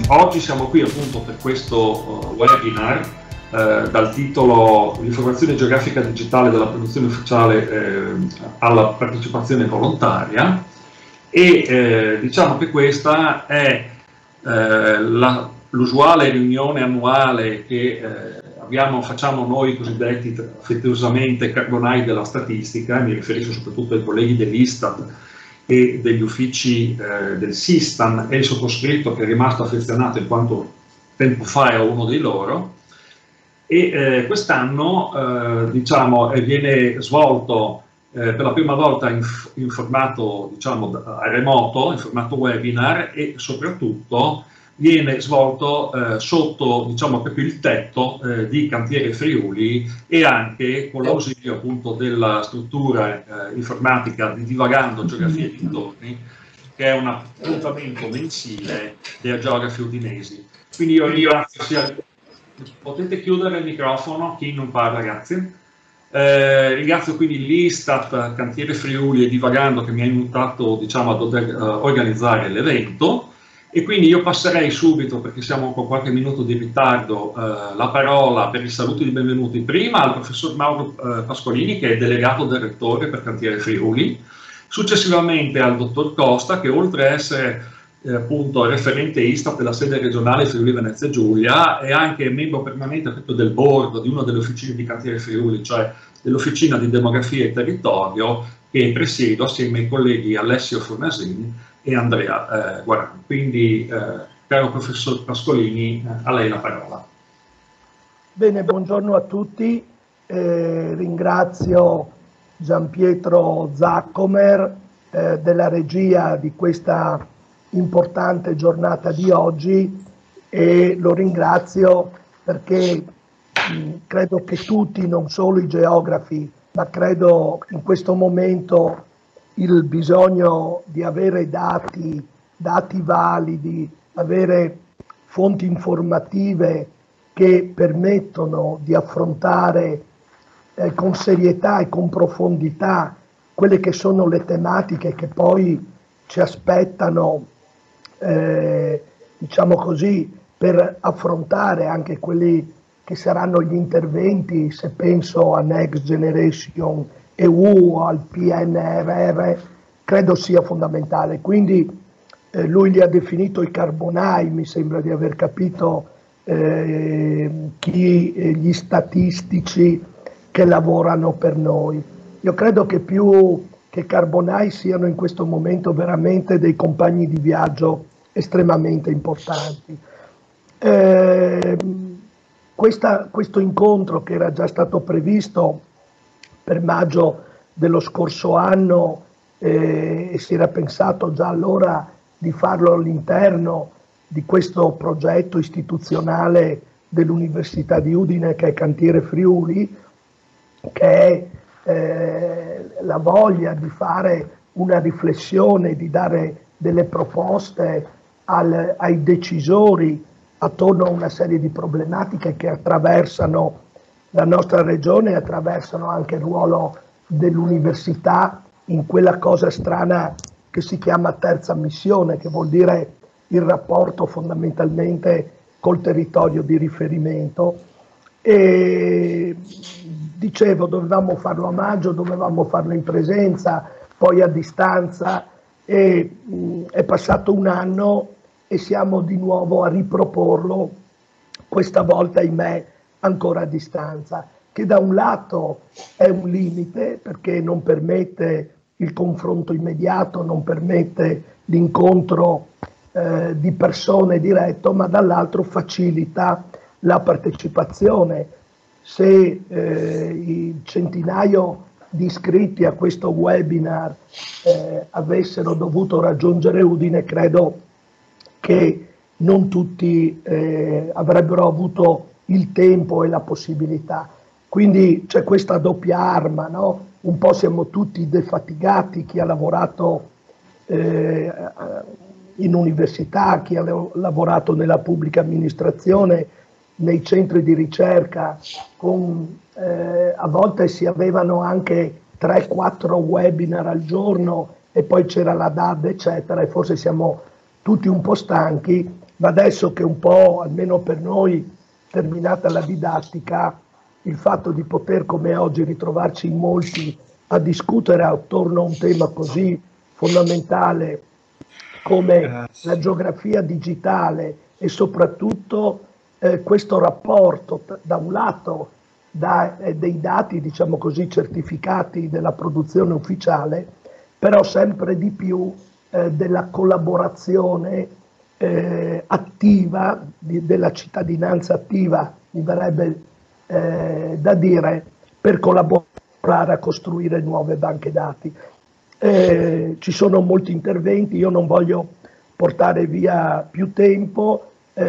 Oggi siamo qui appunto per questo webinar dal titolo L'informazione geografica digitale dalla produzione ufficiale alla partecipazione volontaria e diciamo che questa è l'usuale riunione annuale che facciamo noi cosiddetti affettuosamente carbonai della statistica, mi riferisco soprattutto ai colleghi dell'Istat e degli uffici del Sistan e il sottoscritto che è rimasto affezionato in quanto tempo fa era uno dei loro, e quest'anno diciamo, viene svolto per la prima volta in formato diciamo, remoto, in formato webinar, e soprattutto viene svolto sotto diciamo, proprio il tetto di Cantiere Friuli e anche con l'ausilio appunto della struttura informatica di Divagando Geografia e dintorni, che è un appuntamento mensile dei geografi udinesi. Quindi io ringrazio sia... Potete chiudere il microfono, chi non parla, grazie. Ringrazio quindi l'Istat, Cantiere Friuli e Divagando che mi ha invitato diciamo, a poter organizzare l'evento. E quindi io passerei subito, perché siamo con qualche minuto di ritardo, la parola per i saluti di benvenuti prima al professor Mauro Pascolini, che è delegato del Rettore per Cantiere Friuli, successivamente al dottor Costa, che oltre a essere appunto referente Istat della sede regionale Friuli Venezia Giulia, è anche membro permanente proprio del board di una delle officine di Cantiere Friuli, cioè dell'Officina di Demografia e Territorio, che presiedo assieme ai colleghi Alessio Fornasini e Andrea Guarani. Quindi, caro professor Pascolini, a lei la parola. Bene, buongiorno a tutti. Ringrazio Gianpietro Zaccomer della regia di questa importante giornata di oggi, e lo ringrazio perché credo che tutti, non solo i geografi, ma credo in questo momento il bisogno di avere dati validi, avere fonti informative che permettono di affrontare con serietà e con profondità quelle che sono le tematiche che poi ci aspettano, diciamo così, per affrontare anche quelli che saranno gli interventi, se penso a Next Generation EU, al PNRR, credo sia fondamentale. Quindi lui li ha definito i carbonai, mi sembra di aver capito, gli statistici che lavorano per noi. Io credo che più che carbonai siano in questo momento veramente dei compagni di viaggio estremamente importanti. Questo incontro, che era già stato previsto per maggio dello scorso anno, e si era pensato già allora di farlo all'interno di questo progetto istituzionale dell'Università di Udine, che è Cantiere Friuli, che è la voglia di fare una riflessione, di dare delle proposte ai decisori attorno a una serie di problematiche che attraversano la nostra regione e attraversano anche il ruolo dell'università in quella cosa strana che si chiama terza missione, che vuol dire il rapporto fondamentalmente col territorio di riferimento. E dicevo, dovevamo farlo a maggio, dovevamo farlo in presenza, poi a distanza, e è passato un anno e siamo di nuovo a riproporlo, questa volta ahimè ancora a distanza, che da un lato è un limite perché non permette il confronto immediato, non permette l'incontro di persone diretto, ma dall'altro facilita la partecipazione. Se il centinaio di iscritti a questo webinar avessero dovuto raggiungere Udine, credo che non tutti avrebbero avuto il tempo e la possibilità. Quindi c'è questa doppia arma, no? Un po' siamo tutti defatigati, chi ha lavorato in università, chi ha lavorato nella pubblica amministrazione, nei centri di ricerca, a volte si avevano anche 3-4 webinar al giorno e poi c'era la DAD eccetera, e forse siamo tutti un po' stanchi, ma adesso che un po', almeno per noi, terminata la didattica, il fatto di poter come oggi ritrovarci in molti a discutere attorno a un tema così fondamentale come la geografia digitale e soprattutto questo rapporto da un lato dei dati, diciamo così, certificati della produzione ufficiale, però sempre di più della collaborazione attiva, della cittadinanza attiva, mi verrebbe da dire, per collaborare a costruire nuove banche dati. Ci sono molti interventi, io non voglio portare via più tempo,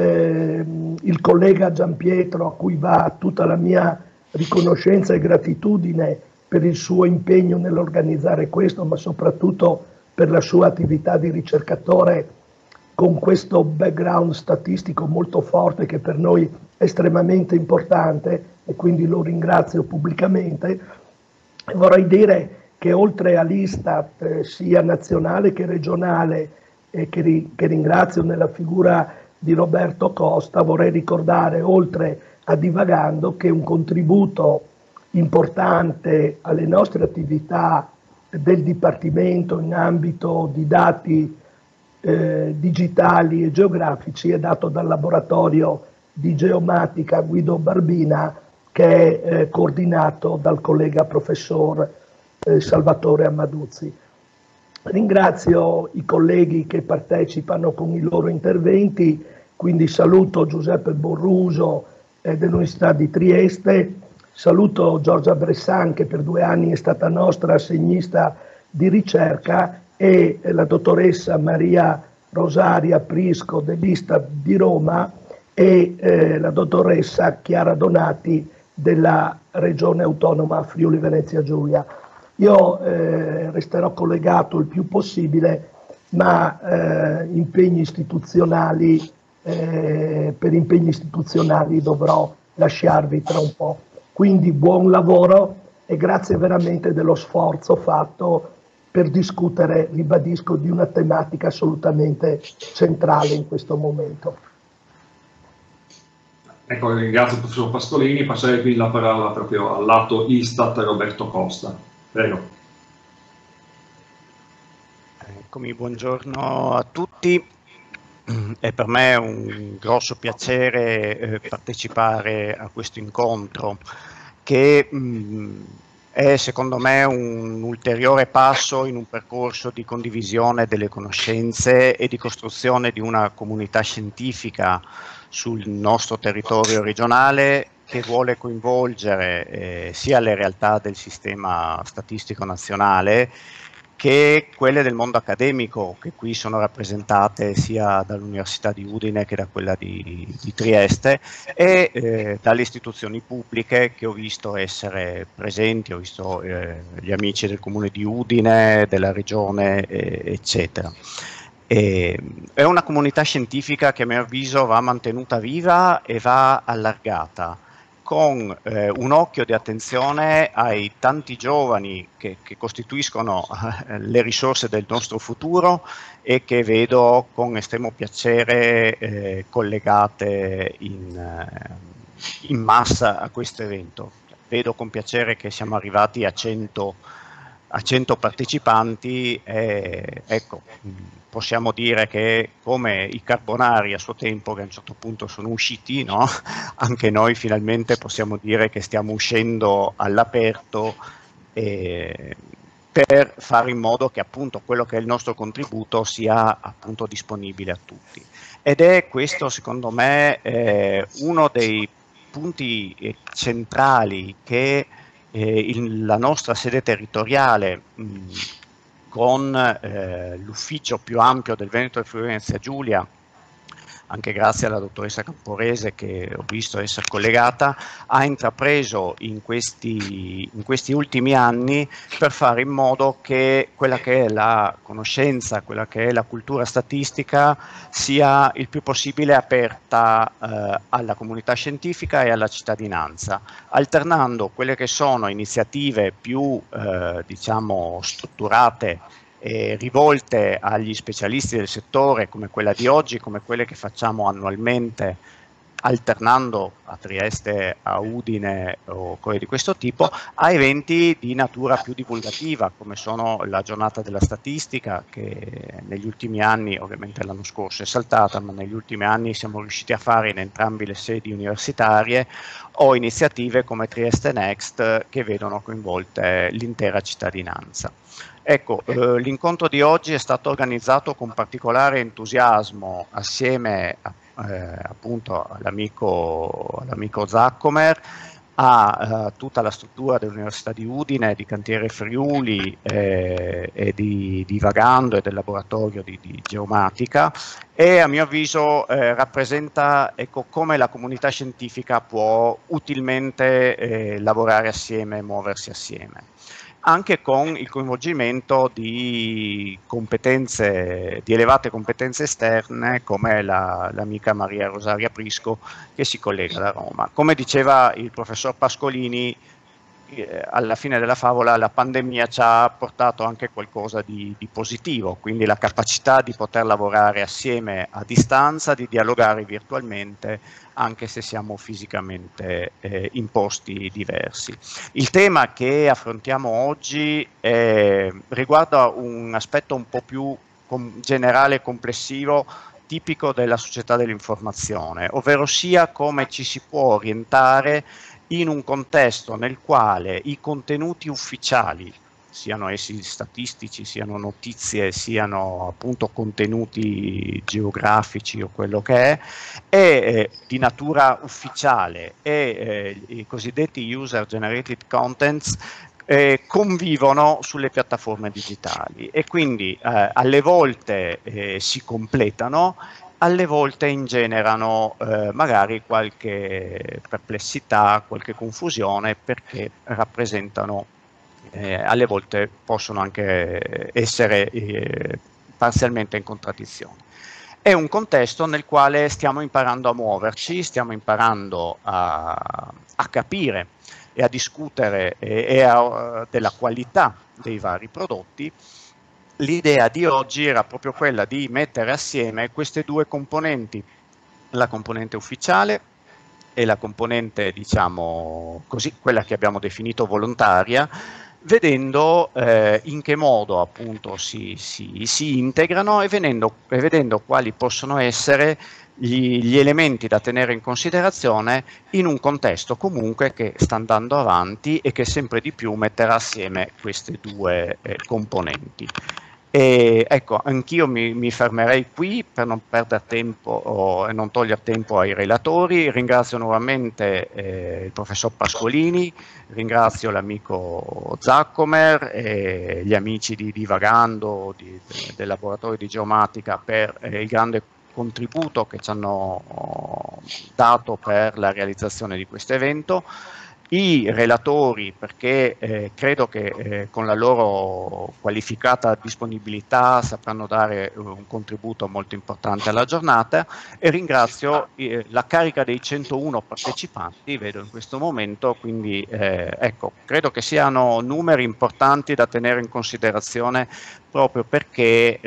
il collega Gianpietro, a cui va tutta la mia riconoscenza e gratitudine per il suo impegno nell'organizzare questo, ma soprattutto per la sua attività di ricercatore con questo background statistico molto forte che per noi è estremamente importante, e quindi lo ringrazio pubblicamente. E vorrei dire che oltre all'Istat sia nazionale che regionale, che ringrazio nella figura di Roberto Costa, vorrei ricordare, oltre a Divagando, che un contributo importante alle nostre attività del Dipartimento in ambito di dati digitali e geografici è dato dal laboratorio di geomatica Guido Barbina, che è coordinato dal collega professor Salvatore Amaduzzi. Ringrazio i colleghi che partecipano con i loro interventi, quindi saluto Giuseppe Borruso dell'Università di Trieste, saluto Giorgia Bressan, che per 2 anni è stata nostra assegnista di ricerca, e la dottoressa Maria Rosaria Prisco dell'Istat di Roma e la dottoressa Chiara Donati della Regione Autonoma Friuli Venezia Giulia. Io resterò collegato il più possibile, ma impegni istituzionali, per impegni istituzionali dovrò lasciarvi tra un po'. Quindi buon lavoro e grazie veramente dello sforzo fatto per discutere, ribadisco, di una tematica assolutamente centrale in questo momento. Ecco, ringrazio il professor Pascolini, passerei quindi la parola proprio al lato Istat Roberto Costa. Prego. Eccomi, buongiorno a tutti. È per me un grosso piacere partecipare a questo incontro che è secondo me un ulteriore passo in un percorso di condivisione delle conoscenze e di costruzione di una comunità scientifica sul nostro territorio regionale che vuole coinvolgere sia le realtà del sistema statistico nazionale che quelle del mondo accademico, che qui sono rappresentate sia dall'Università di Udine che da quella di Trieste, e dalle istituzioni pubbliche che ho visto essere presenti, ho visto gli amici del Comune di Udine, della Regione, eccetera. È una comunità scientifica che a mio avviso va mantenuta viva e va allargata, con un occhio di attenzione ai tanti giovani che costituiscono le risorse del nostro futuro e che vedo con estremo piacere collegate in massa a questo evento. Vedo con piacere che siamo arrivati a 100 partecipanti e ecco, possiamo dire che come i carbonari a suo tempo che a un certo punto sono usciti, no? Anche noi finalmente possiamo dire che stiamo uscendo all'aperto per fare in modo che appunto quello che è il nostro contributo sia appunto disponibile a tutti. Ed è questo secondo me uno dei punti centrali che la nostra sede territoriale con l'ufficio più ampio del Veneto e Friuli Venezia Giulia, anche grazie alla dottoressa Camporese che ho visto essere collegata, ha intrapreso in questi ultimi anni per fare in modo che quella che è la conoscenza, quella che è la cultura statistica sia il più possibile aperta alla comunità scientifica e alla cittadinanza, alternando quelle che sono iniziative più diciamo strutturate rivolte agli specialisti del settore, come quella di oggi, come quelle che facciamo annualmente alternando a Trieste, a Udine o cose di questo tipo, a eventi di natura più divulgativa, come sono la giornata della statistica, che negli ultimi anni, ovviamente l'anno scorso è saltata, ma negli ultimi anni siamo riusciti a fare in entrambe le sedi universitarie, o iniziative come Trieste Next che vedono coinvolte l'intera cittadinanza. Ecco, l'incontro di oggi è stato organizzato con particolare entusiasmo assieme appunto all'amico Zaccomer, a tutta la struttura dell'Università di Udine, di Cantiere Friuli e di Vagando e del laboratorio di geomatica, e a mio avviso rappresenta, ecco, come la comunità scientifica può utilmente lavorare assieme e muoversi assieme, anche con il coinvolgimento di competenze, di elevate competenze esterne, come l'amica Maria Rosaria Prisco, che si collega da Roma. Come diceva il professor Pascolini, alla fine della favola la pandemia ci ha portato anche qualcosa di positivo, quindi la capacità di poter lavorare assieme a distanza, di dialogare virtualmente, anche se siamo fisicamente in posti diversi. Il tema che affrontiamo oggi riguarda un aspetto un po' più generale e complessivo, tipico della società dell'informazione, ovvero sia come ci si può orientare in un contesto nel quale i contenuti ufficiali, siano essi statistici, siano notizie, siano appunto contenuti geografici o quello che è di natura ufficiale, e i cosiddetti user generated contents convivono sulle piattaforme digitali, e quindi alle volte si completano, alle volte ingenerano magari qualche perplessità, qualche confusione, perché rappresentano, alle volte possono anche essere parzialmente in contraddizione. È un contesto nel quale stiamo imparando a muoverci, stiamo imparando a capire e a discutere della qualità dei vari prodotti. L'idea di oggi era proprio quella di mettere assieme queste due componenti, la componente ufficiale e la componente, diciamo così, quella che abbiamo definito volontaria, vedendo in che modo appunto si integrano e vedendo quali possono essere gli elementi da tenere in considerazione in un contesto comunque che sta andando avanti e che sempre di più metterà assieme queste due componenti. E ecco, anch'io mi fermerei qui per non perdere tempo e non togliere tempo ai relatori. Ringrazio nuovamente il professor Pascolini, ringrazio l'amico Zaccomer e gli amici di Vagando, del laboratorio di geomatica, per il grande contributo che ci hanno dato per la realizzazione di questo evento. I relatori, perché credo che con la loro qualificata disponibilità sapranno dare un contributo molto importante alla giornata, e ringrazio la carica dei 101 partecipanti, vedo in questo momento, quindi ecco, credo che siano numeri importanti da tenere in considerazione, proprio perché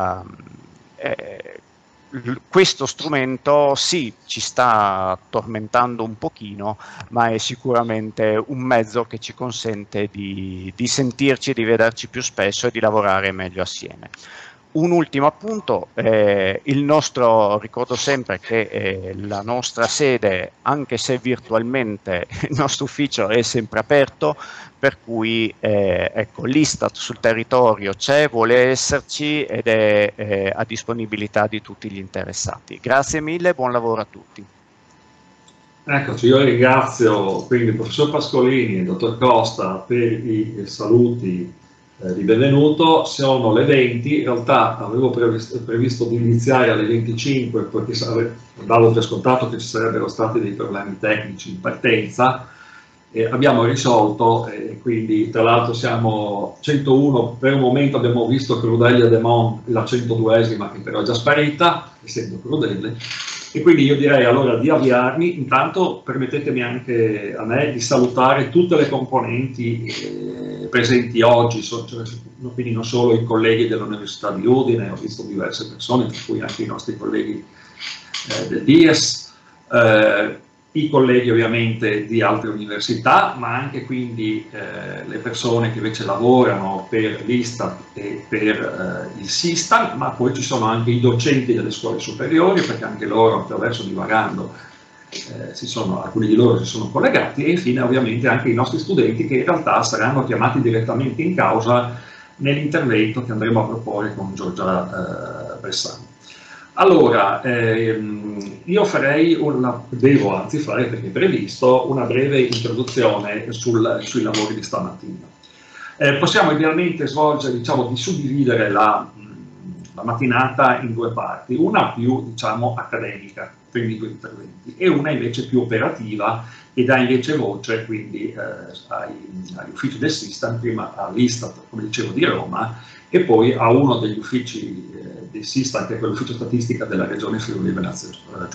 questo strumento sì, ci sta tormentando un pochino, ma è sicuramente un mezzo che ci consente di sentirci, di vederci più spesso e di lavorare meglio assieme. Un ultimo appunto, ricordo sempre che la nostra sede, anche se virtualmente, il nostro ufficio è sempre aperto, per cui ecco, l'Istat sul territorio c'è, vuole esserci ed è a disponibilità di tutti gli interessati. Grazie mille, buon lavoro a tutti. Eccoci, io ringrazio quindi il professor Pascolini e il dottor Costa per i saluti di benvenuto. Sono le 20, in realtà avevo previsto di iniziare alle 25 perché davo per scontato che ci sarebbero stati dei problemi tecnici in partenza. Abbiamo risolto, quindi tra l'altro siamo 101, per un momento abbiamo visto Crudelia Demont, la 102esima, che però è già sparita, essendo crudele, e quindi io direi allora di avviarmi. Intanto permettetemi anche a me di salutare tutte le componenti presenti oggi, quindi non solo i colleghi dell'Università di Udine, ho visto diverse persone, tra cui anche i nostri colleghi del DIES, i colleghi ovviamente di altre università, ma anche quindi le persone che invece lavorano per l'Istat e per il Sistan, ma poi ci sono anche i docenti delle scuole superiori, perché anche loro attraverso Divagando alcuni di loro si sono collegati, e infine ovviamente anche i nostri studenti che in realtà saranno chiamati direttamente in causa nell'intervento che andremo a proporre con Giorgia Bressani. Allora, io devo anzi fare, perché è previsto, una breve introduzione sui lavori di stamattina. Possiamo idealmente svolgere, diciamo, di suddividere la mattinata in due parti, una più, diciamo, accademica, quindi due interventi, e una invece più operativa, che dà invece voce quindi agli uffici del Sistan, prima all'Istat, come dicevo, di Roma, e poi a uno degli uffici del Sistan, che è quell'ufficio statistica della regione Friuli Venezia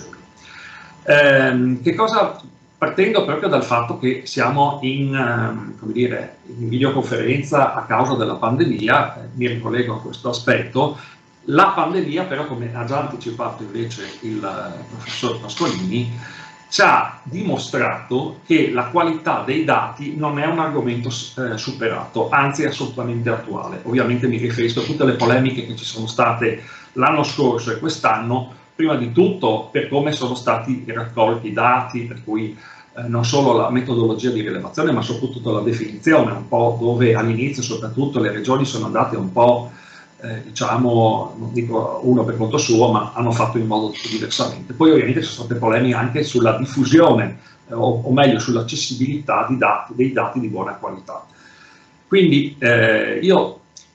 Giulia. Partendo proprio dal fatto che siamo in videoconferenza a causa della pandemia, mi ricollego a questo aspetto. La pandemia però, come ha già anticipato invece il professor Pasqualini, ci ha dimostrato che la qualità dei dati non è un argomento superato, anzi è assolutamente attuale. Ovviamente mi riferisco a tutte le polemiche che ci sono state l'anno scorso e quest'anno, prima di tutto per come sono stati raccolti i dati, per cui non solo la metodologia di rilevazione, ma soprattutto la definizione, un po' dove all'inizio soprattutto le regioni sono andate un po', diciamo, non dico uno per conto suo, ma hanno fatto in modo diversamente. Poi ovviamente ci sono state polemiche anche sulla diffusione, o meglio sull'accessibilità dei dati di buona qualità. Quindi io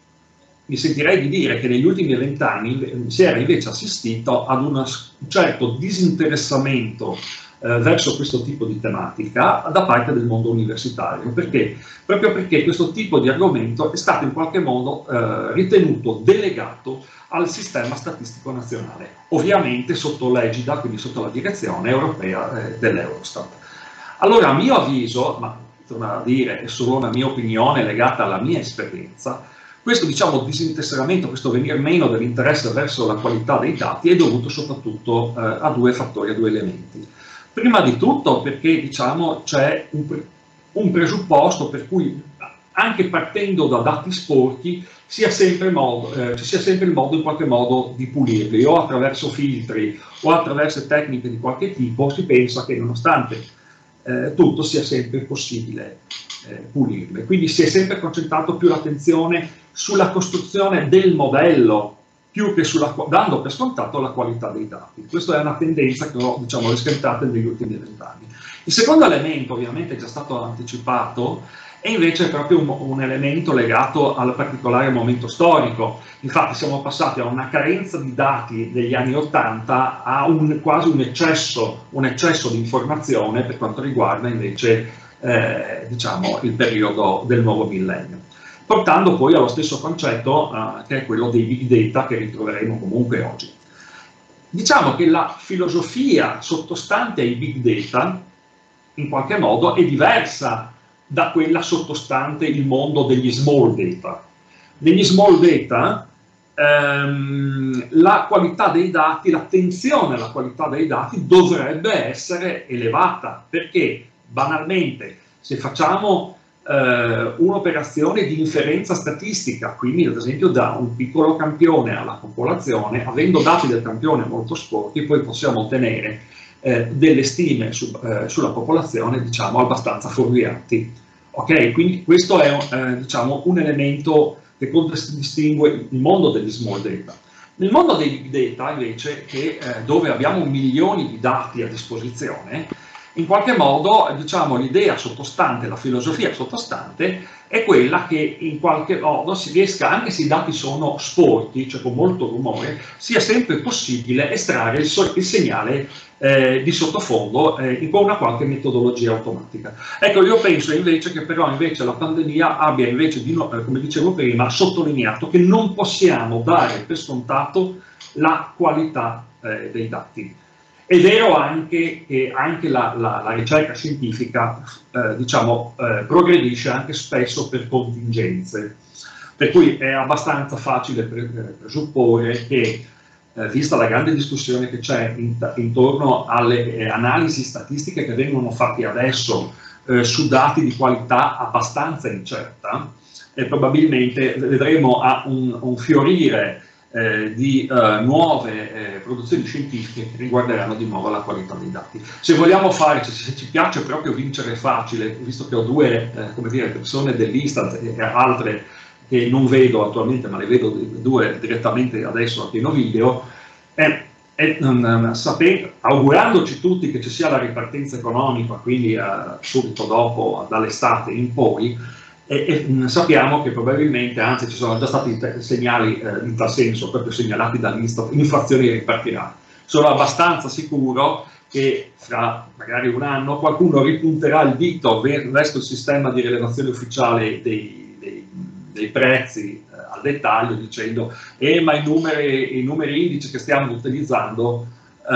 mi sentirei di dire che negli ultimi 20 anni si era invece assistito ad un certo disinteressamento verso questo tipo di tematica da parte del mondo universitario. Perché? Proprio perché questo tipo di argomento è stato in qualche modo ritenuto delegato al sistema statistico nazionale, ovviamente sotto l'egida, quindi sotto la direzione europea dell'Eurostat. Allora, a mio avviso, ma torno a dire, è solo una mia opinione legata alla mia esperienza, questo, diciamo, disintesseramento, questo venir meno dell'interesse verso la qualità dei dati è dovuto soprattutto a due fattori, a due elementi. Prima di tutto perché, diciamo, c'è un presupposto per cui, anche partendo da dati sporchi, ci sia sempre il modo in qualche modo di pulirli, o attraverso filtri o attraverso tecniche di qualche tipo. Si pensa che nonostante tutto sia sempre possibile pulirle. Quindi si è sempre concentrato più l'attenzione sulla costruzione del modello, più che dando per scontato la qualità dei dati. Questa è una tendenza che ho, diciamo, riscontrata negli ultimi 20 anni. Il secondo elemento, ovviamente è già stato anticipato, è invece proprio un elemento legato al particolare momento storico. Infatti siamo passati a una carenza di dati degli anni 80 a quasi un eccesso di informazione per quanto riguarda invece diciamo, il periodo del nuovo millennio, portando poi allo stesso concetto che è quello dei big data che ritroveremo comunque oggi. Diciamo che la filosofia sottostante ai big data in qualche modo è diversa da quella sottostante il mondo degli small data. Negli small data la qualità dei dati, l'attenzione alla qualità dei dati dovrebbe essere elevata, perché banalmente se facciamo un'operazione di inferenza statistica, quindi ad esempio da un piccolo campione alla popolazione, avendo dati del campione molto sporchi, poi possiamo ottenere delle stime sulla popolazione, diciamo, abbastanza fuorvianti. Ok? Quindi questo è diciamo, un elemento che contraddistingue il mondo degli small data. Nel mondo dei big data, invece, dove abbiamo milioni di dati a disposizione, in qualche modo, diciamo, l'idea sottostante, la filosofia sottostante è quella che in qualche modo si riesca, anche se i dati sono sporchi, cioè con molto rumore, sia sempre possibile estrarre il segnale di sottofondo con una qualche metodologia automatica. Ecco, io penso invece che però la pandemia abbia invece, come dicevo prima, sottolineato che non possiamo dare per scontato la qualità dei dati. È vero anche che anche la ricerca scientifica progredisce anche spesso per contingenze, per cui è abbastanza facile presupporre che, vista la grande discussione che c'è intorno alle analisi statistiche che vengono fatte adesso su dati di qualità abbastanza incerta, probabilmente vedremo un fiorire di nuove produzioni scientifiche che riguarderanno di nuovo la qualità dei dati. Se vogliamo fare, se ci piace proprio vincere facile, visto che ho due persone dell'Istat e altre che non vedo attualmente, ma le vedo due direttamente adesso a pieno video, augurandoci tutti che ci sia la ripartenza economica, quindi subito dopo, dall'estate in poi, sappiamo che probabilmente, anzi ci sono già stati segnali in tal senso, proprio segnalati dall'Istat, l'inflazione ripartirà. Sono abbastanza sicuro che fra magari un anno qualcuno ripunterà il dito verso il sistema di rilevazione ufficiale dei prezzi al dettaglio, dicendo ma i numeri indici che stiamo utilizzando,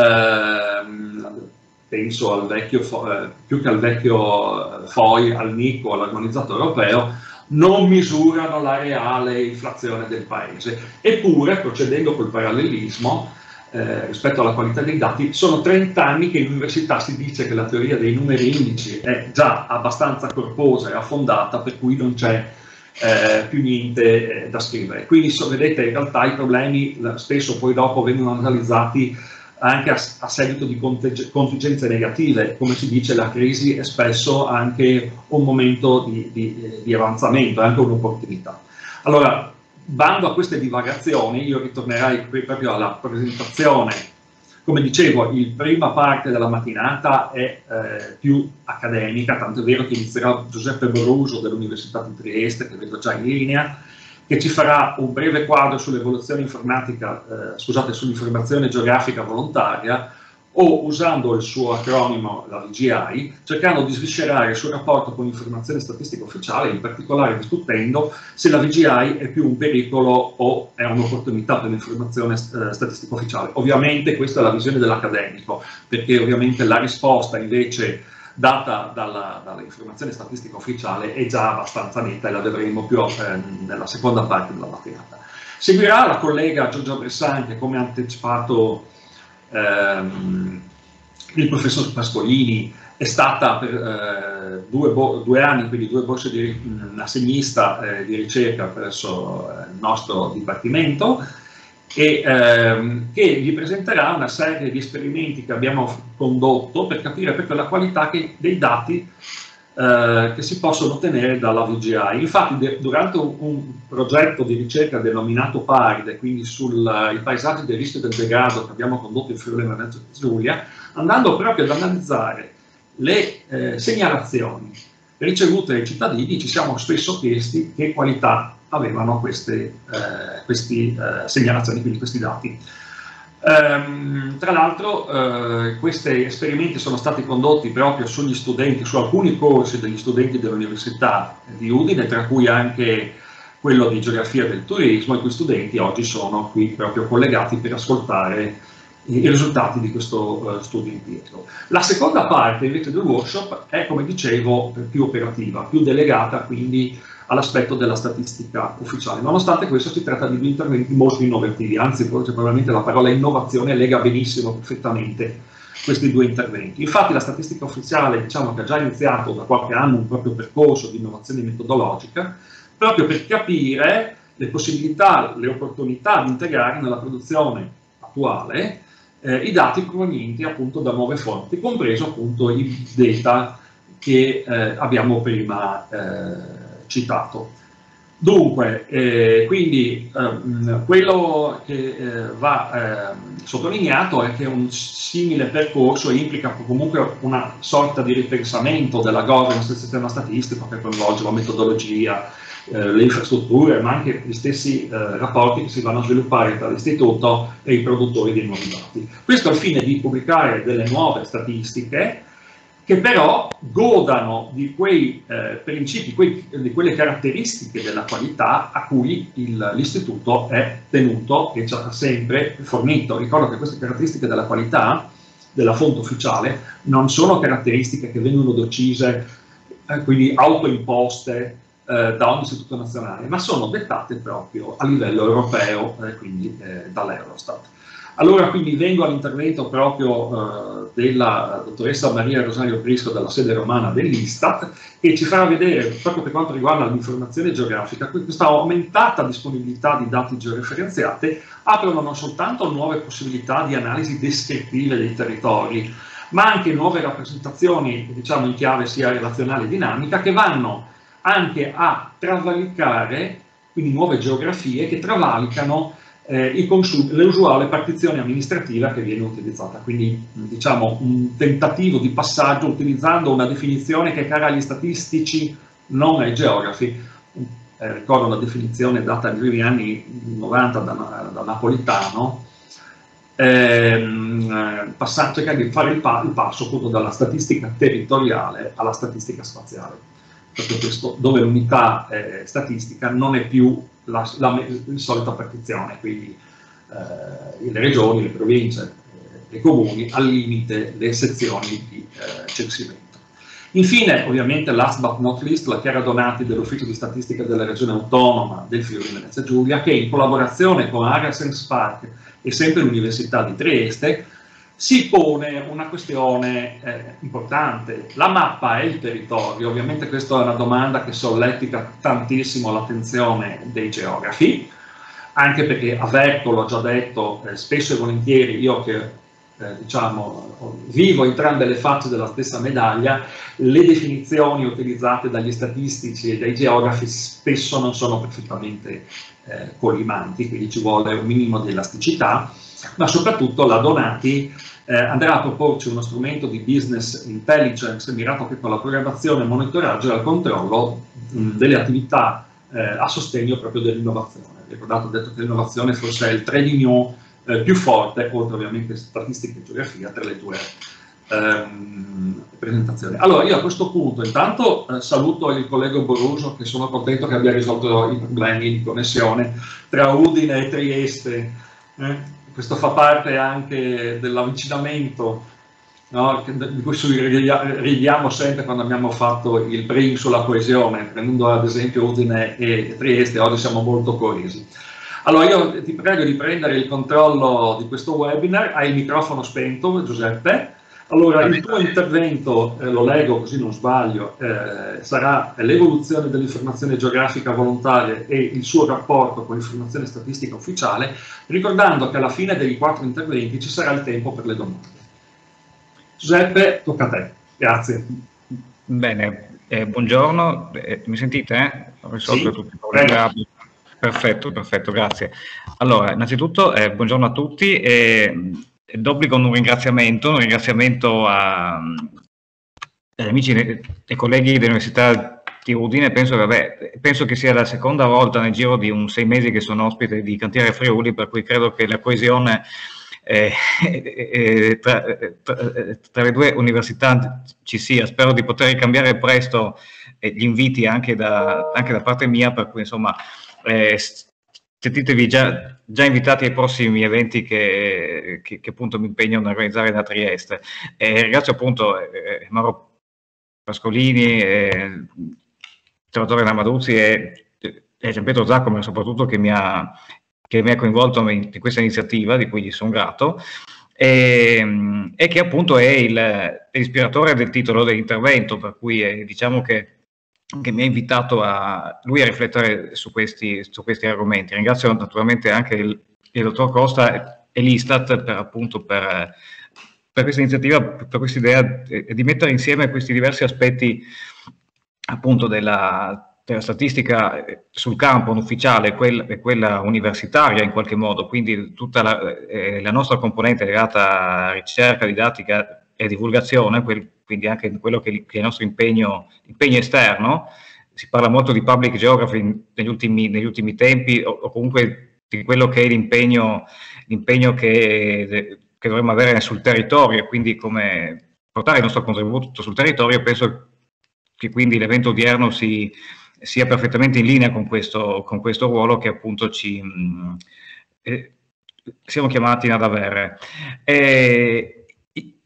penso al vecchio, più che al vecchio FOI, al NICO, all'armonizzatore europeo, non misurano la reale inflazione del paese. Eppure, procedendo col parallelismo rispetto alla qualità dei dati, sono 30 anni che in università si dice che la teoria dei numeri indici è già abbastanza corposa e affondata, per cui non c'è più niente da scrivere. Quindi vedete, in realtà i problemi spesso poi dopo vengono analizzati anche a seguito di contingenze negative. Come si dice, la crisi è spesso anche un momento di avanzamento, è anche un'opportunità. Allora, bando a queste divagazioni, io ritornerei qui proprio alla presentazione. Come dicevo, la prima parte della mattinata è più accademica, tanto è vero che inizierà Giuseppe Boruso dell'Università di Trieste, che vedo già in linea, che ci farà un breve quadro sull'evoluzione informatica, sull'informazione geografica volontaria, o usando il suo acronimo, la VGI, cercando di sviscerare il suo rapporto con l'informazione statistica ufficiale, in particolare discutendo se la VGI è più un pericolo o è un'opportunità per l'informazione statistica ufficiale. Ovviamente questa è la visione dell'accademico, perché ovviamente la risposta invece data dall'informazione statistica ufficiale è già abbastanza netta e la vedremo più nella seconda parte della mattinata. Seguirà la collega Giorgia Bressan, che come ha anticipato il professor Pascolini è stata per 2 anni, quindi 2 borse di assegnista di ricerca presso il nostro dipartimento, e che vi presenterà una serie di esperimenti che abbiamo condotto per capire proprio la qualità dei dati che si possono ottenere dalla VGI. Infatti, durante un progetto di ricerca denominato PARID, quindi sui paesaggi del rischio del degrado che abbiamo condotto in Friuli Venezia Giulia, andando proprio ad analizzare le segnalazioni ricevute dai cittadini, ci siamo spesso chiesti che qualità avevano queste segnalazioni, quindi questi dati. Tra l'altro questi esperimenti sono stati condotti proprio sugli studenti, su alcuni corsi degli studenti dell'Università di Udine, tra cui anche quello di Geografia del Turismo, i cui studenti oggi sono qui proprio collegati per ascoltare i risultati di questo studio impiego. La seconda parte invece del workshop è, come dicevo, più operativa, più delegata quindi all'aspetto della statistica ufficiale. Nonostante questo si tratta di 2 interventi molto innovativi, anzi probabilmente la parola innovazione lega benissimo, perfettamente questi 2 interventi. Infatti la statistica ufficiale, diciamo che ha già iniziato da qualche anno un proprio percorso di innovazione metodologica, proprio per capire le possibilità, le opportunità di integrare nella produzione attuale i dati provenienti appunto da nuove fonti, compreso appunto i data che abbiamo prima citato. Dunque, quindi quello che va sottolineato è che un simile percorso implica comunque una sorta di ripensamento della governance del sistema statistico, che coinvolge la metodologia, le infrastrutture, ma anche gli stessi rapporti che si vanno a sviluppare tra l'istituto e i produttori dei nuovi dati. Questo al fine di pubblicare delle nuove statistiche che però godano di quei principi, di quelle caratteristiche della qualità a cui l'istituto è tenuto e ci ha sempre fornito. Ricordo che queste caratteristiche della qualità della fonte ufficiale, non sono caratteristiche che vengono decise, quindi autoimposte da ogni istituto nazionale, ma sono dettate proprio a livello europeo, quindi dall'Eurostat. Allora quindi vengo all'intervento proprio della dottoressa Maria Rosario Prisco della sede romana dell'Istat, che ci farà vedere, proprio per quanto riguarda l'informazione geografica, questa aumentata disponibilità di dati georeferenziati aprono non soltanto nuove possibilità di analisi descrittive dei territori, ma anche nuove rappresentazioni, diciamo in chiave sia relazionale che dinamica, che vanno anche a travalicare, quindi nuove geografie che travalicano l'usuale partizione amministrativa che viene utilizzata. Quindi diciamo un tentativo di passaggio utilizzando una definizione che è cara agli statistici, non ai geografi. Ricordo la definizione data negli primi anni 90 da Napolitano, cercare di fare il passo appunto dalla statistica territoriale alla statistica spaziale. Proprio questo, dove l'unità statistica non è più la solita partizione, quindi le regioni, le province, i comuni, al limite le sezioni di censimento. Infine, ovviamente, last but not least, la Chiara Donati dell'Ufficio di Statistica della Regione Autonoma del Friuli Venezia Giulia, che in collaborazione con Area Science Park e sempre l'Università di Trieste si pone una questione importante. La mappa è il territorio, ovviamente questa è una domanda che solletica tantissimo l'attenzione dei geografi, anche perché avverto, l'ho già detto, spesso e volentieri, io che diciamo, vivo entrambe le facce della stessa medaglia, le definizioni utilizzate dagli statistici e dai geografi spesso non sono perfettamente collimanti, quindi ci vuole un minimo di elasticità, ma soprattutto la Donati andrà a proporci uno strumento di business intelligence mirato proprio alla programmazione, monitoraggio e al controllo delle attività a sostegno proprio dell'innovazione. Ricordate, ho detto che l'innovazione forse è il trait d'union più forte, oltre ovviamente statistica e geografia, tra le due presentazioni. Allora, io a questo punto intanto saluto il collega Boruso, che sono contento che abbia risolto i problemi di connessione tra Udine e Trieste. Questo fa parte anche dell'avvicinamento, no, di cui ridiamo sempre quando abbiamo fatto il brief sulla coesione, prendendo ad esempio Udine e Trieste, oggi siamo molto coesi. Allora io ti prego di prendere il controllo di questo webinar, hai il microfono spento Giuseppe. Allora il tuo intervento, lo leggo così non sbaglio, sarà l'evoluzione dell'informazione geografica volontaria e il suo rapporto con l'informazione statistica ufficiale, ricordando che alla fine dei 4 interventi ci sarà il tempo per le domande. Giuseppe, tocca a te, grazie. Bene, buongiorno, mi sentite? Ho risolto tutti i problemi. Perfetto, perfetto, grazie. Allora, innanzitutto buongiorno a tutti e d'obbligo un ringraziamento agli amici e colleghi dell'Università di Udine. Penso che sia la seconda volta nel giro di 6 mesi che sono ospite di Cantiere Friuli, per cui credo che la coesione tra le due università ci sia. Spero di poter ricambiare presto gli inviti anche da parte mia, per cui insomma sentitevi già invitati ai prossimi eventi che appunto mi impegno ad organizzare da Trieste. Ringrazio appunto Mauro Pascolini, Salvatore Namaduzzi e Gianpietro Giacomo soprattutto, che mi ha coinvolto in questa iniziativa, di cui gli sono grato, e che appunto è l'ispiratore del titolo dell'intervento, per cui diciamo che mi ha invitato a riflettere su questi argomenti. Ringrazio naturalmente anche il dottor Costa e l'Istat per questa iniziativa, per questa idea di mettere insieme questi diversi aspetti appunto della statistica sul campo, ufficiale e quella universitaria in qualche modo, quindi tutta la nostra componente legata a ricerca, didattica e divulgazione, quindi anche quello che è il nostro impegno esterno. Si parla molto di public geography negli ultimi tempi, o comunque di quello che è l'impegno che dovremmo avere sul territorio, quindi come portare il nostro contributo sul territorio. Penso che quindi l'evento odierno sia perfettamente in linea con questo ruolo che appunto siamo chiamati ad avere.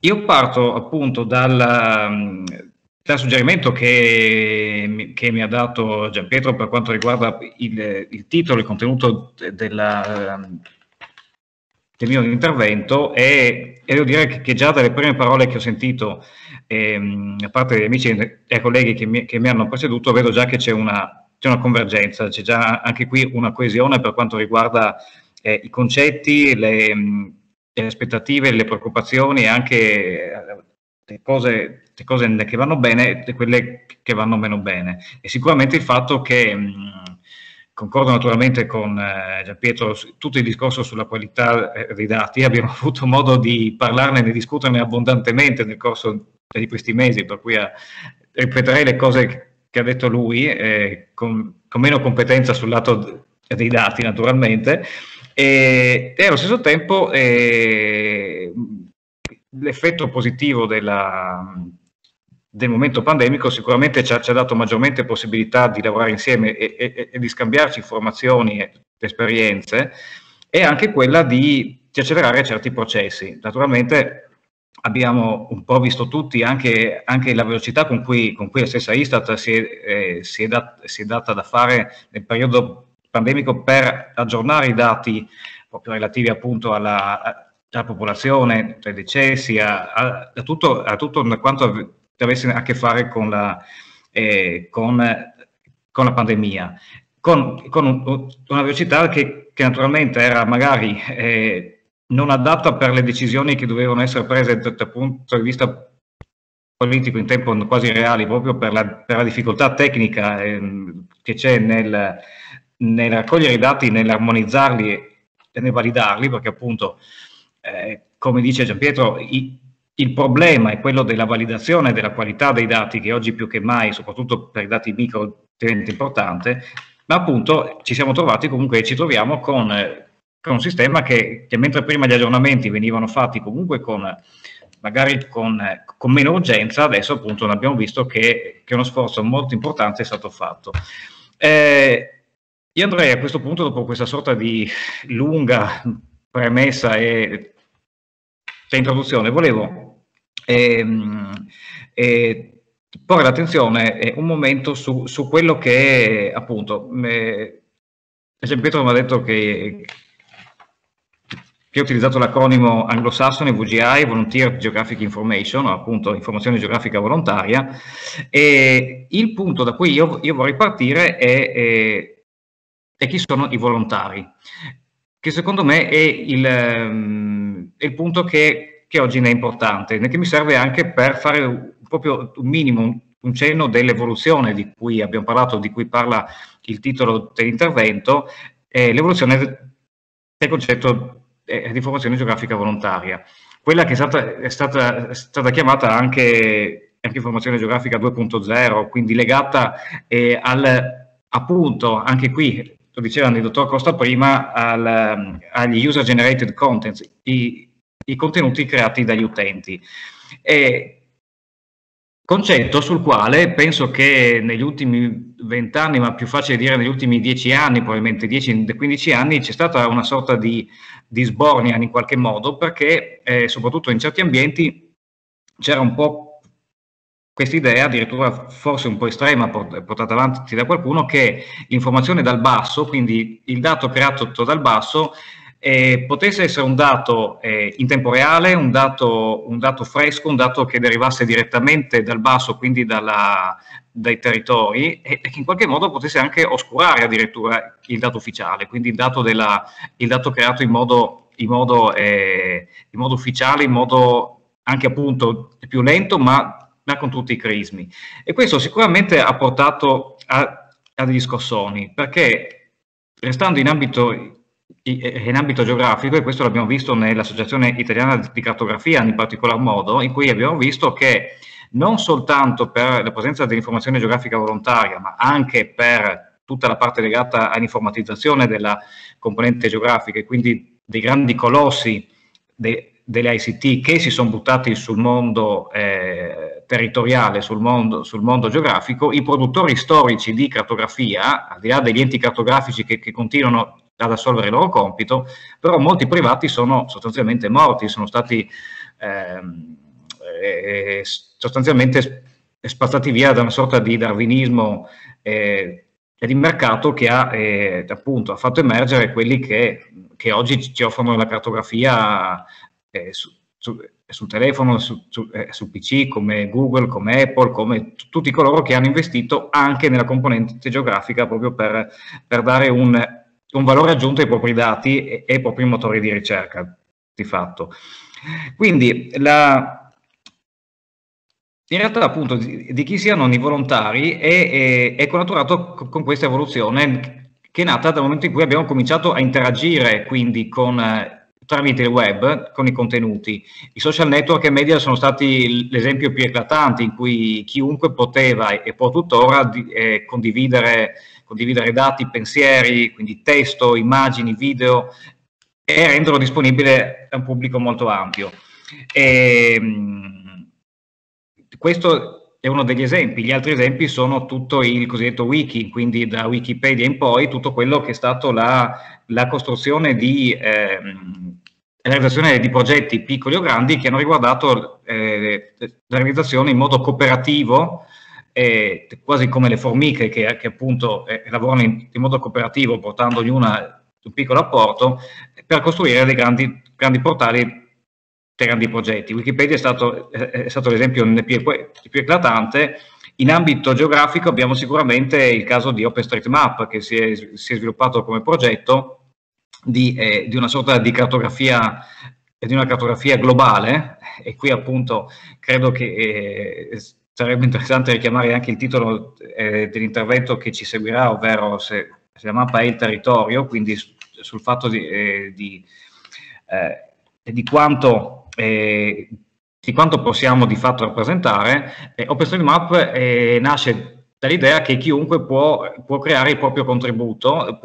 Io parto appunto dal suggerimento che mi ha dato Gianpietro per quanto riguarda il titolo, il contenuto del mio intervento, e devo dire che già dalle prime parole che ho sentito da parte degli amici e colleghi che mi hanno preceduto, vedo già che c'è una convergenza, c'è già anche qui una coesione per quanto riguarda i concetti, le aspettative, le preoccupazioni e anche le cose che vanno bene e quelle che vanno meno bene. E sicuramente il fatto che concordo naturalmente con Gianpietro su tutto il discorso sulla qualità dei dati. Abbiamo avuto modo di parlarne e di discuterne abbondantemente nel corso di questi mesi, per cui ripeterei le cose che ha detto lui, con meno competenza sul lato dei dati naturalmente, e allo stesso tempo l'effetto positivo del momento pandemico sicuramente ci ha dato maggiormente possibilità di lavorare insieme e di scambiarci informazioni e esperienze, e anche quella di accelerare certi processi. Naturalmente abbiamo un po' visto tutti anche la velocità con cui la stessa Istat si è data da fare nel periodo pandemico per aggiornare i dati proprio relativi appunto alla popolazione, ai decessi, a tutto quanto avesse a che fare con la pandemia, con una velocità che naturalmente era magari non adatta per le decisioni che dovevano essere prese dal punto di vista politico in tempo quasi reali, proprio per la difficoltà tecnica che c'è nel raccogliere i dati, nell'armonizzarli e nel validarli, perché appunto, come dice Gianpietro, il problema è quello della validazione della qualità dei dati, che oggi più che mai, soprattutto per i dati micro, diventa importante, ma appunto ci siamo trovati comunque e ci troviamo con un sistema che mentre prima gli aggiornamenti venivano fatti comunque magari con meno urgenza, adesso appunto abbiamo visto che uno sforzo molto importante è stato fatto. Io andrei a questo punto, dopo questa sorta di lunga premessa e introduzione, volevo porre l'attenzione un momento su quello che appunto Gianpietro mi ha detto che ha utilizzato l'acronimo anglosassone VGI, Volunteer Geographic Information, appunto informazione geografica volontaria, e il punto da cui io vorrei partire è chi sono i volontari, che secondo me è il punto che oggi ne è importante, che mi serve anche per fare proprio un minimo, un cenno dell'evoluzione di cui abbiamo parlato, di cui parla il titolo dell'intervento, l'evoluzione del concetto di informazione geografica volontaria, quella che è stata chiamata anche informazione geografica 2.0, quindi legata appunto, anche qui, lo diceva il dottor Costa prima, agli user generated contents, i contenuti creati dagli utenti. Concetto sul quale penso che negli ultimi 20 anni, ma più facile dire negli ultimi 10 anni, probabilmente 10-15 anni, c'è stata una sorta di sbornia in qualche modo, perché soprattutto in certi ambienti c'era un po' questa idea, addirittura forse un po' estrema, portata avanti da qualcuno, che l'informazione dal basso, quindi il dato creato dal basso, potesse essere un dato in tempo reale, un dato fresco, un dato che derivasse direttamente dal basso, quindi dai territori, e che in qualche modo potesse anche oscurare addirittura il dato ufficiale, quindi il dato creato in modo ufficiale, in modo anche appunto più lento, ma con tutti i crismi. E questo sicuramente ha portato a degli scossoni, perché restando in ambito geografico, e questo l'abbiamo visto nell'Associazione Italiana di Cartografia in particolar modo, in cui abbiamo visto che non soltanto per la presenza dell'informazione geografica volontaria, ma anche per tutta la parte legata all'informatizzazione della componente geografica, e quindi dei grandi colossi delle ICT che si sono buttati sul mondo territoriale, sul mondo geografico, i produttori storici di cartografia, al di là degli enti cartografici che continuano ad assolvere il loro compito, però molti privati sono sostanzialmente morti, sono stati sostanzialmente spazzati via da una sorta di darwinismo di mercato che appunto ha fatto emergere quelli che oggi ci offrono la cartografia sul telefono, sul PC, come Google, come Apple, come tutti coloro che hanno investito anche nella componente geografica proprio per dare un valore aggiunto ai propri dati e ai propri motori di ricerca, di fatto. Quindi in realtà appunto di chi siano i volontari è connaturato con questa evoluzione che è nata dal momento in cui abbiamo cominciato a interagire quindi tramite il web con i contenuti. I social network e media sono stati l'esempio più eclatante in cui chiunque poteva e può tuttora condividere dati, pensieri, quindi testo, immagini, video e renderlo disponibile a un pubblico molto ampio. Questo è uno degli esempi. Gli altri esempi sono tutto il cosiddetto wiki, quindi da Wikipedia in poi tutto quello che è stato la costruzione la realizzazione di progetti piccoli o grandi che hanno riguardato la realizzazione in modo cooperativo, quasi come le formiche che appunto lavorano in modo cooperativo portando ognuna un piccolo apporto per costruire dei grandi portali, dei grandi progetti. Wikipedia è stato l'esempio più eclatante. In ambito geografico abbiamo sicuramente il caso di OpenStreetMap che si è sviluppato come progetto di una sorta di cartografia, di una cartografia globale, e qui appunto credo che sarebbe interessante richiamare anche il titolo dell'intervento che ci seguirà, ovvero se la mappa è il territorio, quindi sul fatto di quanto possiamo di fatto rappresentare. OpenStreetMap nasce dall'idea che chiunque può creare il proprio contributo,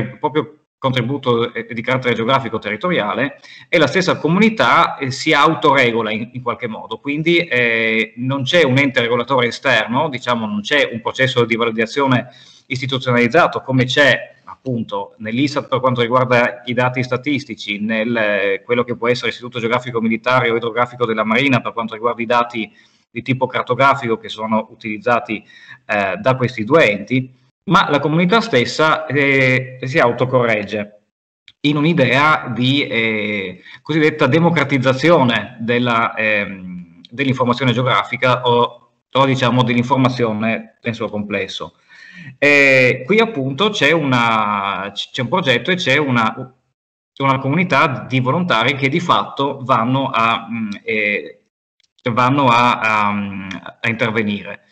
di carattere geografico territoriale, e la stessa comunità si autoregola in qualche modo, quindi non c'è un ente regolatore esterno, diciamo, non c'è un processo di validazione istituzionalizzato come c'è appunto nell'ISTAT per quanto riguarda i dati statistici, quello che può essere l'Istituto Geografico Militare o Idrografico della Marina per quanto riguarda i dati di tipo cartografico che sono utilizzati da questi due enti, ma la comunità stessa si autocorregge in un'idea di cosiddetta democratizzazione dell'informazione geografica o diciamo dell'informazione nel suo complesso. Qui appunto c'è un progetto e c'è una comunità di volontari che di fatto vanno a intervenire.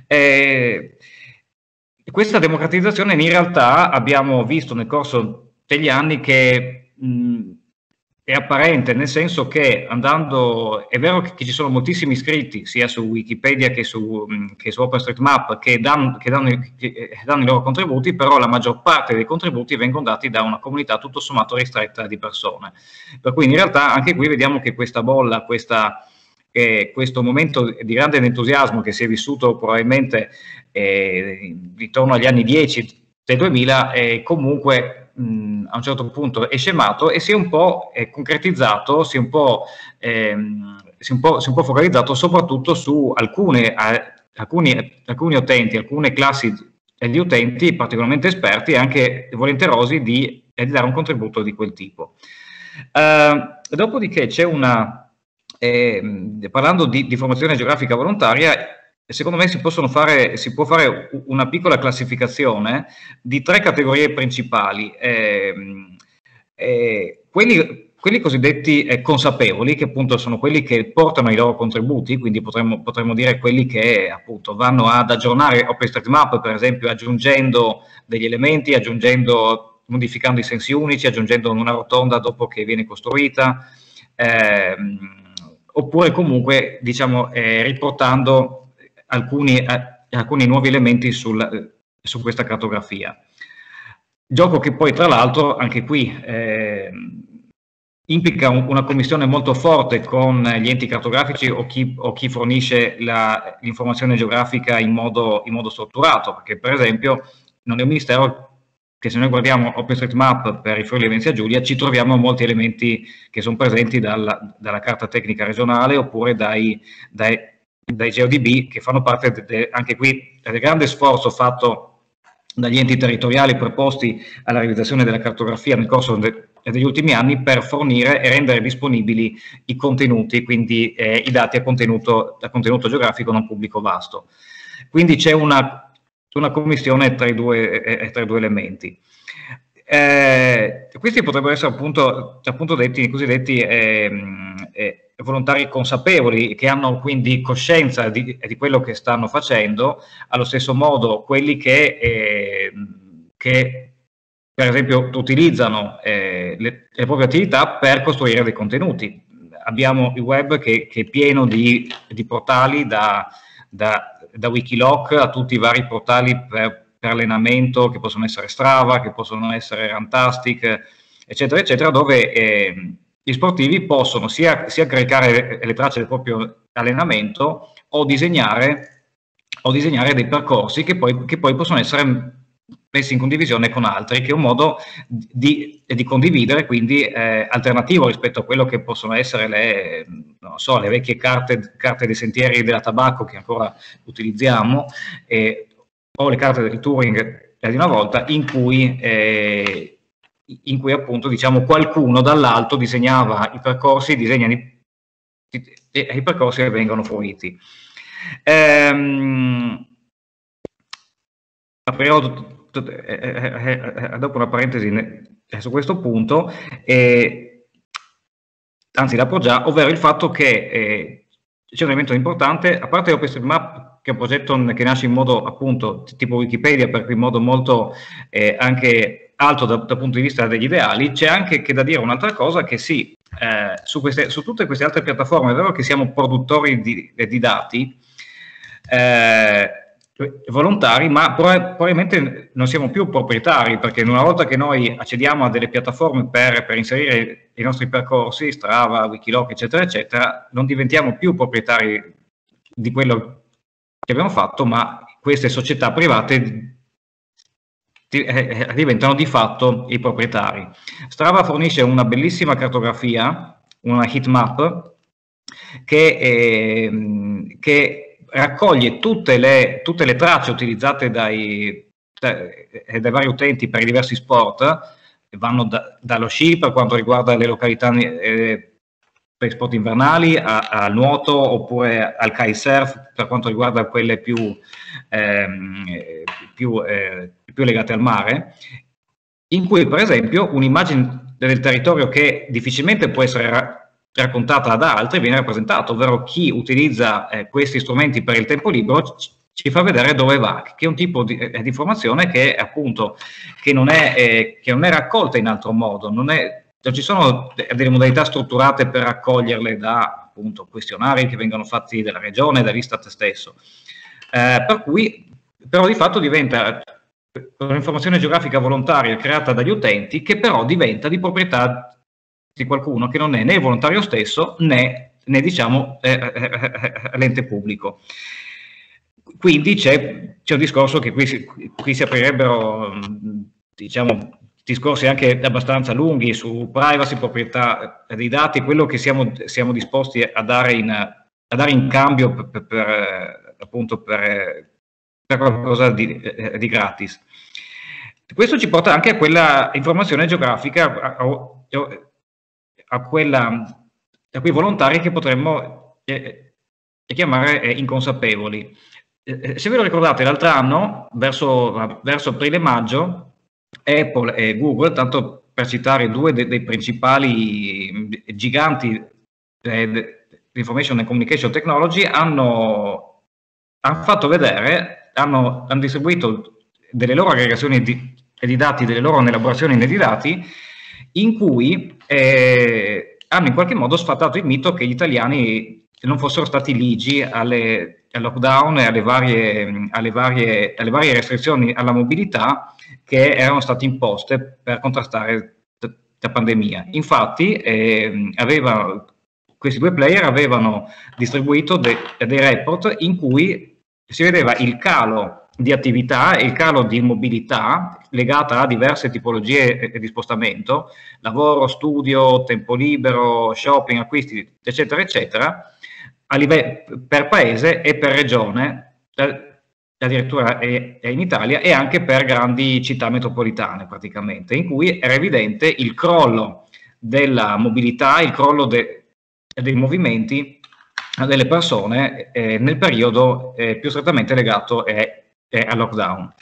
Questa democratizzazione in realtà abbiamo visto nel corso degli anni che è apparente, nel senso che è vero che ci sono moltissimi iscritti sia su Wikipedia che su OpenStreetMap che danno i loro contributi, però la maggior parte dei contributi vengono dati da una comunità tutto sommato ristretta di persone, per cui in realtà anche qui vediamo che questa bolla, questo momento di grande entusiasmo che si è vissuto probabilmente intorno agli anni 10 del 2000 comunque a un certo punto è scemato e si è un po' concretizzato, si è un po' focalizzato soprattutto su alcuni utenti, alcune classi di utenti particolarmente esperti e anche volenterosi di dare un contributo di quel tipo. Dopodiché c'è parlando di formazione geografica volontaria, secondo me si può fare una piccola classificazione di tre categorie principali. Quelli cosiddetti consapevoli, che appunto sono quelli che portano i loro contributi, quindi potremmo dire quelli che appunto vanno ad aggiornare OpenStreetMap, per esempio aggiungendo degli elementi, modificando i sensi unici, aggiungendo una rotonda dopo che viene costruita, oppure comunque diciamo riportando alcuni nuovi elementi su questa cartografia. Gioco che poi tra l'altro anche qui implica una commissione molto forte con gli enti cartografici o chi fornisce l'informazione geografica in modo strutturato, perché per esempio non è un mistero che se noi guardiamo OpenStreetMap per i Friuli Venezia Giulia ci troviamo molti elementi che sono presenti dalla carta tecnica regionale oppure dai GeoDB, che fanno parte anche qui del grande sforzo fatto dagli enti territoriali preposti alla realizzazione della cartografia nel corso degli ultimi anni per fornire e rendere disponibili i contenuti, quindi i dati a contenuto geografico non pubblico vasto. Quindi c'è una commistione tra i due elementi. Questi potrebbero essere appunto detti, i cosiddetti volontari consapevoli, che hanno quindi coscienza di quello che stanno facendo, allo stesso modo quelli che per esempio utilizzano le proprie attività per costruire dei contenuti. Abbiamo il web che è pieno di portali, da Wikiloc a tutti i vari portali per allenamento, che possono essere Strava, che possono essere Runtastic, eccetera, eccetera, dove gli sportivi possono sia caricare le tracce del proprio allenamento o disegnare dei percorsi che poi possono essere messi in condivisione con altri, che è un modo di condividere, quindi alternativo rispetto a quello che possono essere le vecchie carte dei sentieri della tabacco che ancora utilizziamo, o le carte del Touring di una volta, in cui appunto, diciamo, qualcuno dall'alto disegnava i percorsi, i percorsi vengono fruiti. Aprirò dopo una parentesi su questo punto, anzi l'apro già, ovvero il fatto che c'è un elemento importante, a parte OpenStreetMap, che è un progetto che nasce in modo appunto tipo Wikipedia, per cui in modo molto anche alto dal punto di vista degli ideali. C'è anche che da dire un'altra cosa, che sì, su tutte queste altre piattaforme è vero che siamo produttori di dati volontari, ma probabilmente non siamo più proprietari, perché una volta che noi accediamo a delle piattaforme per inserire i nostri percorsi, Strava, Wikiloc, eccetera, eccetera, non diventiamo più proprietari di quello che abbiamo fatto, ma queste società private diventano di fatto i proprietari. Strava fornisce una bellissima cartografia, una heatmap, che raccoglie tutte le tracce utilizzate dai vari utenti per i diversi sport, vanno dallo sci per quanto riguarda le località per i sport invernali, al nuoto, oppure al kitesurf per quanto riguarda quelle più legate al mare, in cui per esempio un'immagine del territorio che difficilmente può essere raccontata da altri viene rappresentata, ovvero chi utilizza questi strumenti per il tempo libero ci fa vedere dove va, che è un tipo di informazione che appunto che non è raccolta in altro modo, non ci sono delle modalità strutturate per raccoglierle da appunto questionari che vengono fatti dalla regione, dall'Istat stesso, per cui però di fatto diventa un'informazione geografica volontaria creata dagli utenti, che però diventa di proprietà di qualcuno che non è né il volontario stesso né diciamo l'ente pubblico. Quindi c'è un discorso che qui si aprirebbero, diciamo, discorsi anche abbastanza lunghi su privacy, proprietà dei dati, quello che siamo disposti a dare in cambio per qualcosa di gratis. Questo ci porta anche a quella informazione geografica, a quei volontari che potremmo chiamare inconsapevoli. Se ve lo ricordate, l'altro anno, verso aprile-maggio, Apple e Google, tanto per citare due dei principali giganti dell'information and communication technology, hanno fatto vedere, hanno distribuito delle loro aggregazioni di dati, delle loro elaborazioni di dati, in cui hanno in qualche modo sfatato il mito che gli italiani non fossero stati ligi al lockdown e alle varie restrizioni alla mobilità che erano state imposte per contrastare la pandemia. Infatti questi due player avevano distribuito dei report in cui si vedeva il calo di attività e il calo di mobilità legata a diverse tipologie di spostamento, lavoro, studio, tempo libero, shopping, acquisti, eccetera, eccetera, a livello per paese e per regione, addirittura in Italia, e anche per grandi città metropolitane praticamente, in cui era evidente il crollo della mobilità, il crollo dei movimenti delle persone nel periodo più strettamente legato al lockdown.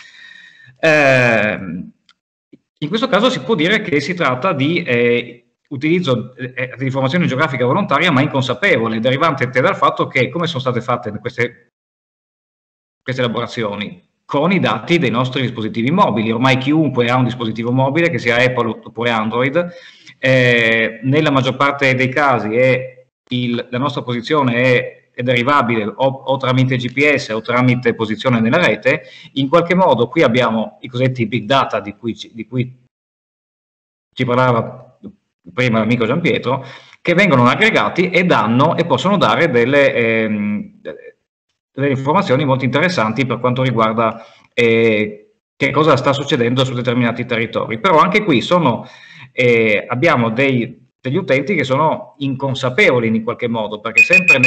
In questo caso si può dire che si tratta di utilizzo di informazione geografica volontaria ma inconsapevole, derivante dal fatto che come sono state fatte queste elaborazioni? Con i dati dei nostri dispositivi mobili. Ormai chiunque ha un dispositivo mobile, che sia Apple oppure Android, nella maggior parte dei casi la nostra posizione è derivabile o tramite GPS o tramite posizione nella rete. In qualche modo qui abbiamo i cosiddetti big data di cui ci parlava prima l'amico Gianpietro, che vengono aggregati e possono dare delle informazioni molto interessanti per quanto riguarda che cosa sta succedendo su determinati territori. Però anche qui abbiamo degli utenti che sono inconsapevoli in qualche modo, perché sempre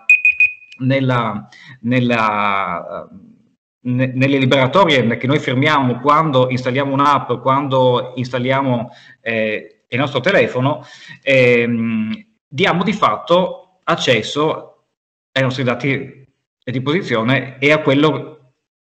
nelle liberatorie che noi firmiamo quando installiamo un'app, quando installiamo il nostro telefono, diamo di fatto accesso ai nostri dati di posizione e a quello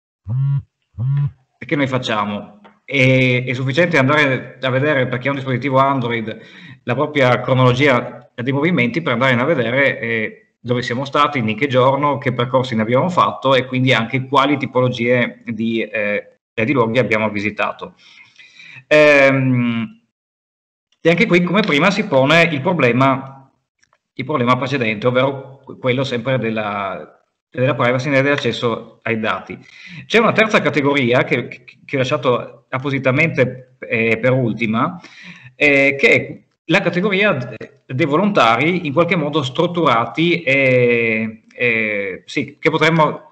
che noi facciamo. È sufficiente andare a vedere, per chi ha un dispositivo Android, la propria cronologia dei movimenti per andare a vedere dove siamo stati, in che giorno, che percorsi ne abbiamo fatto e quindi anche quali tipologie di luoghi abbiamo visitato. E anche qui, come prima, si pone il problema precedente, ovvero quello sempre della privacy e dell'accesso ai dati. C'è una terza categoria che ho lasciato appositamente per ultima, che è la categoria dei volontari in qualche modo strutturati sì, che potremmo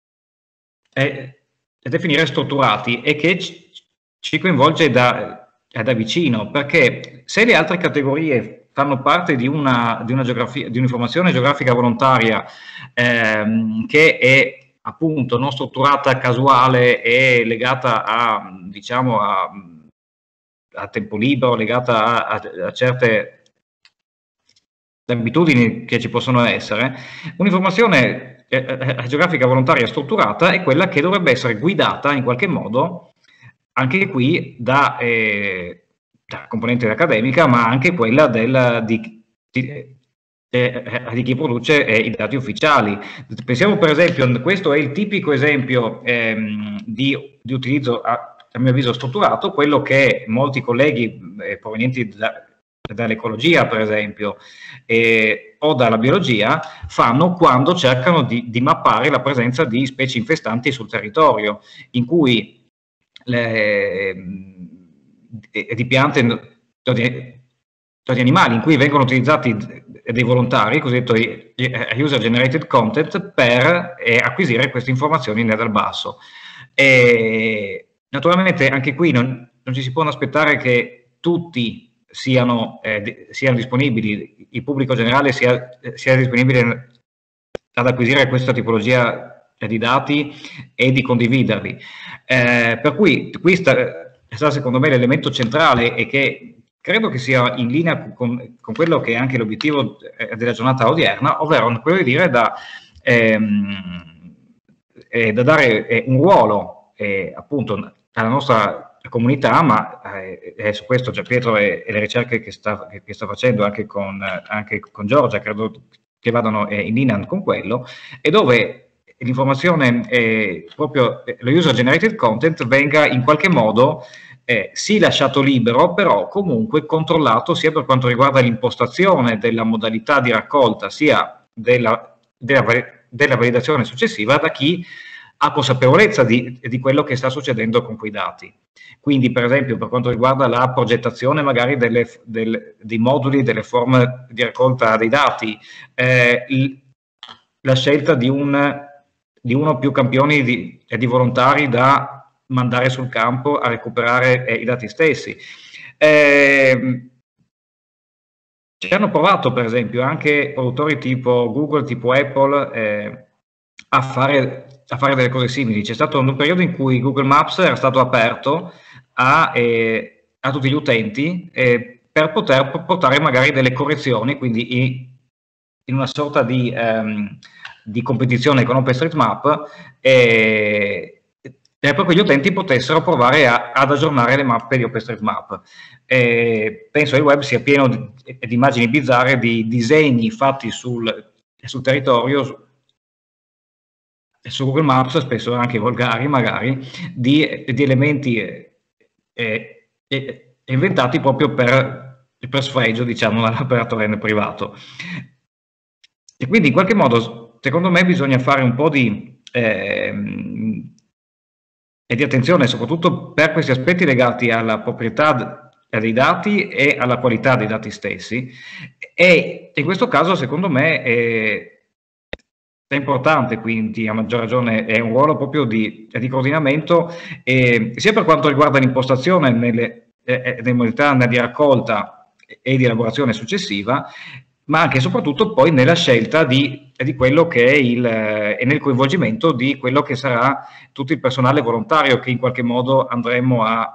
definire strutturati e che ci coinvolge da vicino, perché se le altre categorie fanno parte di un'informazione geografica volontaria che è appunto non strutturata, casuale e legata a, diciamo, a tempo libero, legata a certe abitudini che ci possono essere, un'informazione geografica volontaria strutturata è quella che dovrebbe essere guidata in qualche modo, anche qui da componente accademica, ma anche quella di chi produce i dati ufficiali. Pensiamo per esempio, questo è il tipico esempio di utilizzo a mio avviso strutturato, quello che molti colleghi provenienti dall'ecologia per esempio o dalla biologia fanno quando cercano di mappare la presenza di specie infestanti sul territorio, in cui di piante di animali, in cui vengono utilizzati dei volontari, cosiddetto user generated content, per acquisire queste informazioni dal basso. E naturalmente anche qui non ci si può aspettare che tutti siano disponibili, il pubblico generale sia disponibile ad acquisire questa tipologia di dati e di condividerli. Per cui qui sta secondo me l'elemento centrale, e che credo che sia in linea con quello che è anche l'obiettivo della giornata odierna, ovvero quello di dire da dare un ruolo appunto alla nostra comunità, ma su questo Gianpietro e le ricerche che sta facendo anche con Giorgia credo che vadano in linea con quello, e dove l'informazione, proprio lo user generated content, venga in qualche modo sì lasciato libero, però comunque controllato sia per quanto riguarda l'impostazione della modalità di raccolta, sia della validazione successiva da chi ha consapevolezza di quello che sta succedendo con quei dati. Quindi per esempio per quanto riguarda la progettazione magari dei moduli, delle forme di raccolta dei dati, la scelta di un di uno o più campioni di volontari da mandare sul campo a recuperare i dati stessi. Ci hanno provato, per esempio, anche produttori tipo Google, tipo Apple, a fare delle cose simili. C'è stato un periodo in cui Google Maps era stato aperto a tutti gli utenti per poter portare magari delle correzioni, quindi in una sorta di competizione con OpenStreetMap, per cui gli utenti potessero provare ad aggiornare le mappe di OpenStreetMap. Penso che il web sia pieno di immagini bizzarre, di disegni fatti sul territorio, su Google Maps, spesso anche volgari magari, di elementi inventati proprio per sfregio, diciamo, dall'operatore privato. E quindi in qualche modo, secondo me, bisogna fare un po' di attenzione, soprattutto per questi aspetti legati alla proprietà dei dati e alla qualità dei dati stessi, e in questo caso secondo me è importante, quindi a maggior ragione è un ruolo proprio di coordinamento, sia per quanto riguarda l'impostazione nelle modalità di raccolta e di elaborazione successiva, ma anche e soprattutto poi nella scelta di quello che è e nel coinvolgimento di quello che sarà tutto il personale volontario che in qualche modo andremo a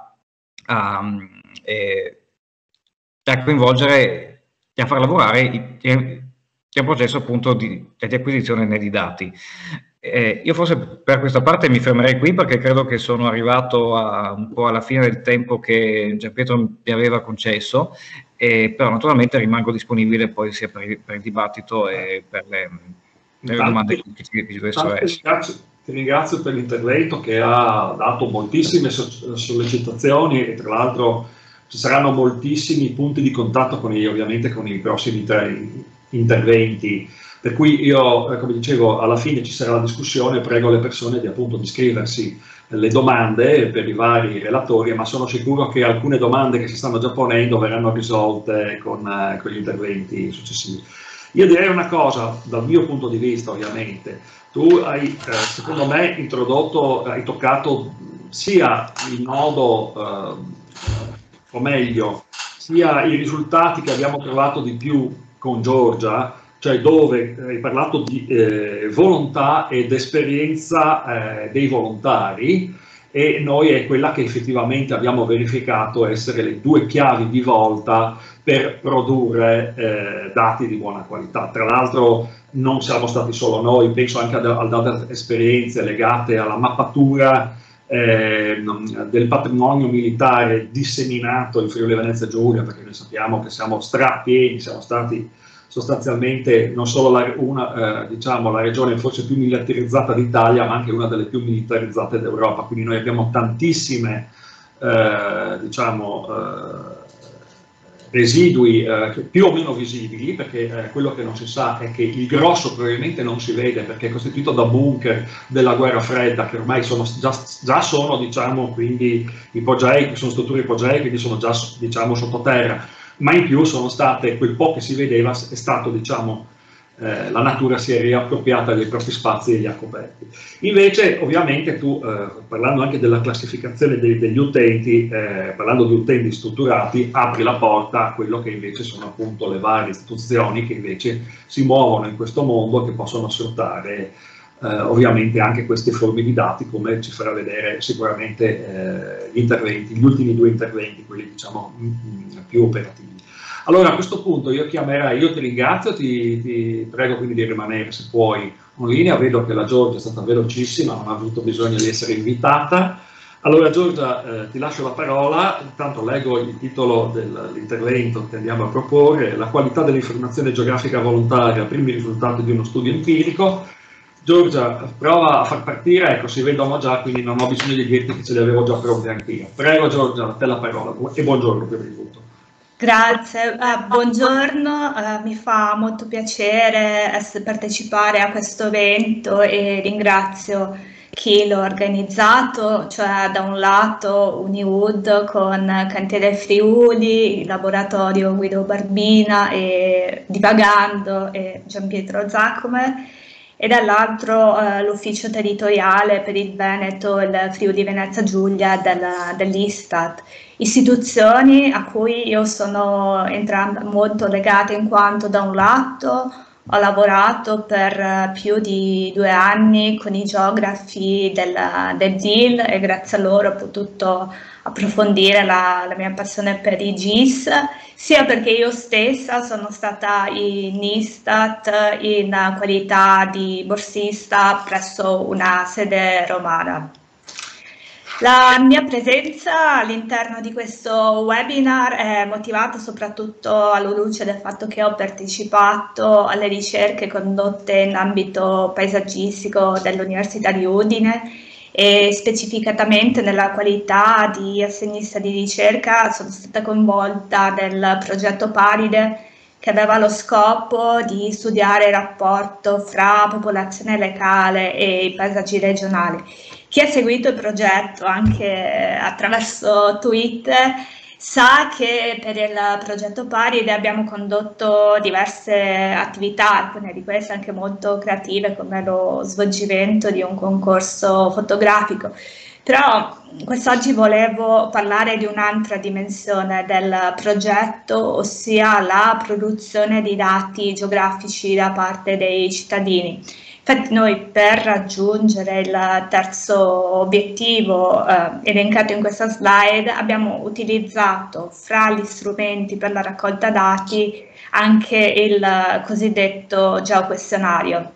coinvolgere e a far lavorare in un processo appunto di acquisizione dei dati. Io forse per questa parte mi fermerei qui, perché credo che sono arrivato un po' alla fine del tempo che Gianpietro mi aveva concesso, però naturalmente rimango disponibile poi sia per il dibattito e per le domande che ci dovessero essere. Ti ringrazio per l'intervento, che ha dato moltissime sollecitazioni, e tra l'altro ci saranno moltissimi punti di contatto ovviamente con i prossimi 3 interventi, per cui io, come dicevo, alla fine ci sarà la discussione. Prego le persone di scriversi le domande per i vari relatori, ma sono sicuro che alcune domande che si stanno già ponendo verranno risolte con gli interventi successivi. Io direi una cosa, dal mio punto di vista ovviamente: tu hai, secondo me, hai toccato sia il nodo, o meglio, sia i risultati che abbiamo trovato di più con Giorgia, cioè dove hai parlato di volontà ed esperienza dei volontari, e noi è quella che effettivamente abbiamo verificato essere le 2 chiavi di volta per produrre dati di buona qualità. Tra l'altro non siamo stati solo noi, penso anche ad altre esperienze legate alla mappatura del patrimonio militare disseminato in Friuli Venezia Giulia, perché noi sappiamo che siamo strapieni, siamo stati sostanzialmente non solo diciamo, la regione forse più militarizzata d'Italia, ma anche una delle più militarizzate d'Europa, quindi noi abbiamo tantissime diciamo, residui più o meno visibili, perché quello che non si sa è che il grosso probabilmente non si vede, perché è costituito da bunker della guerra fredda, che ormai già sono, diciamo, quindi i pogei, sono strutture ipogee, quindi sono già, diciamo, sottoterra, ma in più sono state, quel po' che si vedeva è stato, diciamo, la natura si è riappropriata dei propri spazi e li ha coperti. Invece, ovviamente, tu, parlando anche della classificazione degli utenti, parlando di utenti strutturati, apri la porta a quello che invece sono appunto le varie istituzioni che invece si muovono in questo mondo, che possono sfruttare ovviamente anche queste forme di dati, come ci farà vedere sicuramente gli ultimi 2 interventi, quelli, diciamo, più operativi. Allora, a questo punto io ti ringrazio, ti prego quindi di rimanere, se puoi, in linea. Vedo che la Giorgia è stata velocissima, non ha avuto bisogno di essere invitata. Allora Giorgia, ti lascio la parola. Intanto leggo il titolo dell'intervento che andiamo a proporre: la qualità dell'informazione geografica volontaria, primi risultati di uno studio empirico. Giorgia, prova a far partire, ecco, si vedono già, quindi non ho bisogno di dirti che ce li avevo già pronti anch'io. Prego Giorgia, a te la parola, e buongiorno prima di tutto. Grazie, buongiorno, mi fa molto piacere partecipare a questo evento e ringrazio chi l'ha organizzato, cioè da un lato Uniwood con Cantiere Friuli, il laboratorio Guido Barbina e Divagando e Gianpietro Zaccomer, e dall'altro l'ufficio territoriale per il Veneto e il Friuli Venezia Giulia dell'Istat, istituzioni a cui io sono entrambe molto legata, in quanto da un lato ho lavorato per più di 2 anni con i geografi del DIL e grazie a loro ho potuto approfondire la mia passione per i GIS, sia perché io stessa sono stata in Istat in qualità di borsista presso una sede romana. La mia presenza all'interno di questo webinar è motivata soprattutto alla luce del fatto che ho partecipato alle ricerche condotte in ambito paesaggistico dell'Università di Udine e specificatamente nella qualità di assegnista di ricerca sono stata coinvolta nel progetto Paride, che aveva lo scopo di studiare il rapporto fra popolazione locale e i paesaggi regionali. Chi ha seguito il progetto anche attraverso Twitter sa che per il progetto Paride abbiamo condotto diverse attività, alcune di queste anche molto creative, come lo svolgimento di un concorso fotografico. Però quest'oggi volevo parlare di un'altra dimensione del progetto, ossia la produzione di dati geografici da parte dei cittadini. Infatti noi per raggiungere il terzo obiettivo elencato in questa slide abbiamo utilizzato fra gli strumenti per la raccolta dati anche il cosiddetto geoquestionario.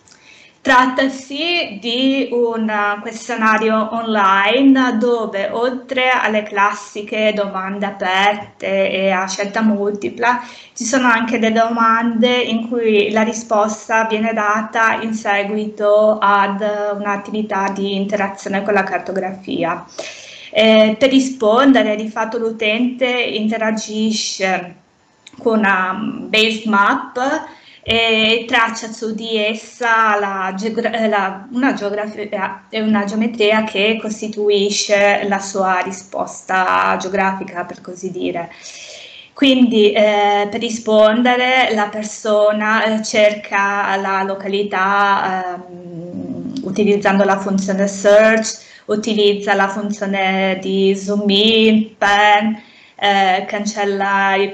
Trattasi di un questionario online dove oltre alle classiche domande aperte e a scelta multipla ci sono anche delle domande in cui la risposta viene data in seguito ad un'attività di interazione con la cartografia. Per rispondere di fatto l'utente interagisce con una base map e traccia su di essa una geometria che costituisce la sua risposta geografica, per così dire. Quindi per rispondere la persona cerca la località utilizzando la funzione search, utilizza la funzione di zoom in, pan, cancella i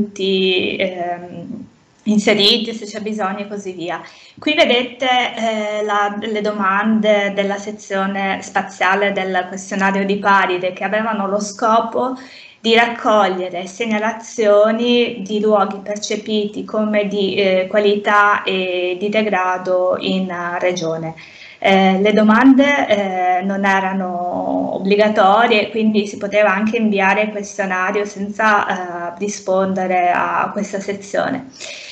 punti inseriti se c'è bisogno e così via. Qui vedete le domande della sezione spaziale del questionario di Paride che avevano lo scopo di raccogliere segnalazioni di luoghi percepiti come di qualità e di degrado in regione. Le domande non erano obbligatorie, quindi si poteva anche inviare il questionario senza rispondere a questa sezione.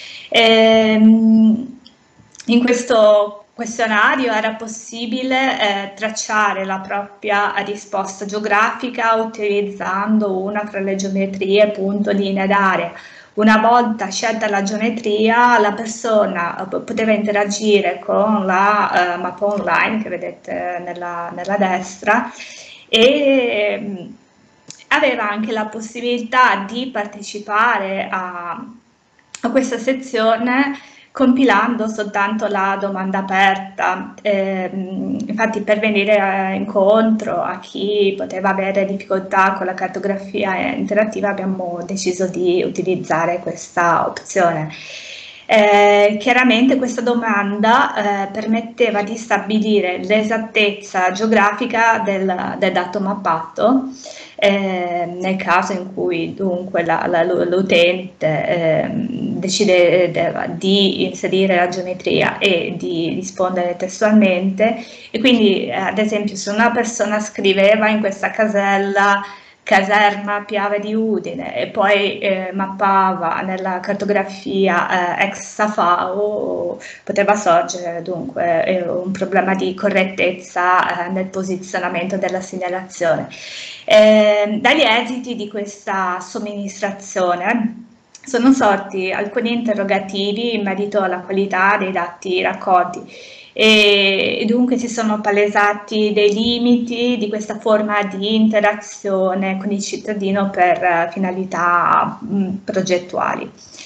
In questo questionario era possibile tracciare la propria risposta geografica utilizzando una fra le geometrie appunto linee d'area. Una volta scelta la geometria, la persona poteva interagire con la mappa online che vedete nella destra e aveva anche la possibilità di partecipare a questa sezione compilando soltanto la domanda aperta. Infatti per venire incontro a chi poteva avere difficoltà con la cartografia interattiva abbiamo deciso di utilizzare questa opzione. Chiaramente questa domanda permetteva di stabilire l'esattezza geografica del dato mappato nel caso in cui dunque l'utente decide di inserire la geometria e di rispondere testualmente, e quindi ad esempio se una persona scriveva in questa casella caserma Piave di Udine e poi mappava nella cartografia ex Safao, poteva sorgere dunque un problema di correttezza nel posizionamento della segnalazione. Dagli esiti di questa somministrazione sono sorti alcuni interrogativi in merito alla qualità dei dati raccolti e dunque si sono palesati dei limiti di questa forma di interazione con il cittadino per finalità progettuali.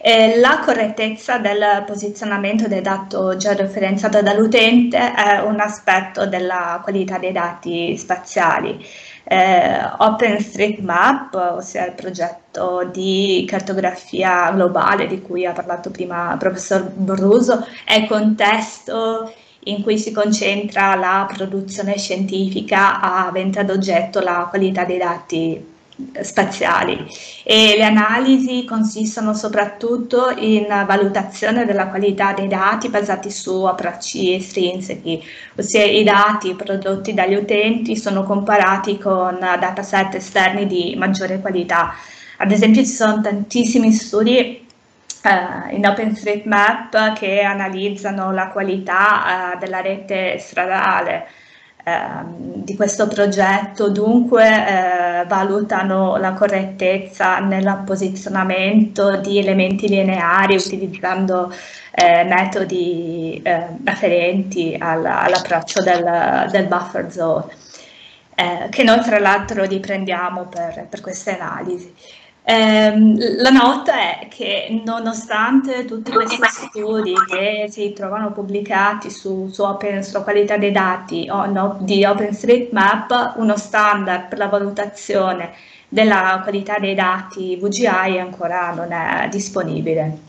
La correttezza del posizionamento del dato georeferenziato dall'utente è un aspetto della qualità dei dati spaziali. OpenStreetMap, ossia il progetto di cartografia globale di cui ha parlato prima il professor Borruso, è il contesto in cui si concentra la produzione scientifica avente ad oggetto la qualità dei dati spaziali, e le analisi consistono soprattutto in valutazione della qualità dei dati basati su approcci estrinseci, ossia i dati prodotti dagli utenti sono comparati con dataset esterni di maggiore qualità. Ad esempio ci sono tantissimi studi in OpenStreetMap che analizzano la qualità della rete stradale di questo progetto, dunque valutano la correttezza nel posizionamento di elementi lineari utilizzando metodi afferenti all'approccio del buffer zone, che noi tra l'altro riprendiamo per queste analisi. La nota è che nonostante tutti questi studi che si trovano pubblicati sulla qualità dei dati di OpenStreetMap, uno standard per la valutazione della qualità dei dati VGI ancora non è disponibile.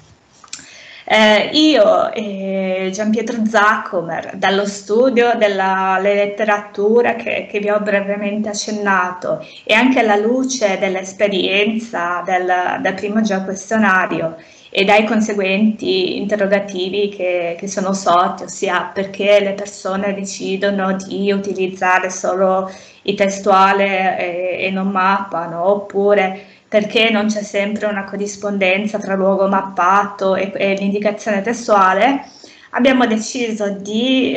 Io e Gianpietro Zaccomer, dallo studio della letteratura che vi ho brevemente accennato e anche alla luce dell'esperienza del primo geoquestionario e dai conseguenti interrogativi che sono sorti, ossia perché le persone decidono di utilizzare solo il testuale e non mappano, oppure perché non c'è sempre una corrispondenza tra luogo mappato e l'indicazione testuale, abbiamo deciso di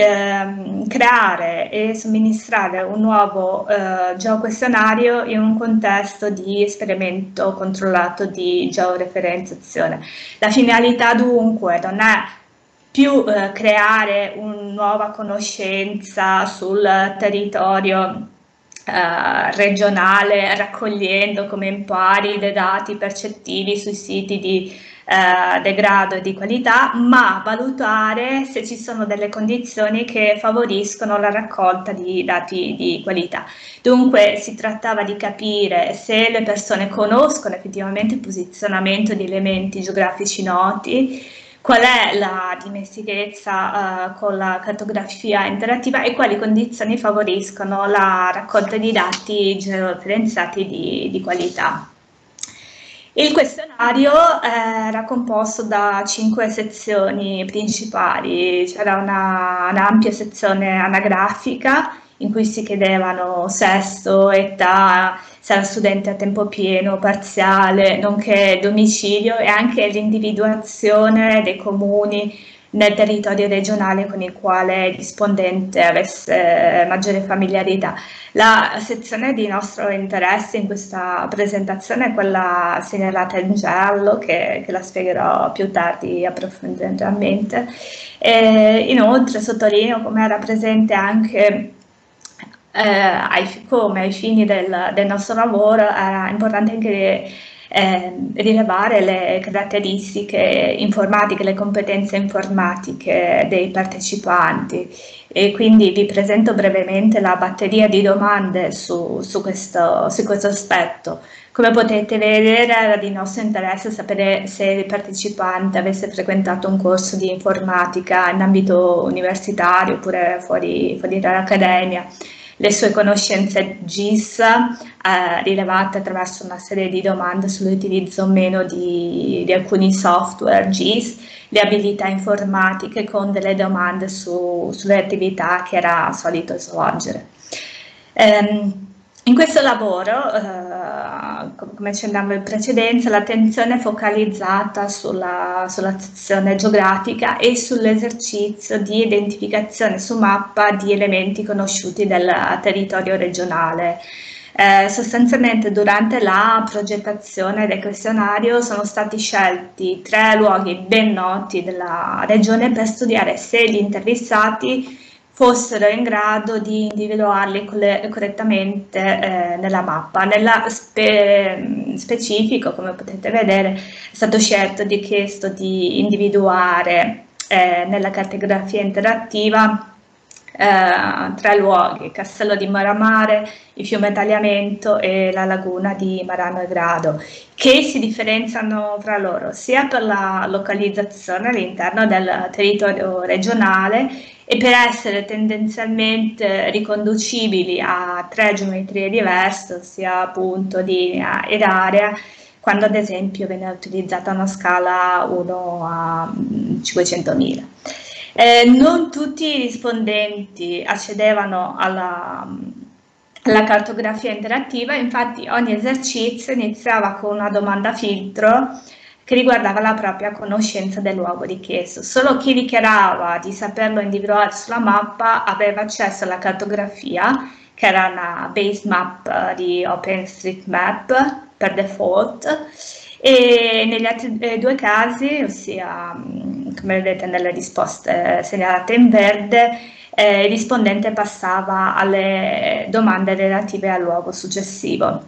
creare e somministrare un nuovo geoquestionario in un contesto di esperimento controllato di georeferenziazione. La finalità dunque non è più creare una nuova conoscenza sul territorio regionale, raccogliendo come impari dei dati percettivi sui siti di degrado e di qualità, ma valutare se ci sono delle condizioni che favoriscono la raccolta di dati di qualità. Dunque si trattava di capire se le persone conoscono effettivamente il posizionamento di elementi geografici noti, qual è la dimestichezza con la cartografia interattiva e quali condizioni favoriscono la raccolta di dati georeferenziati di qualità. Il questionario era composto da 5 sezioni principali. C'era un'ampia sezione anagrafica in cui si chiedevano sesso, età, se era studente a tempo pieno o parziale, nonché domicilio e anche l'individuazione dei comuni nel territorio regionale con il quale il rispondente avesse maggiore familiarità. La sezione di nostro interesse in questa presentazione è quella segnalata in giallo, che la spiegherò più tardi approfonditamente. Inoltre sottolineo come era presente anche come ai fini del nostro lavoro era importante anche rilevare le caratteristiche informatiche, le competenze informatiche dei partecipanti, e quindi vi presento brevemente la batteria di domande su questo aspetto. Come potete vedere era di nostro interesse sapere se il partecipante avesse frequentato un corso di informatica in ambito universitario oppure fuori dall'accademia, le sue conoscenze GIS rilevate attraverso una serie di domande sull'utilizzo o meno di alcuni software GIS, le abilità informatiche con delle domande sulle attività che era solito svolgere. In questo lavoro, come accennavo in precedenza, l'attenzione è focalizzata sulla sezione geografica e sull'esercizio di identificazione su mappa di elementi conosciuti del territorio regionale. Sostanzialmente durante la progettazione del questionario sono stati scelti 3 luoghi ben noti della regione per studiare se gli intervistati fossero in grado di individuarli correttamente nella mappa. Nella specifico, come potete vedere, è stato scelto e chiesto di individuare nella cartografia interattiva 3 luoghi: Castello di Maramare, il fiume Tagliamento e la laguna di Marano e Grado, che si differenziano fra loro sia per la localizzazione all'interno del territorio regionale e per essere tendenzialmente riconducibili a 3 geometrie diverse, ossia punto, linea ed area, quando ad esempio viene utilizzata una scala 1 a 500.000. Non tutti i rispondenti accedevano alla cartografia interattiva, infatti ogni esercizio iniziava con una domanda filtro che riguardava la propria conoscenza del luogo richiesto. Solo chi dichiarava di saperlo individuare sulla mappa aveva accesso alla cartografia, che era una base map di OpenStreetMap per default, e negli altri 2 casi, ossia come vedete nelle risposte segnalate in verde, il rispondente passava alle domande relative al luogo successivo.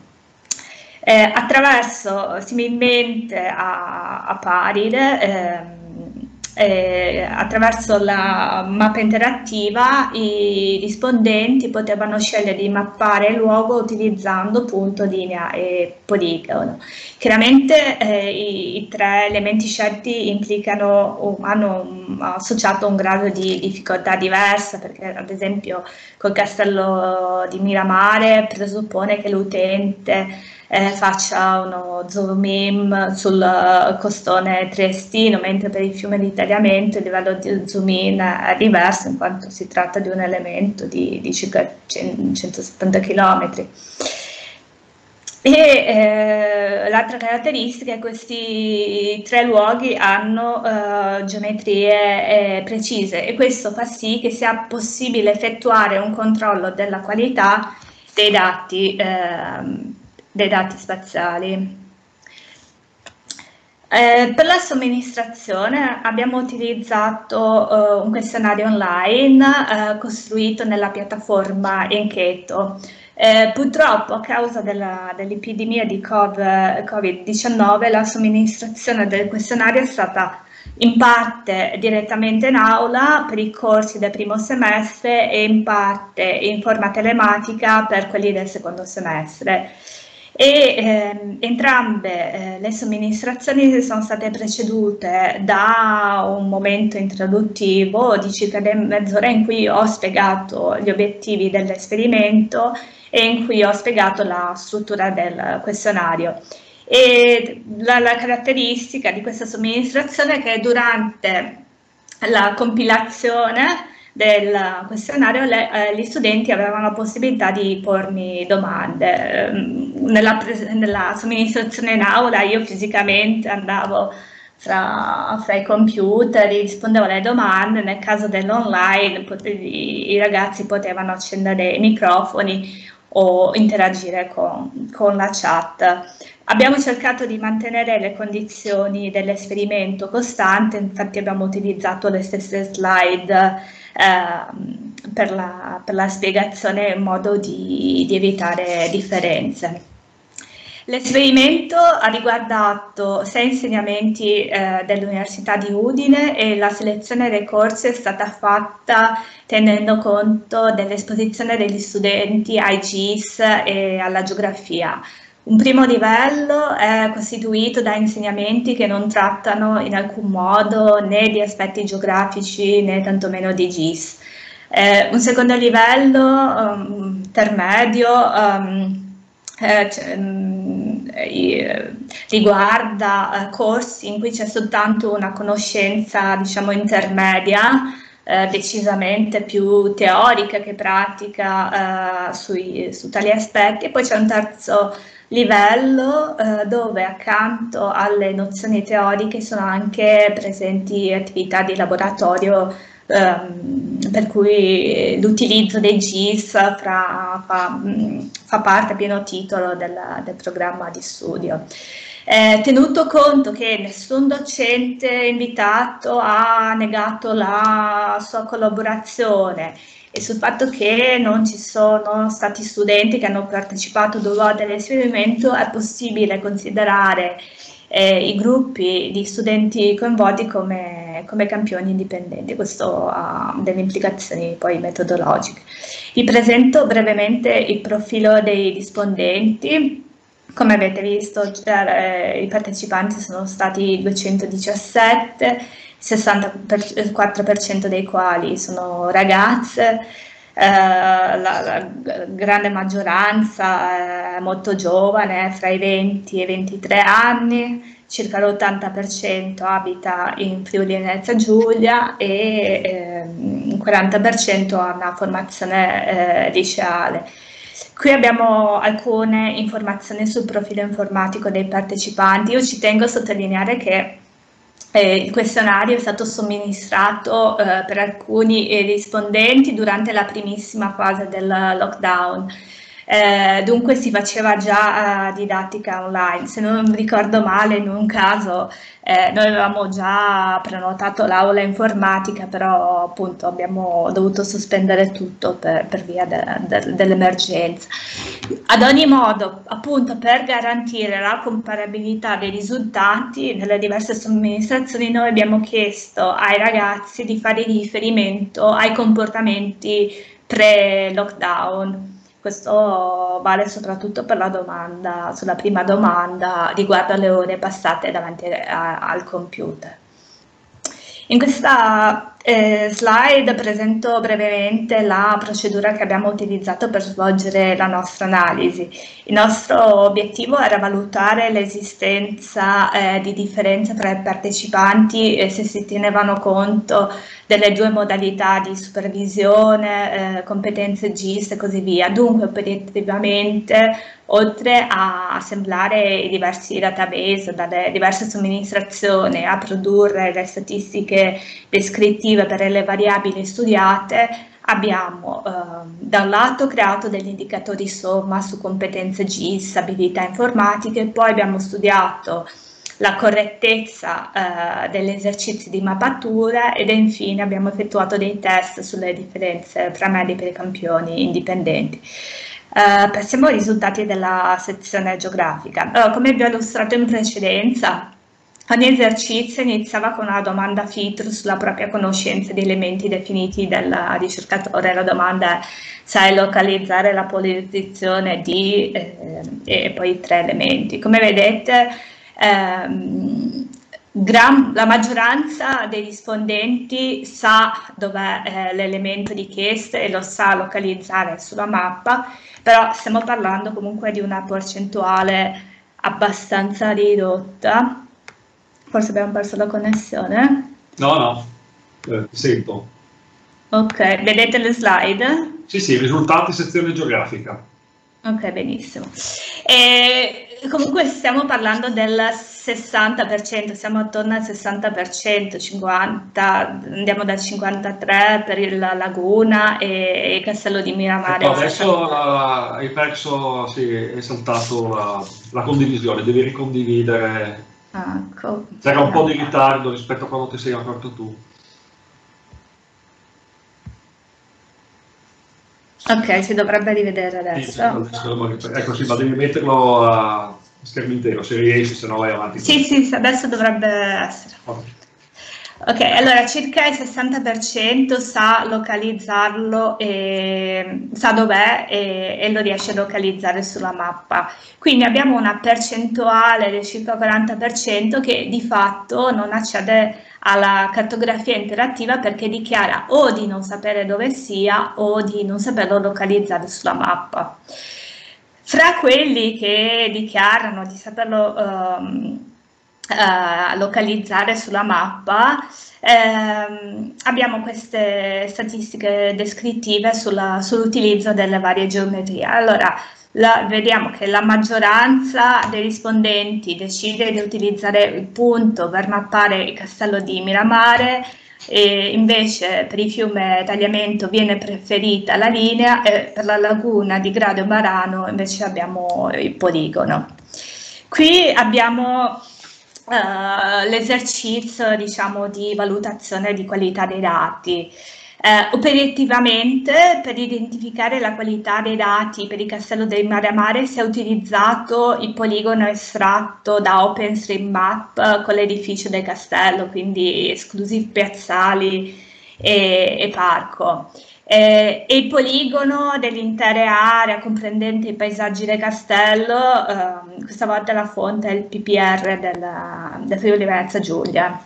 Similmente a Paride, attraverso la mappa interattiva i rispondenti potevano scegliere di mappare il luogo utilizzando punto, linea e poligono. Chiaramente i 3 elementi scelti hanno associato un grado di difficoltà diversa, perché ad esempio col Castello di Miramare presuppone che l'utente faccia uno zoom in sul costone triestino, mentre per il fiume di Tagliamento il livello di zoom in è diverso, in quanto si tratta di un elemento di circa 170 km. E l'altra caratteristica è che questi 3 luoghi hanno geometrie precise, e questo fa sì che sia possibile effettuare un controllo della qualità dei dati spaziali. Per la somministrazione abbiamo utilizzato un questionario online costruito nella piattaforma Enketo. Purtroppo, a causa dell'epidemia di Covid-19, la somministrazione del questionario è stata in parte direttamente in aula per i corsi del primo semestre e in parte in forma telematica per quelli del secondo semestre. Entrambe le somministrazioni sono state precedute da un momento introduttivo di circa mezz'ora in cui ho spiegato gli obiettivi dell'esperimento e in cui ho spiegato la struttura del questionario. E la caratteristica di questa somministrazione è che durante la compilazione del questionario gli studenti avevano la possibilità di pormi domande. Nella somministrazione in aula io fisicamente andavo fra i computer, rispondevo alle domande. Nel caso dell'online i ragazzi potevano accendere i microfoni o interagire con la chat. Abbiamo cercato di mantenere le condizioni dell'esperimento costante, infatti abbiamo utilizzato le stesse slide per la spiegazione, in modo di evitare differenze. L'esperimento ha riguardato 6 insegnamenti dell'Università di Udine, e la selezione dei corsi è stata fatta tenendo conto dell'esposizione degli studenti ai GIS e alla geografia. Un primo livello è costituito da insegnamenti che non trattano in alcun modo né di aspetti geografici né tantomeno di GIS. Un secondo livello intermedio riguarda corsi in cui c'è soltanto una conoscenza, diciamo, intermedia, decisamente più teorica che pratica su tali aspetti, e poi c'è un terzo livello dove accanto alle nozioni teoriche sono anche presenti attività di laboratorio, per cui l'utilizzo dei GIS fa parte a pieno titolo del programma di studio. Tenuto conto che nessun docente invitato ha negato la sua collaborazione e sul fatto che non ci sono stati studenti che hanno partecipato durante l'esperimento, è possibile considerare i gruppi di studenti coinvolti come campioni indipendenti. Questo ha delle implicazioni poi metodologiche. Vi presento brevemente il profilo dei rispondenti. Come avete visto, i partecipanti sono stati 217, il 64% dei quali sono ragazze, la grande maggioranza è molto giovane, fra i 20 e i 23 anni, circa l'80% abita in Friuli Venezia Giulia e il 40% ha una formazione liceale. Qui abbiamo alcune informazioni sul profilo informatico dei partecipanti. Io ci tengo a sottolineare che il questionario è stato somministrato per alcuni rispondenti durante la primissima fase del lockdown. Dunque si faceva già didattica online. Se non ricordo male, in un caso noi avevamo già prenotato l'aula informatica, però appunto abbiamo dovuto sospendere tutto per via dell'emergenza. Ad ogni modo, appunto, per garantire la comparabilità dei risultati nelle diverse somministrazioni, noi abbiamo chiesto ai ragazzi di fare riferimento ai comportamenti pre-lockdown. Questo vale soprattutto per la domanda, sulla prima domanda riguardo alle ore passate davanti al computer. In questa slide presento brevemente la procedura che abbiamo utilizzato per svolgere la nostra analisi. Il nostro obiettivo era valutare l'esistenza di differenze tra i partecipanti e se si tenevano conto delle due modalità di supervisione, competenze GIS e così via. Dunque, operativamente, oltre a assemblare i diversi database dalle diverse somministrazioni, a produrre le statistiche descrittive per le variabili studiate, abbiamo da un lato creato degli indicatori somma su competenze GIS, abilità informatiche, poi abbiamo studiato la correttezza degli esercizi di mappatura ed infine abbiamo effettuato dei test sulle differenze fra medi per i campioni indipendenti. Passiamo ai risultati della sezione geografica. Allora, come vi ho illustrato in precedenza, ogni esercizio iniziava con una domanda filtro sulla propria conoscenza di elementi definiti dal ricercatore. La domanda è: sai localizzare la polarizzazione di e poi 3 elementi. Come vedete, la maggioranza dei rispondenti sa dov'è l'elemento richiesto e lo sa localizzare sulla mappa, però stiamo parlando comunque di una percentuale abbastanza ridotta. Forse abbiamo perso la connessione? No, ti sento. Ok, vedete le slide? Sì, risultati sezione geografica. Ok, benissimo. Comunque stiamo parlando del 60%, siamo attorno al 60%, 50, andiamo dal 53% per la Laguna e il Castello di Miramare. Adesso hai perso, sì, è saltato la condivisione, devi ricondividere. Ecco. C'era un po' di ritardo rispetto a quando ti sei aperto tu. Ok, si dovrebbe rivedere adesso. Ecco, sì, ma devi metterlo a schermo intero, se riesci, se no vai avanti. Sì, adesso dovrebbe essere. Ok, allora circa il 60% sa localizzarlo, sa dov'è e lo riesce a localizzare sulla mappa. Quindi abbiamo una percentuale del circa 40% che di fatto non accede alla cartografia interattiva perché dichiara o di non sapere dove sia o di non saperlo localizzare sulla mappa. Fra quelli che dichiarano di saperlo localizzare sulla mappa, abbiamo queste statistiche descrittive sull'utilizzo delle varie geometrie. Allora, vediamo che la maggioranza dei rispondenti decide di utilizzare il punto per mappare il castello di Miramare, e invece per il fiume Tagliamento viene preferita la linea e per la laguna di Grado Marano invece abbiamo il poligono. Qui abbiamo l'esercizio, diciamo, di valutazione di qualità dei dati. Operativamente, per identificare la qualità dei dati per il castello del Miramare si è utilizzato il poligono estratto da OpenStreetMap con l'edificio del castello, quindi esclusi piazzali e parco. E il poligono dell'intera area comprendente i paesaggi del castello, questa volta la fonte è il PPR del Friuli Venezia Giulia.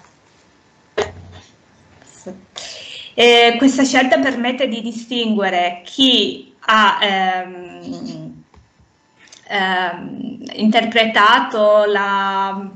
Questa scelta permette di distinguere chi ha interpretato la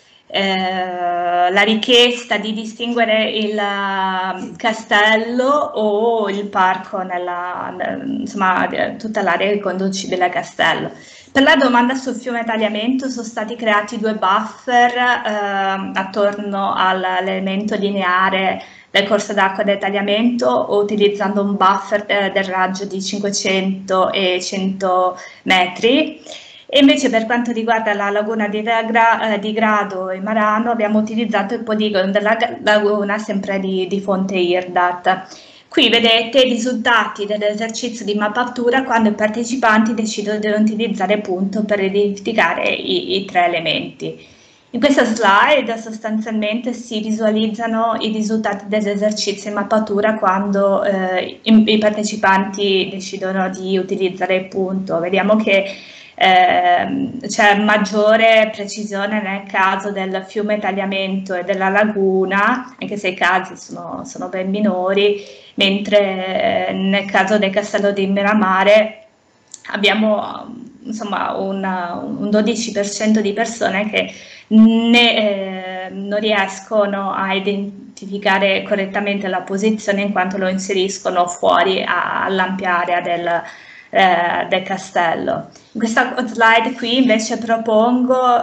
richiesta di distinguere il castello o il parco insomma tutta l'area riconducibile al castello. Per la domanda sul fiume Tagliamento sono stati creati 2 buffer attorno all'elemento lineare del corso d'acqua del Tagliamento, utilizzando un buffer del raggio di 500 e 100 metri. E invece per quanto riguarda la laguna di Grado e Marano abbiamo utilizzato il poligono della laguna sempre di fonte IRDAT. Qui vedete i risultati dell'esercizio di mappatura quando i partecipanti decidono di utilizzare punto per identificare i 3 elementi. In questa slide sostanzialmente si visualizzano i risultati dell'esercizio di mappatura quando i partecipanti decidono di utilizzare il punto. Vediamo che c'è maggiore precisione nel caso del fiume Tagliamento e della laguna, anche se i casi sono ben minori, mentre nel caso del castello di Miramare abbiamo insomma un 12% di persone che non riescono a identificare correttamente la posizione in quanto lo inseriscono fuori all'ampia area del castello. In questa slide qui invece propongo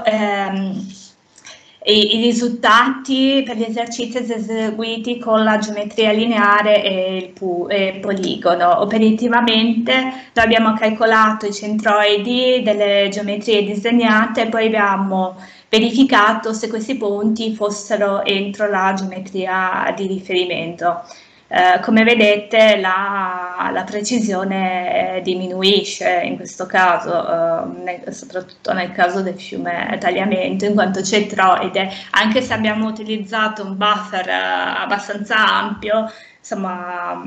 i risultati per gli esercizi eseguiti con la geometria lineare e il poligono. Operativamente noi abbiamo calcolato i centroidi delle geometrie disegnate e poi abbiamo verificato se questi punti fossero entro la geometria di riferimento. Come vedete la precisione diminuisce in questo caso, soprattutto nel caso del fiume Tagliamento, in quanto centroide, anche se abbiamo utilizzato un buffer abbastanza ampio, insomma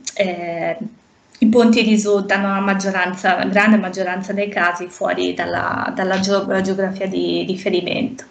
i punti risultano la grande maggioranza dei casi fuori dalla geografia di riferimento.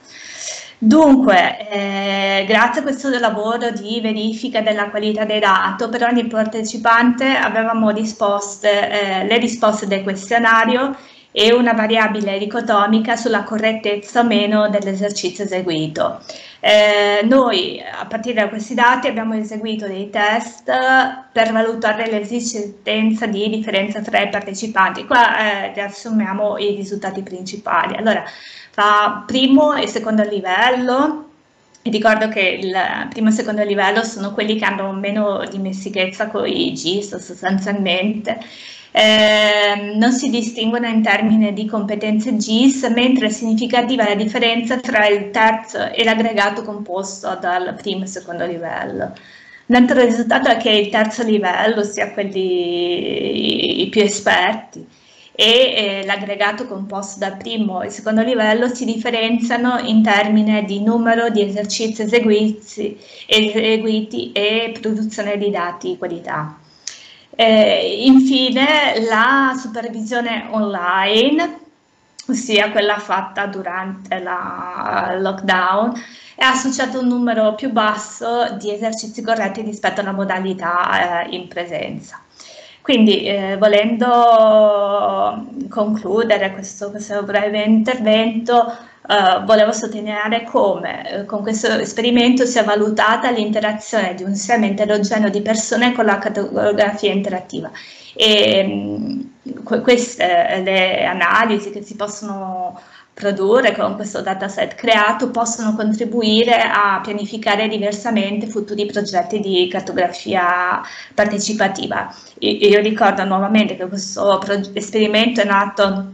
Dunque, grazie a questo lavoro di verifica della qualità dei dati, per ogni partecipante avevamo disposte le risposte del questionario e una variabile dicotomica sulla correttezza o meno dell'esercizio eseguito. Noi, a partire da questi dati, abbiamo eseguito dei test per valutare l'esistenza di differenza tra i partecipanti. Qua riassumiamo i risultati principali. Allora, tra primo e secondo livello, e ricordo che il primo e secondo livello sono quelli che hanno meno dimestichezza con i GIS sostanzialmente, non si distinguono in termini di competenze GIS, mentre è significativa la differenza tra il terzo e l'aggregato composto dal primo e secondo livello. L'altro risultato è che il terzo livello, ossia quelli i più esperti, e l'aggregato composto dal primo e secondo livello si differenziano in termini di numero di esercizi eseguiti e produzione di dati di qualità. Infine la supervisione online, ossia quella fatta durante il lockdown, è associato a un numero più basso di esercizi corretti rispetto alla modalità in presenza. Quindi, volendo concludere questo breve intervento, volevo sottolineare come con questo esperimento sia valutata l'interazione di un sistema eterogeneo di persone con la cartografia interattiva. E queste le analisi che si possono produrre con questo dataset creato possono contribuire a pianificare diversamente futuri progetti di cartografia partecipativa. Io ricordo nuovamente che questo esperimento è nato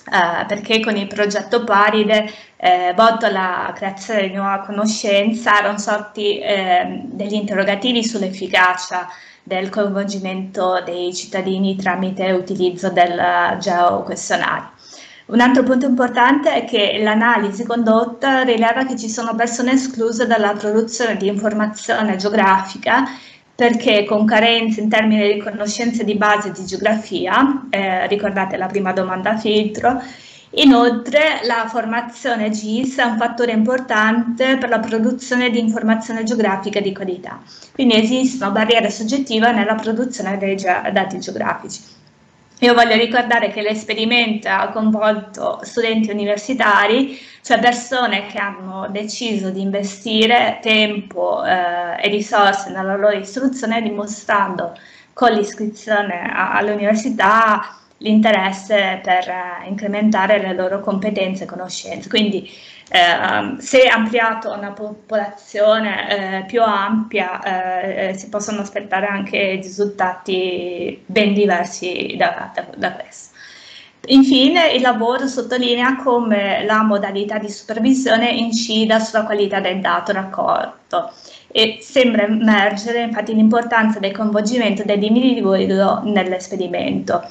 perché con il progetto Paride, volto alla creazione di nuova conoscenza, erano sorti degli interrogativi sull'efficacia del coinvolgimento dei cittadini tramite utilizzo del geoquestionario. Un altro punto importante è che l'analisi condotta rileva che ci sono persone escluse dalla produzione di informazione geografica perché con carenze in termini di conoscenze di base di geografia, ricordate la prima domanda filtro. Inoltre la formazione GIS è un fattore importante per la produzione di informazione geografica di qualità, quindi esistono barriere soggettive nella produzione dei dati geografici. Io voglio ricordare che l'esperimento ha coinvolto studenti universitari, cioè persone che hanno deciso di investire tempo e risorse nella loro istruzione, dimostrando con l'iscrizione all'università l'interesse per incrementare le loro competenze e conoscenze. Quindi se ampliato a una popolazione più ampia si possono aspettare anche risultati ben diversi da questo. Infine il lavoro sottolinea come la modalità di supervisione incida sulla qualità del dato raccolto e sembra emergere infatti l'importanza del coinvolgimento dell'individuo nell'esperimento.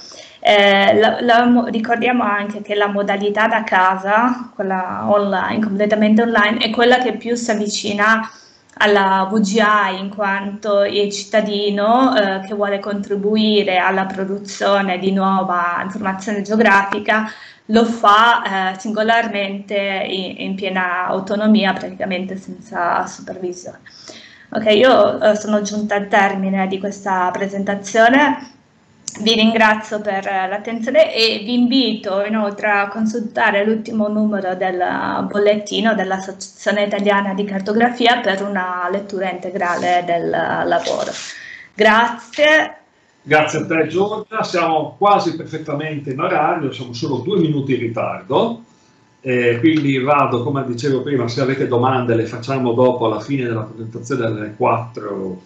Ricordiamo anche che la modalità da casa, quella online, completamente online, è quella che più si avvicina alla VGI, in quanto il cittadino che vuole contribuire alla produzione di nuova informazione geografica lo fa singolarmente in piena autonomia, praticamente senza supervisione. Ok, io sono giunta al termine di questa presentazione. Vi ringrazio per l'attenzione e vi invito inoltre a consultare l'ultimo numero del bollettino dell'Associazione Italiana di Cartografia per una lettura integrale del lavoro. Grazie. Grazie a te Giorgia, siamo quasi perfettamente in orario, siamo solo 2 minuti in ritardo, quindi vado, come dicevo prima, se avete domande le facciamo dopo alla fine della presentazione alle 4.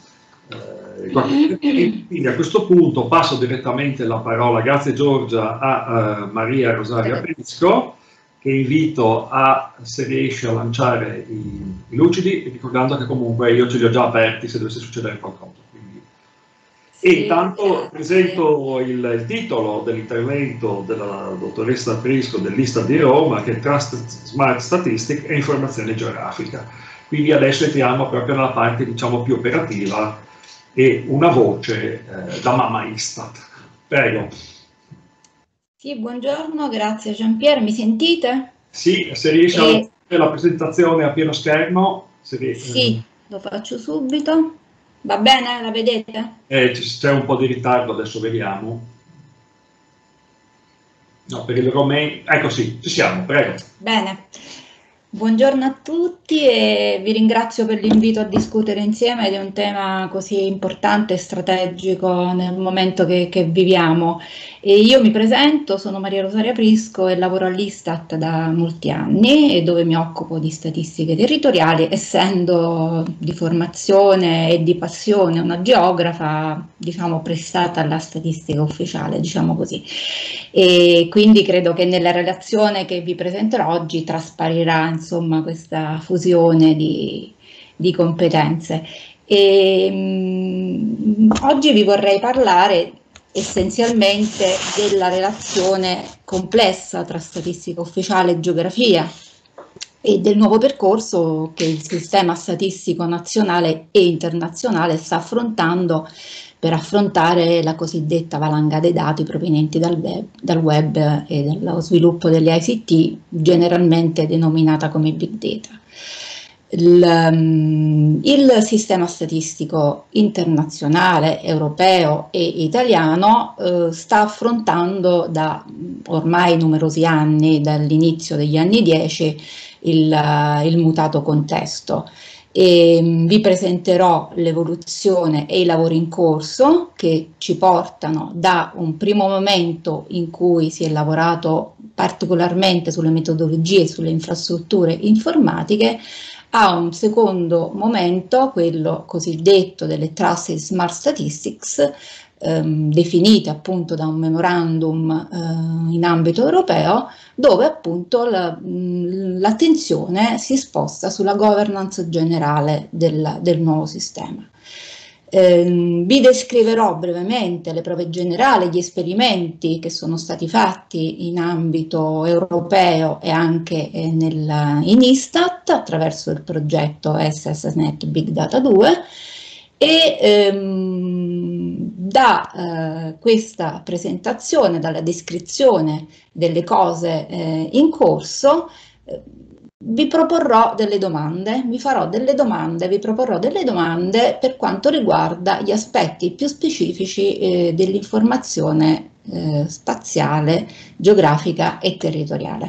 Quindi a questo punto passo direttamente la parola, grazie Giorgia, a Maria Rosaria Prisco, che invito se riesce a lanciare i lucidi, ricordando che comunque io ce li ho già aperti se dovesse succedere qualcosa. Quindi. Sì, e intanto presento il titolo dell'intervento della dottoressa Prisco dell'Istat di Roma, che è Trust Smart Statistics e Informazione Geografica. Quindi adesso entriamo proprio nella parte, diciamo, più operativa e una voce da mamma Istat. Prego. Sì, buongiorno, grazie Jean-Pierre, mi sentite? Sì, se riesci a fare la presentazione a pieno schermo. Sì, lo faccio subito. Va bene, la vedete? C'è un po' di ritardo, adesso vediamo. No, per il Romei, ecco sì, ci siamo, prego. Bene. Buongiorno a tutti e vi ringrazio per l'invito a discutere insieme di un tema così importante e strategico nel momento che viviamo. E io mi presento, sono Maria Rosaria Prisco e lavoro all'Istat da molti anni e dove mi occupo di statistiche territoriali, essendo di formazione e di passione una geografa, diciamo, prestata alla statistica ufficiale, diciamo così. E quindi credo che nella relazione che vi presenterò oggi trasparirà insomma questa fusione di competenze. Oggi vi vorrei parlare essenzialmente della relazione complessa tra statistica ufficiale e geografia e del nuovo percorso che il sistema statistico nazionale e internazionale sta affrontando per affrontare la cosiddetta valanga dei dati provenienti dal web e dallo sviluppo delle ICT, generalmente denominata come Big Data. Il sistema statistico internazionale, europeo e italiano sta affrontando da ormai numerosi anni, dall'inizio degli anni 10, il mutato contesto. E vi presenterò l'evoluzione e i lavori in corso che ci portano da un primo momento in cui si è lavorato particolarmente sulle metodologie e sulle infrastrutture informatiche a un secondo momento, quello cosiddetto delle Trusted Smart Statistics, definite appunto da un memorandum in ambito europeo, dove appunto l'attenzione si sposta sulla governance generale del nuovo sistema. Vi descriverò brevemente le prove generali, gli esperimenti che sono stati fatti in ambito europeo e anche in Istat attraverso il progetto SSNet Big Data 2 e da questa presentazione, dalla descrizione delle cose in corso, vi proporrò delle domande, vi proporrò delle domande per quanto riguarda gli aspetti più specifici dell'informazione spaziale, geografica e territoriale.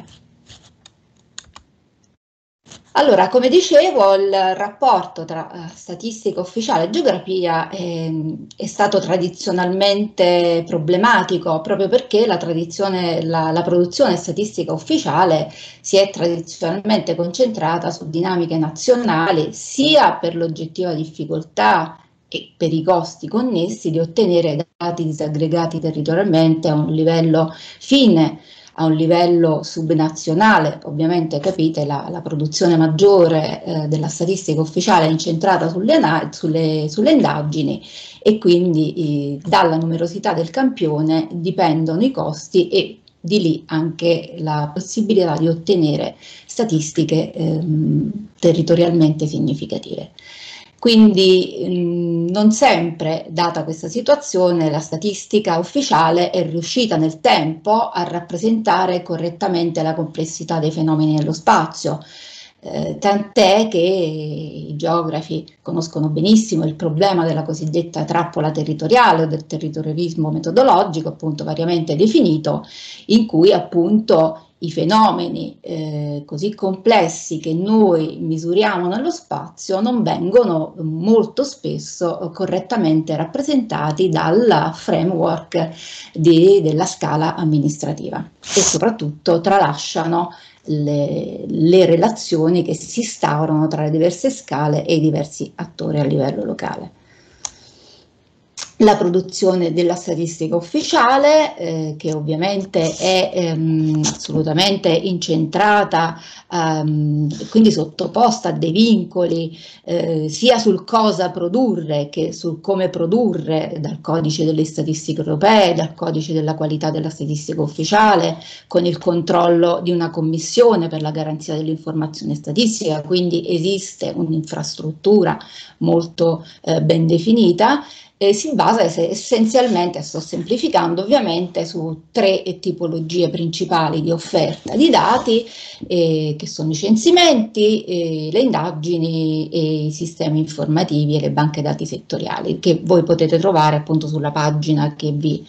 Allora, come dicevo, il rapporto tra statistica ufficiale e geografia è stato tradizionalmente problematico, proprio perché la produzione statistica ufficiale si è tradizionalmente concentrata su dinamiche nazionali, sia per l'oggettiva difficoltà e per i costi connessi di ottenere dati disaggregati territorialmente a un livello fine, a un livello subnazionale. Ovviamente capite la produzione maggiore della statistica ufficiale è incentrata sulle indagini e quindi dalla numerosità del campione dipendono i costi e di lì anche la possibilità di ottenere statistiche territorialmente significative. Quindi non sempre, data questa situazione, la statistica ufficiale è riuscita nel tempo a rappresentare correttamente la complessità dei fenomeni nello spazio, tant'è che i geografi conoscono benissimo il problema della cosiddetta trappola territoriale o del territorialismo metodologico, appunto variamente definito, in cui appunto i fenomeni così complessi che noi misuriamo nello spazio non vengono molto spesso correttamente rappresentati dal framework della scala amministrativa e soprattutto tralasciano le relazioni che si instaurano tra le diverse scale e i diversi attori a livello locale. La produzione della statistica ufficiale, che ovviamente è assolutamente incentrata, quindi sottoposta a dei vincoli sia sul cosa produrre che sul come produrre, dal codice delle statistiche europee, dal codice della qualità della statistica ufficiale, con il controllo di una commissione per la garanzia dell'informazione statistica, quindi esiste un'infrastruttura molto ben definita. Si basa essenzialmente, sto semplificando ovviamente, su 3 tipologie principali di offerta di dati, che sono i censimenti, le indagini e i sistemi informativi e le banche dati settoriali, che voi potete trovare appunto sulla pagina che vi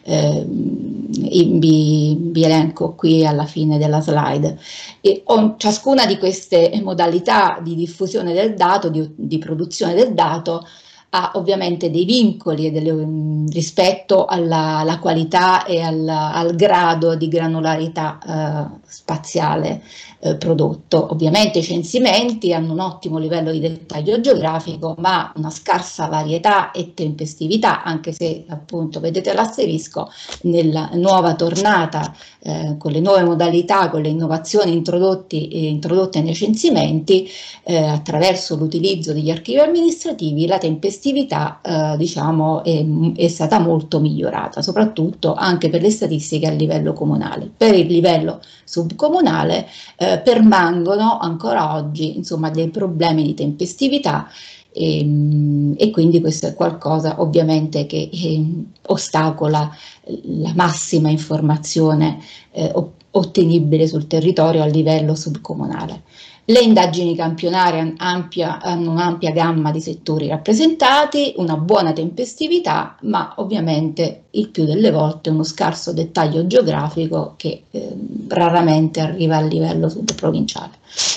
elenco qui alla fine della slide. Ciascuna di queste modalità di diffusione del dato, di produzione del dato, ha ovviamente dei vincoli rispetto alla qualità e al grado di granularità spaziale prodotto. Ovviamente i censimenti hanno un ottimo livello di dettaglio geografico, ma una scarsa varietà e tempestività, anche se appunto vedete l'asterisco, nella nuova tornata con le nuove modalità, con le innovazioni introdotte nei censimenti, attraverso l'utilizzo degli archivi amministrativi, la tempestività diciamo è stata molto migliorata, soprattutto anche per le statistiche a livello comunale. Per il livello subcomunale permangono ancora oggi insomma dei problemi di tempestività e quindi questo è qualcosa ovviamente che ostacola la massima informazione ottenibile sul territorio a livello subcomunale. Le indagini campionarie hanno un'ampia gamma di settori rappresentati, una buona tempestività, ma ovviamente il più delle volte uno scarso dettaglio geografico che raramente arriva a livello subprovinciale.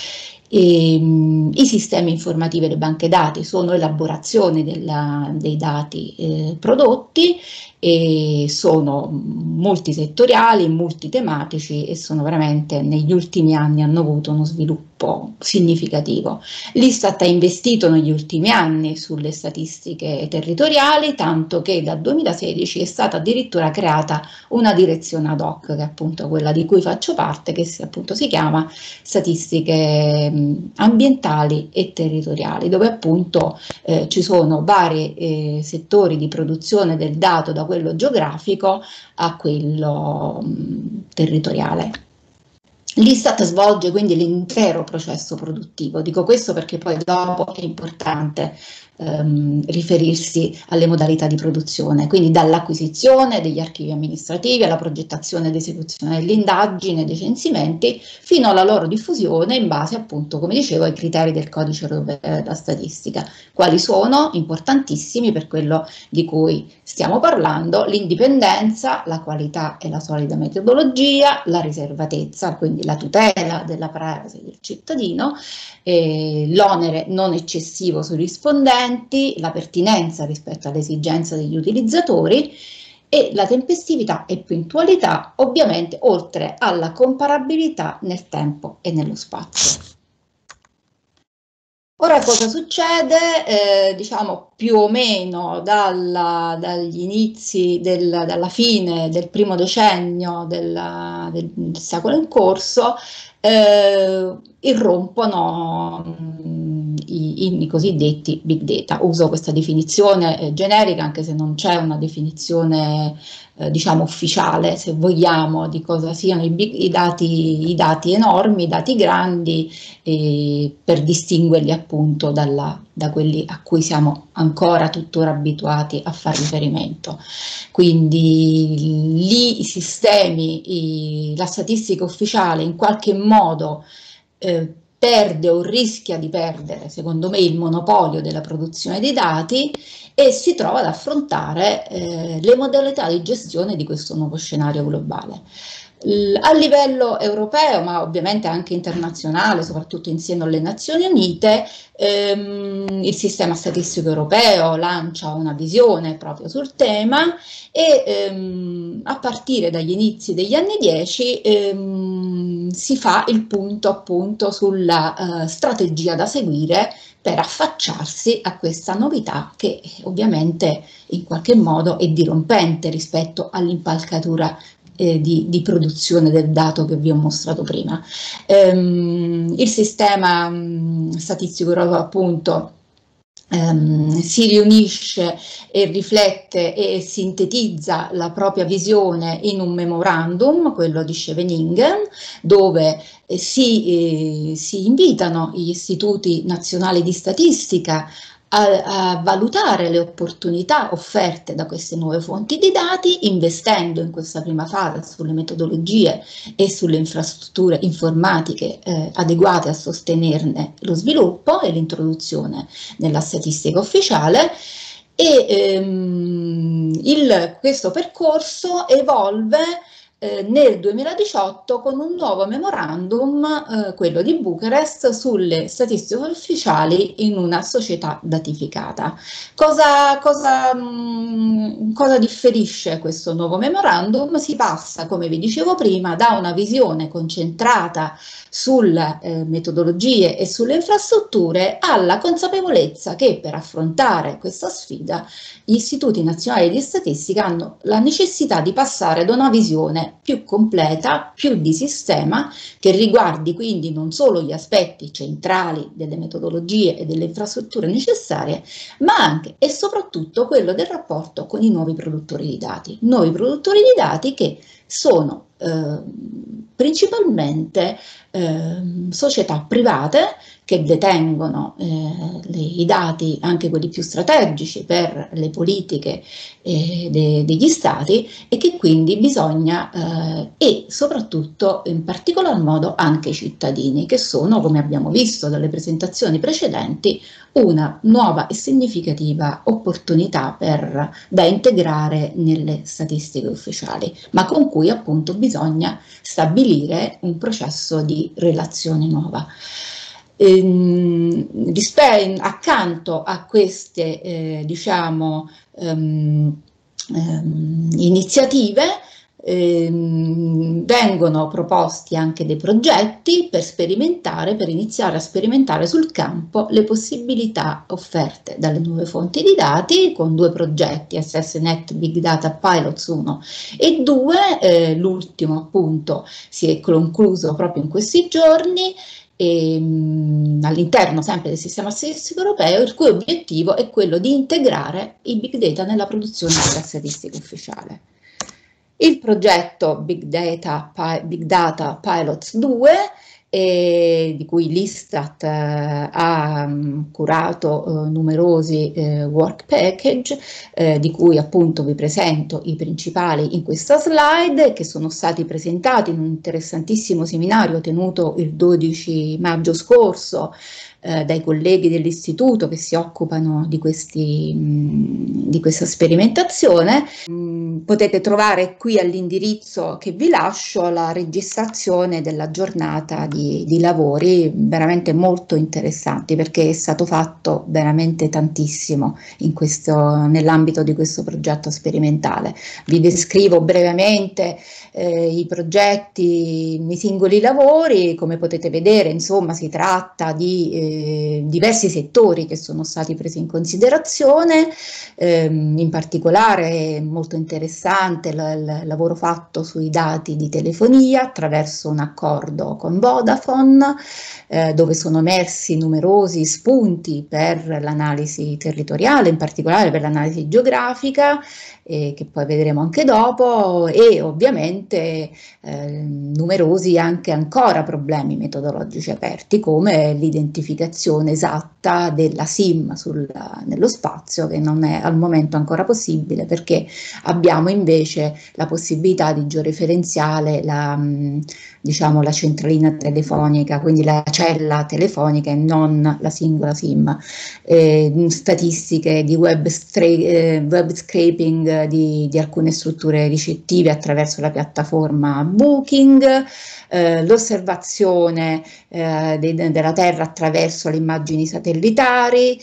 I sistemi informativi e le banche dati sono elaborazioni dei dati prodotti e sono multisettoriali, multitematici e sono veramente negli ultimi anni hanno avuto uno sviluppo sviluppo significativo. L'Istat ha investito negli ultimi anni sulle statistiche territoriali, tanto che dal 2016 è stata addirittura creata una direzione ad hoc, che è appunto quella di cui faccio parte, che appunto si chiama Statistiche ambientali e territoriali, dove appunto ci sono vari settori di produzione del dato, da quello geografico a quello territoriale. L'Istat svolge quindi l'intero processo produttivo. Dico questo perché poi dopo è importante riferirsi alle modalità di produzione, quindi dall'acquisizione degli archivi amministrativi alla progettazione ed esecuzione dell'indagine, dei censimenti, fino alla loro diffusione in base appunto, come dicevo, ai criteri del codice europeo della statistica. Quali sono? Importantissimi per quello di cui stiamo parlando: l'indipendenza, la qualità e la solida metodologia, la riservatezza, quindi la tutela della privacy del cittadino, l'onere non eccessivo sui rispondenti, la pertinenza rispetto alle esigenze degli utilizzatori e la tempestività e puntualità, ovviamente, oltre alla comparabilità nel tempo e nello spazio. Ora cosa succede? Diciamo più o meno dagli inizi, dalla fine del primo decennio del secolo in corso, irrompono i cosiddetti big data. Uso questa definizione generica, anche se non c'è una definizione diciamo ufficiale, se vogliamo, di cosa siano i dati enormi, i dati grandi, per distinguerli appunto da quelli a cui siamo ancora tuttora abituati a fare riferimento. Quindi lì i sistemi, la statistica ufficiale in qualche modo perde o rischia di perdere, secondo me, il monopolio della produzione dei dati e si trova ad affrontare le modalità di gestione di questo nuovo scenario globale. A livello europeo, ma ovviamente anche internazionale, soprattutto in seno alle Nazioni Unite, il sistema statistico europeo lancia una visione proprio sul tema e a partire dagli inizi degli anni 10 si fa il punto appunto sulla strategia da seguire per affacciarsi a questa novità che ovviamente in qualche modo è dirompente rispetto all'impalcatura di produzione del dato che vi ho mostrato prima. Il sistema statistico europeo appunto si riunisce e riflette e sintetizza la propria visione in un memorandum, quello di Scheveningen, dove si invitano gli istituti nazionali di statistica a valutare le opportunità offerte da queste nuove fonti di dati, investendo in questa prima fase sulle metodologie e sulle infrastrutture informatiche adeguate a sostenerne lo sviluppo e l'introduzione nella statistica ufficiale. E questo percorso evolve nel 2018 con un nuovo memorandum, quello di Bucarest, sulle statistiche ufficiali in una società datificata. Cosa differisce questo nuovo memorandum? Si passa, come vi dicevo prima, da una visione concentrata sulle metodologie e sulle infrastrutture alla consapevolezza che per affrontare questa sfida gli istituti nazionali di statistica hanno la necessità di passare da una visione più completa, più di sistema, che riguardi quindi non solo gli aspetti centrali delle metodologie e delle infrastrutture necessarie, ma anche e soprattutto quello del rapporto con i nuovi produttori di dati. Nuovi produttori di dati che sono principalmente società private che detengono i dati, anche quelli più strategici per le politiche degli stati, e che quindi bisogna, e soprattutto in particolar modo anche i cittadini, che sono, come abbiamo visto dalle presentazioni precedenti, una nuova e significativa opportunità da integrare nelle statistiche ufficiali, ma con cui appunto bisogna stabilire un processo di relazione nuova. Accanto a queste iniziative vengono proposti anche dei progetti per sperimentare, per iniziare a sperimentare sul campo le possibilità offerte dalle nuove fonti di dati, con 2 progetti, SSNet Big Data Pilots 1 e 2, l'ultimo appunto si è concluso proprio in questi giorni, all'interno sempre del sistema statistico europeo, il cui obiettivo è quello di integrare i big data nella produzione della statistica ufficiale. Il progetto Big Data Pilots 2, di cui l'Istat ha curato numerosi work package, di cui appunto vi presento i principali in questa slide, che sono stati presentati in un interessantissimo seminario tenuto il 12 maggio scorso dai colleghi dell'istituto che si occupano di questa sperimentazione. Potete trovare qui all'indirizzo che vi lascio la registrazione della giornata di lavori veramente molto interessanti, perché è stato fatto veramente tantissimo nell'ambito di questo progetto sperimentale. Vi descrivo brevemente i progetti, i singoli lavori. Come potete vedere, insomma, si tratta di diversi settori che sono stati presi in considerazione, in particolare molto interessante il lavoro fatto sui dati di telefonia attraverso un accordo con Vodafone, dove sono emersi numerosi spunti per l'analisi territoriale, in particolare per l'analisi geografica, che poi vedremo anche dopo, e ovviamente numerosi anche ancora problemi metodologici aperti, come l'identificazione esatta della SIM nello spazio, che non è al momento ancora possibile, perché abbiamo invece la possibilità di georeferenziare diciamo la centralina telefonica, quindi la cella telefonica e non la singola SIM, statistiche di web scraping di alcune strutture ricettive attraverso la piattaforma Booking, l'osservazione della Terra attraverso le immagini satellitari,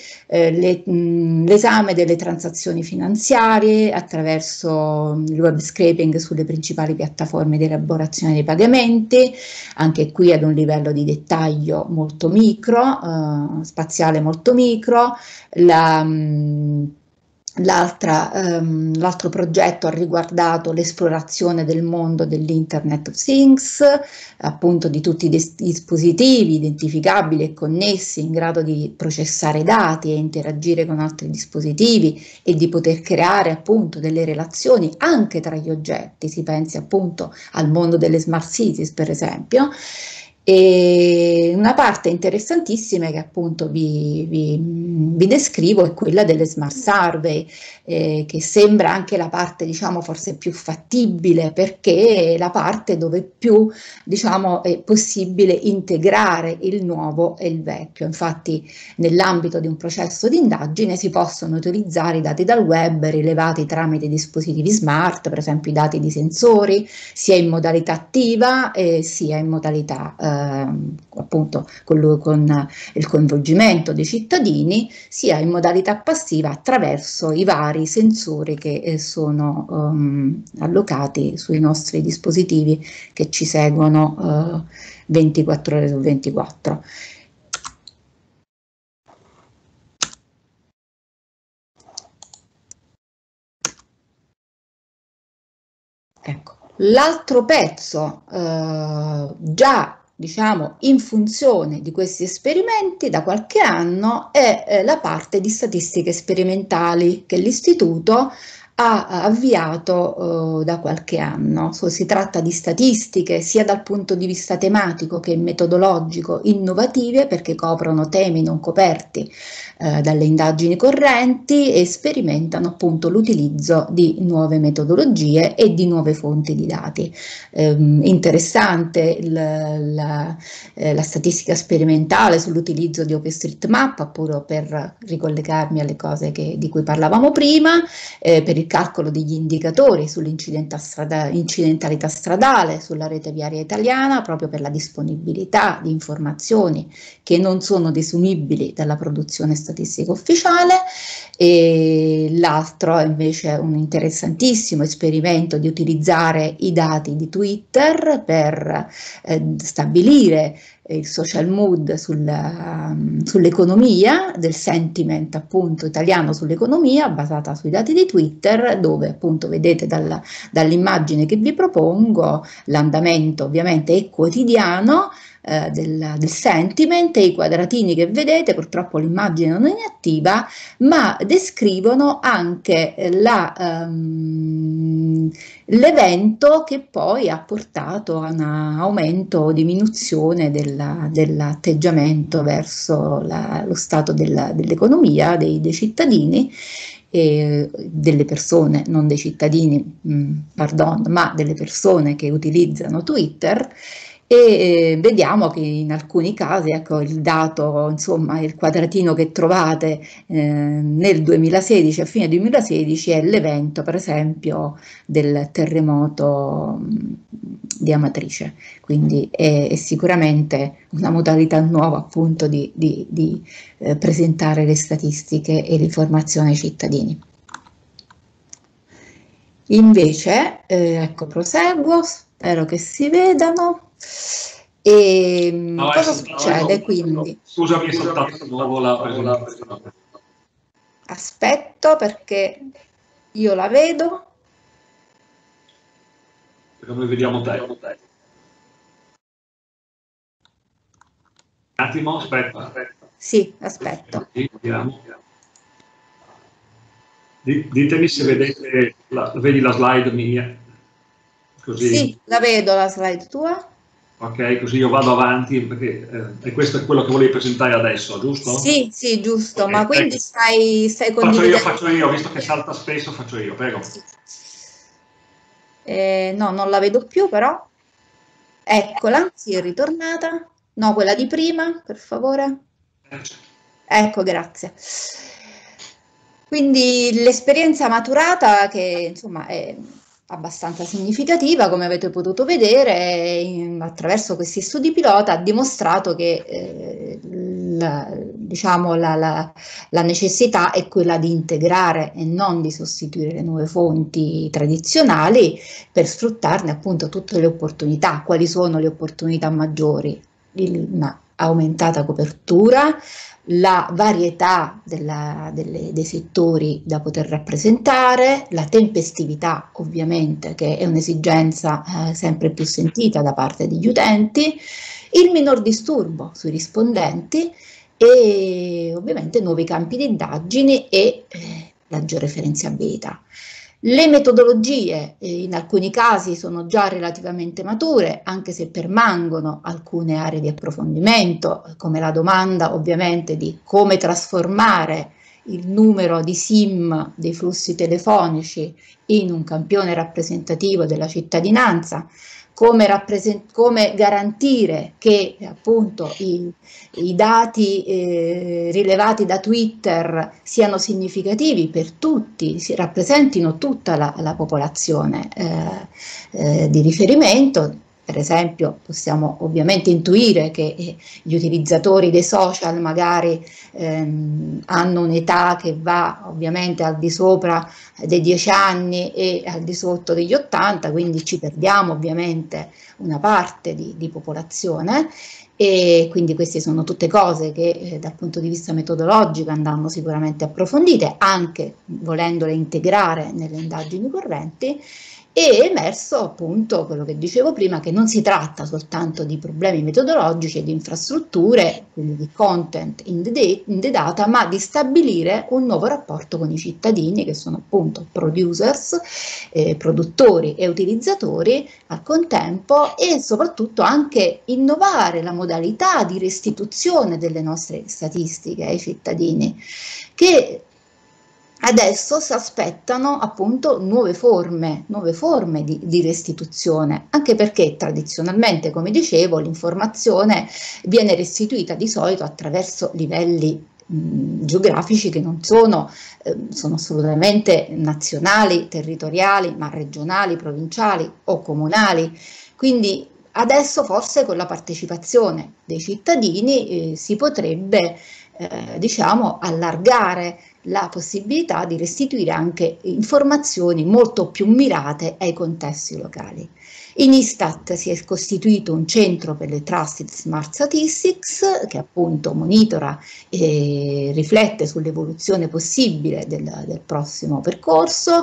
l'esame delle transazioni finanziarie attraverso il web scraping sulle principali piattaforme di elaborazione dei pagamenti, anche qui ad un livello di dettaglio molto micro, spaziale molto micro. L'altro progetto ha riguardato l'esplorazione del mondo dell'Internet of Things, appunto di tutti i dispositivi identificabili e connessi in grado di processare dati e interagire con altri dispositivi e di poter creare appunto delle relazioni anche tra gli oggetti. Si pensi appunto al mondo delle smart cities, per esempio. E una parte interessantissima che appunto vi descrivo è quella delle smart survey, che sembra anche la parte, diciamo, forse più fattibile, perché è la parte dove più, diciamo, è possibile integrare il nuovo e il vecchio. Infatti nell'ambito di un processo di indagine si possono utilizzare i dati dal web rilevati tramite dispositivi smart, per esempio i dati di sensori, sia in modalità attiva sia in modalità appunto con il coinvolgimento dei cittadini, sia in modalità passiva attraverso i vari sensori che sono allocati sui nostri dispositivi che ci seguono 24 ore su 24. Ecco, l'altro pezzo già, diciamo, in funzione di questi esperimenti da qualche anno è la parte di statistiche sperimentali che l'Istituto ha avviato da qualche anno. Si tratta di statistiche sia dal punto di vista tematico che metodologico innovative, perché coprono temi non coperti dalle indagini correnti e sperimentano appunto l'utilizzo di nuove metodologie e di nuove fonti di dati. Interessante la statistica sperimentale sull'utilizzo di OpenStreetMap, appunto per ricollegarmi alle cose di cui parlavamo prima, per il calcolo degli indicatori sull'incidentalità stradale sulla rete viaria italiana, proprio per la disponibilità di informazioni che non sono desumibili dalla produzione statistica ufficiale, e l'altro è invece un interessantissimo esperimento di utilizzare i dati di Twitter per stabilire il social mood sull'economia, del sentiment appunto italiano sull'economia basata sui dati di Twitter, dove appunto vedete dall'immagine che vi propongo l'andamento ovviamente è quotidiano del sentiment, e i quadratini che vedete, purtroppo l'immagine non è attiva, ma descrivono anche l'evento che poi ha portato a un aumento o diminuzione dell'atteggiamento verso lo stato dell'economia dei cittadini, delle persone, non dei cittadini, pardon, ma delle persone che utilizzano Twitter. E vediamo che in alcuni casi, ecco, il dato, insomma, il quadratino che trovate nel 2016, a fine 2016, è l'evento, per esempio, del terremoto di Amatrice. Quindi è sicuramente una modalità nuova, appunto, di presentare le statistiche e l'informazione ai cittadini. Invece, ecco, proseguo, spero che si vedano. E cosa succede quindi? Scusami, è saltato di nuovo la presentazione. Aspetto perché io la vedo. Perché noi vediamo te. Un attimo, aspetta. Sì, aspetto. Vediamo. Ditemi se vedete, vedi la slide mia. Così. Sì, la vedo la slide tua. Ok, così io vado avanti, perché e questo è quello che volevi presentare adesso, giusto? Sì, sì, giusto, okay, ma quindi ecco. stai condividendo? Faccio io, visto che salta spesso, faccio io, prego. Sì. No, non la vedo più però. Eccola, sì, è ritornata. No, quella di prima, per favore. Ecco, grazie. Quindi l'esperienza maturata, che insomma è abbastanza significativa, come avete potuto vedere, attraverso questi studi pilota, ha dimostrato che diciamo, la necessità è quella di integrare e non di sostituire le nuove fonti tradizionali per sfruttarne appunto tutte le opportunità. Quali sono le opportunità maggiori? Una aumentata copertura, la varietà dei settori da poter rappresentare, la tempestività ovviamente, che è un'esigenza sempre più sentita da parte degli utenti, il minor disturbo sui rispondenti e ovviamente nuovi campi di indagini e la georeferenziabilità. Le metodologie in alcuni casi sono già relativamente mature, anche se permangono alcune aree di approfondimento, come la domanda ovviamente di come trasformare il numero di SIM dei flussi telefonici in un campione rappresentativo della cittadinanza, come garantire che appunto i dati rilevati da Twitter siano significativi per tutti, rappresentino tutta la popolazione di riferimento. Per esempio possiamo ovviamente intuire che gli utilizzatori dei social magari hanno un'età che va ovviamente al di sopra dei 10 anni e al di sotto degli 80, quindi ci perdiamo ovviamente una parte di popolazione, e quindi queste sono tutte cose che dal punto di vista metodologico andranno sicuramente approfondite, anche volendole integrare nelle indagini correnti. E è emerso appunto quello che dicevo prima, che non si tratta soltanto di problemi metodologici e di infrastrutture, quindi di content in the data, ma di stabilire un nuovo rapporto con i cittadini, che sono appunto producers, produttori e utilizzatori al contempo, e soprattutto anche innovare la modalità di restituzione delle nostre statistiche ai cittadini, che adesso si aspettano appunto nuove forme di restituzione, anche perché tradizionalmente, come dicevo, l'informazione viene restituita di solito attraverso livelli geografici che non sono assolutamente nazionali, territoriali, ma regionali, provinciali o comunali. Quindi adesso forse con la partecipazione dei cittadini si potrebbe diciamo allargare la possibilità di restituire anche informazioni molto più mirate ai contesti locali. In Istat si è costituito un centro per le Trusted Smart Statistics che appunto monitora e riflette sull'evoluzione possibile del prossimo percorso.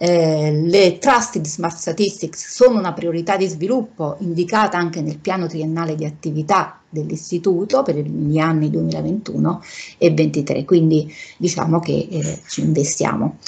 Le Trusted Smart Statistics sono una priorità di sviluppo indicata anche nel piano triennale di attività dell'istituto per gli anni 2021 e 2023, quindi diciamo che ci investiamo.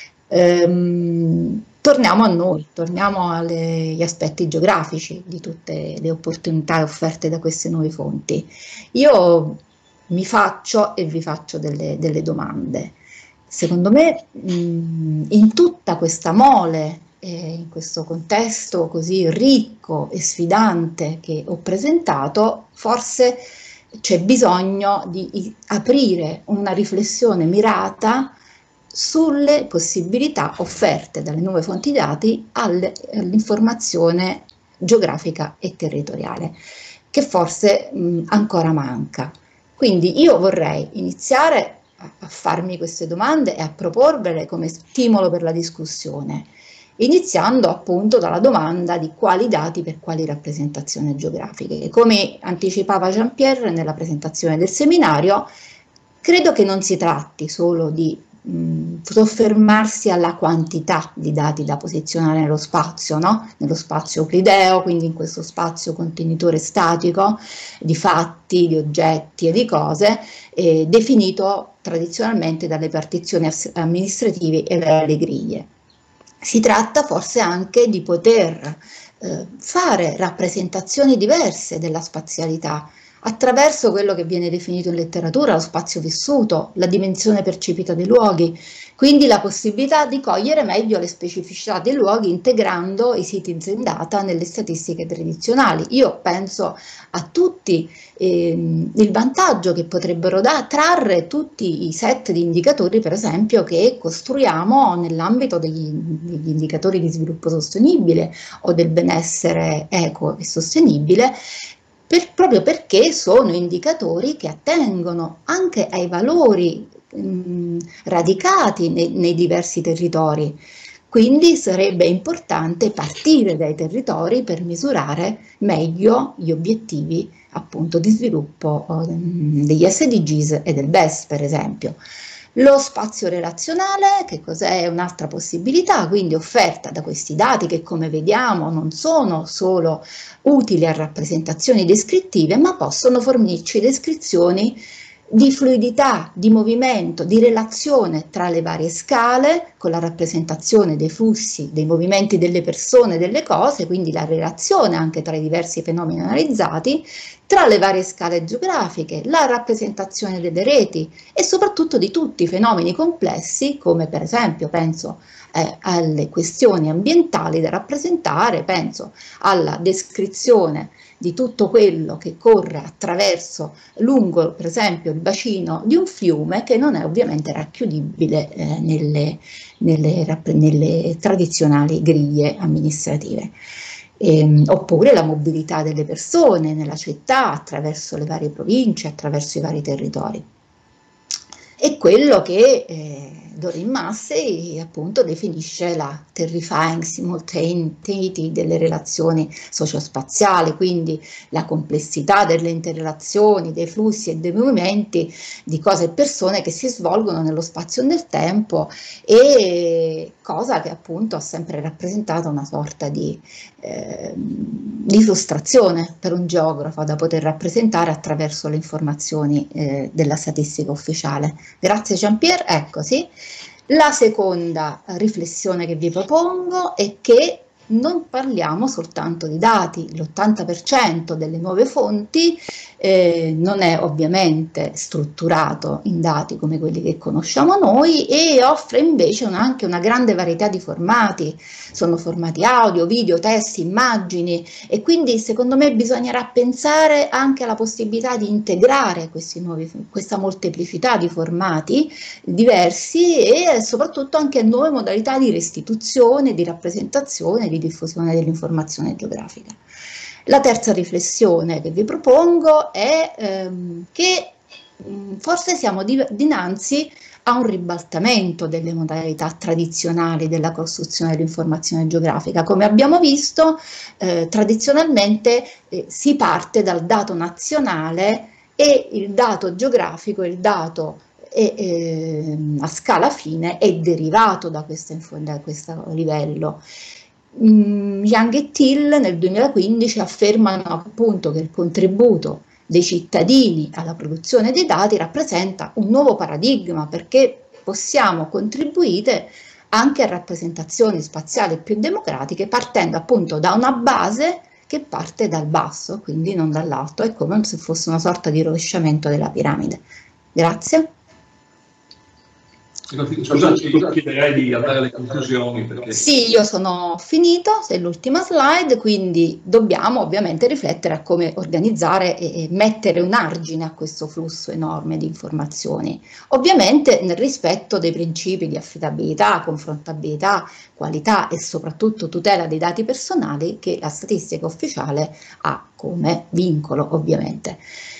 Torniamo a noi, torniamo agli aspetti geografici di tutte le opportunità offerte da queste nuove fonti. Io mi faccio e vi faccio delle domande. Secondo me in tutta questa mole, in questo contesto così ricco e sfidante che ho presentato, forse c'è bisogno di aprire una riflessione mirata sulle possibilità offerte dalle nuove fonti dati all'informazione geografica e territoriale, che forse ancora manca. Quindi io vorrei iniziare a farmi queste domande e a proporvele come stimolo per la discussione, iniziando appunto dalla domanda di quali dati per quali rappresentazioni geografiche. Come anticipava Jean-Pierre nella presentazione del seminario, credo che non si tratti solo di soffermarsi alla quantità di dati da posizionare nello spazio, no? Nello spazio euclideo, quindi in questo spazio contenitore statico di fatti, di oggetti e di cose, definito tradizionalmente dalle partizioni amministrative e dalle griglie. Si tratta forse anche di poter fare rappresentazioni diverse della spazialità, attraverso quello che viene definito in letteratura lo spazio vissuto, la dimensione percepita dei luoghi, quindi la possibilità di cogliere meglio le specificità dei luoghi integrando i citizen data nelle statistiche tradizionali. Io penso a tutti il vantaggio che potrebbero trarre tutti i set di indicatori, per esempio, che costruiamo nell'ambito degli indicatori di sviluppo sostenibile o del benessere equo e sostenibile, proprio perché sono indicatori che attengono anche ai valori radicati nei diversi territori. Quindi sarebbe importante partire dai territori per misurare meglio gli obiettivi appunto di sviluppo degli SDGs e del BES, per esempio. Lo spazio relazionale, che cos'è? Un'altra possibilità, quindi offerta da questi dati che, come vediamo, non sono solo utili a rappresentazioni descrittive, ma possono fornirci descrizioni di fluidità, di movimento, di relazione tra le varie scale, con la rappresentazione dei flussi, dei movimenti delle persone, delle cose, quindi la relazione anche tra i diversi fenomeni analizzati, tra le varie scale geografiche, la rappresentazione delle reti e soprattutto di tutti i fenomeni complessi, come per esempio penso alle questioni ambientali da rappresentare, penso alla descrizione di tutto quello che corre attraverso, lungo per esempio il bacino di un fiume, che non è ovviamente racchiudibile nelle tradizionali griglie amministrative. Oppure la mobilità delle persone nella città attraverso le varie province, attraverso i vari territori. E quello che Doreen Massey appunto definisce la terrifying simultaneity delle relazioni sociospaziali, quindi la complessità delle interrelazioni, dei flussi e dei movimenti di cose e persone che si svolgono nello spazio e nel tempo, e cosa che appunto ha sempre rappresentato una sorta di frustrazione per un geografo da poter rappresentare attraverso le informazioni della statistica ufficiale. Grazie Jean-Pierre. Ecco, sì. La seconda riflessione che vi propongo è che non parliamo soltanto di dati. L'80% delle nuove fonti non è ovviamente strutturato in dati come quelli che conosciamo noi e offre invece anche una grande varietà di formati, sono formati audio, video, testi, immagini, e quindi secondo me bisognerà pensare anche alla possibilità di integrare questa molteplicità di formati diversi e soprattutto anche nuove modalità di restituzione, di rappresentazione e di diffusione dell'informazione geografica. La terza riflessione che vi propongo è che forse siamo dinanzi a un ribaltamento delle modalità tradizionali della costruzione dell'informazione geografica. Come abbiamo visto, tradizionalmente si parte dal dato nazionale e il dato geografico, il dato a scala fine è derivato da questo livello. Young e Till nel 2015 affermano appunto che il contributo dei cittadini alla produzione dei dati rappresenta un nuovo paradigma, perché possiamo contribuire anche a rappresentazioni spaziali più democratiche partendo appunto da una base che parte dal basso, quindi non dall'alto, è come se fosse una sorta di rovesciamento della piramide. Grazie. Scusaci, io chiederei di andare alle conclusioni. Perché... Sì, io sono finito, è l'ultima slide, quindi dobbiamo ovviamente riflettere a come organizzare e mettere un argine a questo flusso enorme di informazioni, ovviamente nel rispetto dei principi di affidabilità, confrontabilità, qualità e soprattutto tutela dei dati personali che la statistica ufficiale ha come vincolo, ovviamente.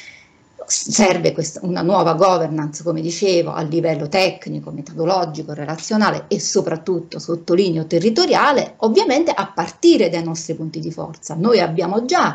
Serve una nuova governance, come dicevo, a livello tecnico, metodologico, relazionale e soprattutto, sottolineo, territoriale, ovviamente a partire dai nostri punti di forza. Noi abbiamo già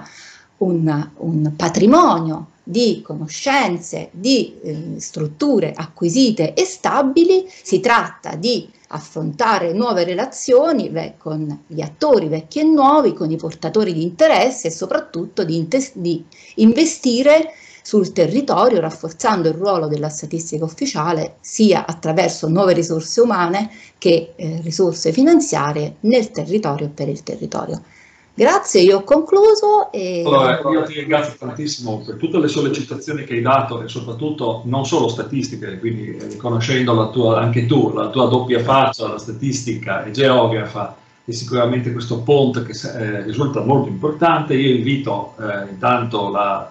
un patrimonio di conoscenze, di strutture acquisite e stabili, si tratta di affrontare nuove relazioni con gli attori vecchi e nuovi, con i portatori di interesse e soprattutto di investire sul territorio, rafforzando il ruolo della statistica ufficiale sia attraverso nuove risorse umane che risorse finanziarie nel territorio e per il territorio. Grazie, io ho concluso. Allora, io ti ringrazio tantissimo per tutte le sollecitazioni che hai dato e soprattutto non solo statistiche, quindi riconoscendo anche tu, la tua doppia faccia, la statistica e geografa, e sicuramente questo ponte che risulta molto importante. Io invito intanto la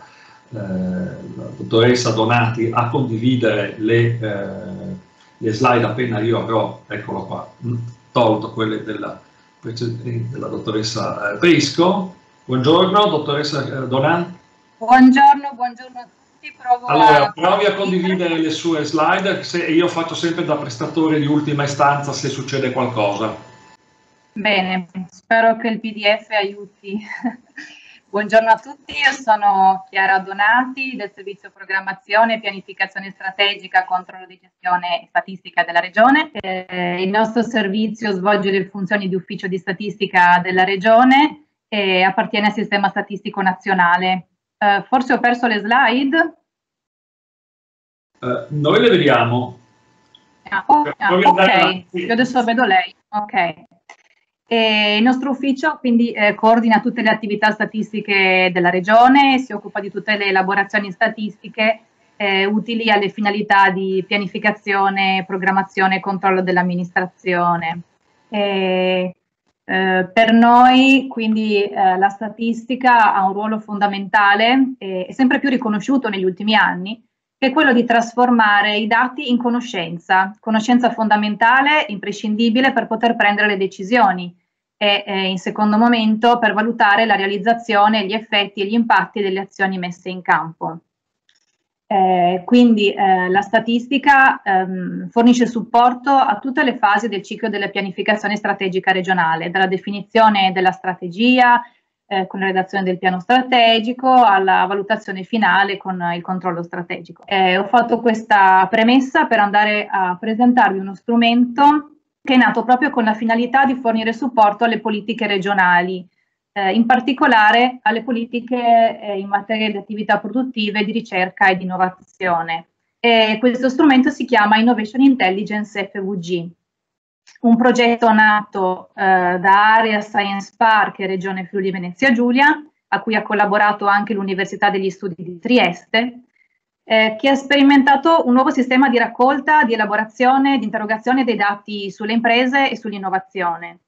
dottoressa Donati a condividere le slide appena io avrò, eccolo qua, tolto quelle della dottoressa Prisco. Buongiorno, dottoressa Donati. Buongiorno a tutti. Provi a condividere le sue slide, io faccio sempre da prestatore di ultima istanza se succede qualcosa. Bene, spero che il PDF aiuti. Buongiorno a tutti, io sono Chiara Donati del Servizio Programmazione e Pianificazione Strategica, Controllo di Gestione e Statistica della Regione. Il nostro servizio svolge le funzioni di ufficio di statistica della Regione e appartiene al Sistema Statistico Nazionale. Forse ho perso le slide? Noi le vediamo. Ok, io adesso vedo lei. Ok. Il nostro ufficio quindi coordina tutte le attività statistiche della Regione, si occupa di tutte le elaborazioni statistiche utili alle finalità di pianificazione, programmazione e controllo dell'amministrazione. Per noi quindi la statistica ha un ruolo fondamentale e sempre più riconosciuto negli ultimi anni, che è quello di trasformare i dati in conoscenza fondamentale, imprescindibile per poter prendere le decisioni e in secondo momento per valutare la realizzazione, gli effetti e gli impatti delle azioni messe in campo. Quindi la statistica fornisce supporto a tutte le fasi del ciclo della pianificazione strategica regionale, dalla definizione della strategia, con la redazione del piano strategico alla valutazione finale con il controllo strategico. Ho fatto questa premessa per andare a presentarvi uno strumento che è nato proprio con la finalità di fornire supporto alle politiche regionali, in particolare alle politiche in materia di attività produttive, di ricerca e di innovazione. Questo strumento si chiama Innovation Intelligence FVG. Un progetto nato da Area Science Park e Regione Friuli Venezia Giulia a cui ha collaborato anche l'Università degli Studi di Trieste, che ha sperimentato un nuovo sistema di raccolta, di elaborazione, di interrogazione dei dati sulle imprese e sull'innovazione.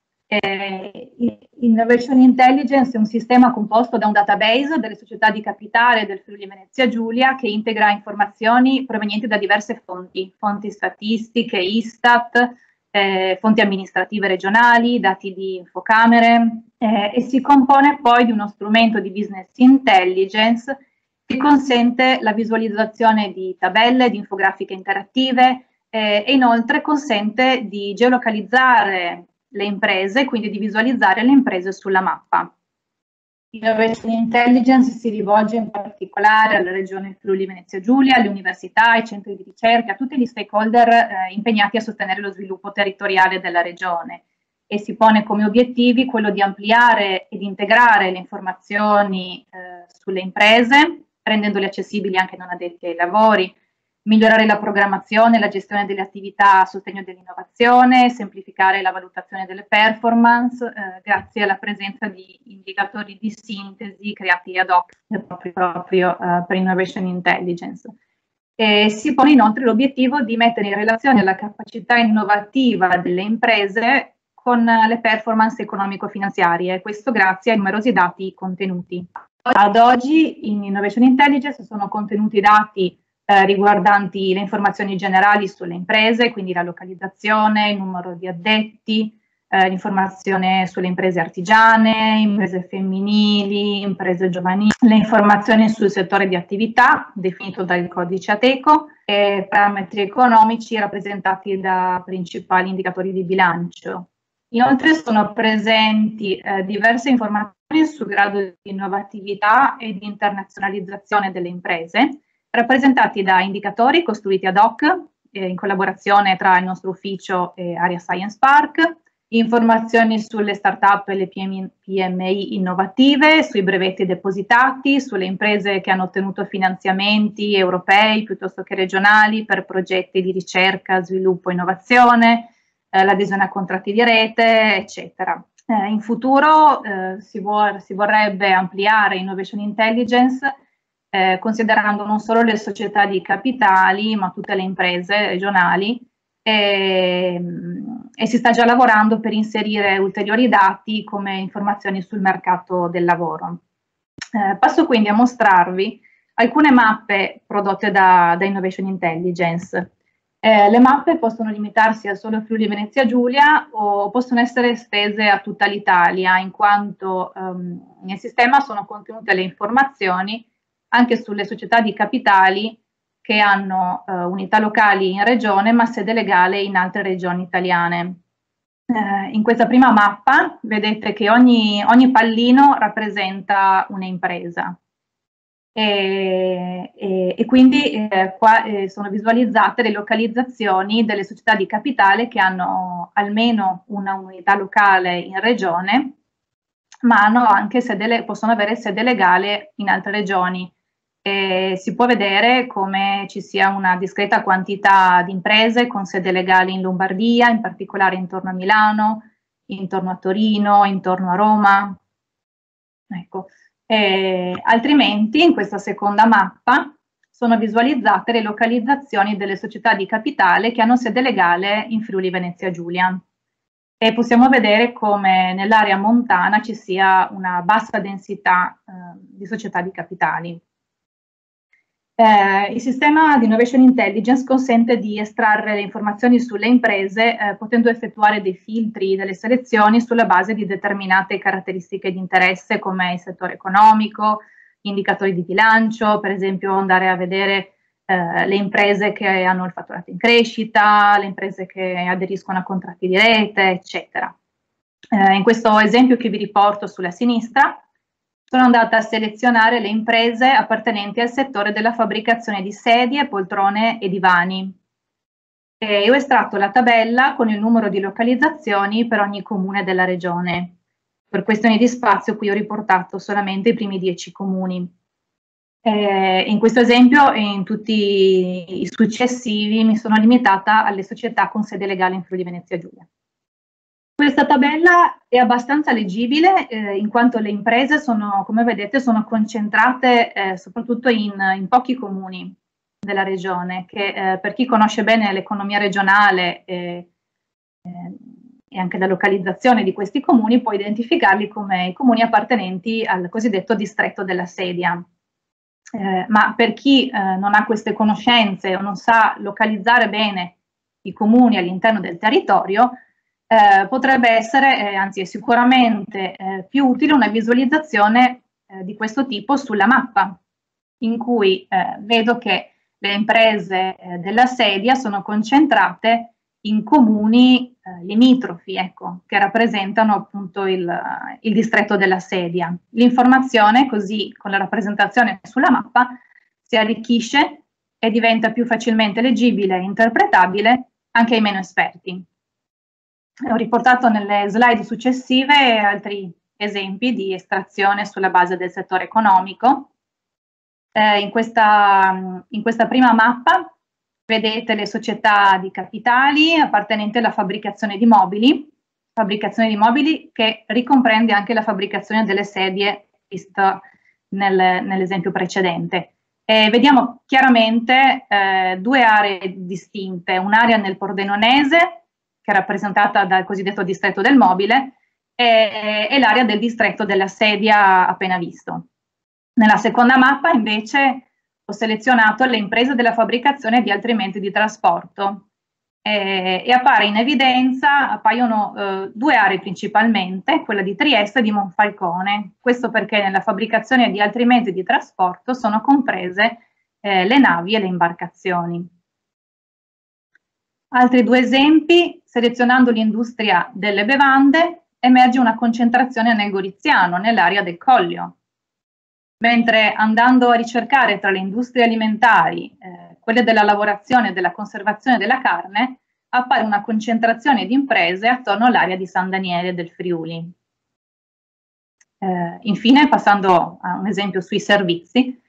Innovation Intelligence è un sistema composto da un database delle società di capitale del Friuli Venezia Giulia che integra informazioni provenienti da diverse fonti statistiche, Istat, fonti amministrative regionali, dati di infocamere, e si compone poi di uno strumento di business intelligence che consente la visualizzazione di tabelle, di infografiche interattive e inoltre consente di geolocalizzare le imprese, quindi di visualizzare le imprese sulla mappa. Innovation Intelligence si rivolge in particolare alla Regione Friuli Venezia Giulia, alle università, ai centri di ricerca, a tutti gli stakeholder impegnati a sostenere lo sviluppo territoriale della Regione e si pone come obiettivi quello di ampliare ed integrare le informazioni sulle imprese, rendendole accessibili anche ai non addetti ai lavori, migliorare la programmazione e la gestione delle attività a sostegno dell'innovazione, semplificare la valutazione delle performance grazie alla presenza di indicatori di sintesi creati ad hoc proprio per Innovation Intelligence. E si pone inoltre l'obiettivo di mettere in relazione la capacità innovativa delle imprese con le performance economico-finanziarie, questo grazie ai numerosi dati contenuti. Ad oggi in Innovation Intelligence sono contenuti dati riguardanti le informazioni generali sulle imprese, quindi la localizzazione, il numero di addetti, l'informazione sulle imprese artigiane, imprese femminili, imprese giovanili, le informazioni sul settore di attività definito dal codice Ateco e parametri economici rappresentati da principali indicatori di bilancio. Inoltre sono presenti diverse informazioni sul grado di innovatività e di internazionalizzazione delle imprese, rappresentati da indicatori costruiti ad hoc in collaborazione tra il nostro ufficio e Area Science Park, informazioni sulle start-up e le PMI innovative, sui brevetti depositati, sulle imprese che hanno ottenuto finanziamenti europei piuttosto che regionali per progetti di ricerca, sviluppo e innovazione, l'adesione a contratti di rete, eccetera. In futuro si vorrebbe ampliare Innovation Intelligence considerando non solo le società di capitali, ma tutte le imprese regionali e si sta già lavorando per inserire ulteriori dati come informazioni sul mercato del lavoro. Passo quindi a mostrarvi alcune mappe prodotte da Innovation Intelligence. Le mappe possono limitarsi al solo Friuli Venezia Giulia o possono essere estese a tutta l'Italia, in quanto nel sistema sono contenute le informazioni anche sulle società di capitali che hanno unità locali in regione ma sede legale in altre regioni italiane. In questa prima mappa vedete che ogni pallino rappresenta un'impresa e quindi qua sono visualizzate le localizzazioni delle società di capitale che hanno almeno una unità locale in regione ma hanno anche possono avere sede legale in altre regioni. Si può vedere come ci sia una discreta quantità di imprese con sede legale in Lombardia, in particolare intorno a Milano, intorno a Torino, intorno a Roma. Ecco. Altrimenti in questa seconda mappa sono visualizzate le localizzazioni delle società di capitale che hanno sede legale in Friuli Venezia Giulia. E possiamo vedere come nell'area montana ci sia una bassa densità di società di capitali. Il sistema di Innovation Intelligence consente di estrarre le informazioni sulle imprese potendo effettuare dei filtri, delle selezioni sulla base di determinate caratteristiche di interesse come il settore economico, indicatori di bilancio, per esempio andare a vedere le imprese che hanno il fatturato in crescita, le imprese che aderiscono a contratti di rete, eccetera. In questo esempio che vi riporto sulla sinistra, sono andata a selezionare le imprese appartenenti al settore della fabbricazione di sedie, poltrone e divani. E ho estratto la tabella con il numero di localizzazioni per ogni comune della regione. Per questioni di spazio qui ho riportato solamente i primi 10 comuni. In questo esempio e in tutti i successivi mi sono limitata alle società con sede legale in Friuli Venezia Giulia. Questa tabella è abbastanza leggibile in quanto le imprese sono, come vedete, sono concentrate soprattutto in pochi comuni della regione, che per chi conosce bene l'economia regionale e anche la localizzazione di questi comuni può identificarli come i comuni appartenenti al cosiddetto distretto della Sedia. Ma per chi non ha queste conoscenze o non sa localizzare bene i comuni all'interno del territorio, potrebbe essere, anzi è sicuramente più utile una visualizzazione di questo tipo sulla mappa, in cui vedo che le imprese della Sedia sono concentrate in comuni limitrofi, ecco, che rappresentano appunto il distretto della Sedia. L'informazione così, con la rappresentazione sulla mappa, si arricchisce e diventa più facilmente leggibile e interpretabile anche ai meno esperti. Ho riportato nelle slide successive altri esempi di estrazione sulla base del settore economico. In questa prima mappa vedete le società di capitali appartenenti alla fabbricazione di mobili che ricomprende anche la fabbricazione delle sedie vista nell'esempio precedente. Vediamo chiaramente due aree distinte, un'area nel Pordenonese, che è rappresentata dal cosiddetto distretto del mobile, e l'area del distretto della sedia appena visto. Nella seconda mappa invece ho selezionato le imprese della fabbricazione di altri mezzi di trasporto e appare in evidenza, appaiono due aree principalmente, quella di Trieste e di Monfalcone. Questo perché nella fabbricazione di altri mezzi di trasporto sono comprese le navi e le imbarcazioni. Altri due esempi: selezionando l'industria delle bevande, emerge una concentrazione nel Goriziano, nell'area del Collio, mentre andando a ricercare tra le industrie alimentari, quelle della lavorazione e della conservazione della carne, appare una concentrazione di imprese attorno all'area di San Daniele del Friuli. Infine, passando a un esempio sui servizi,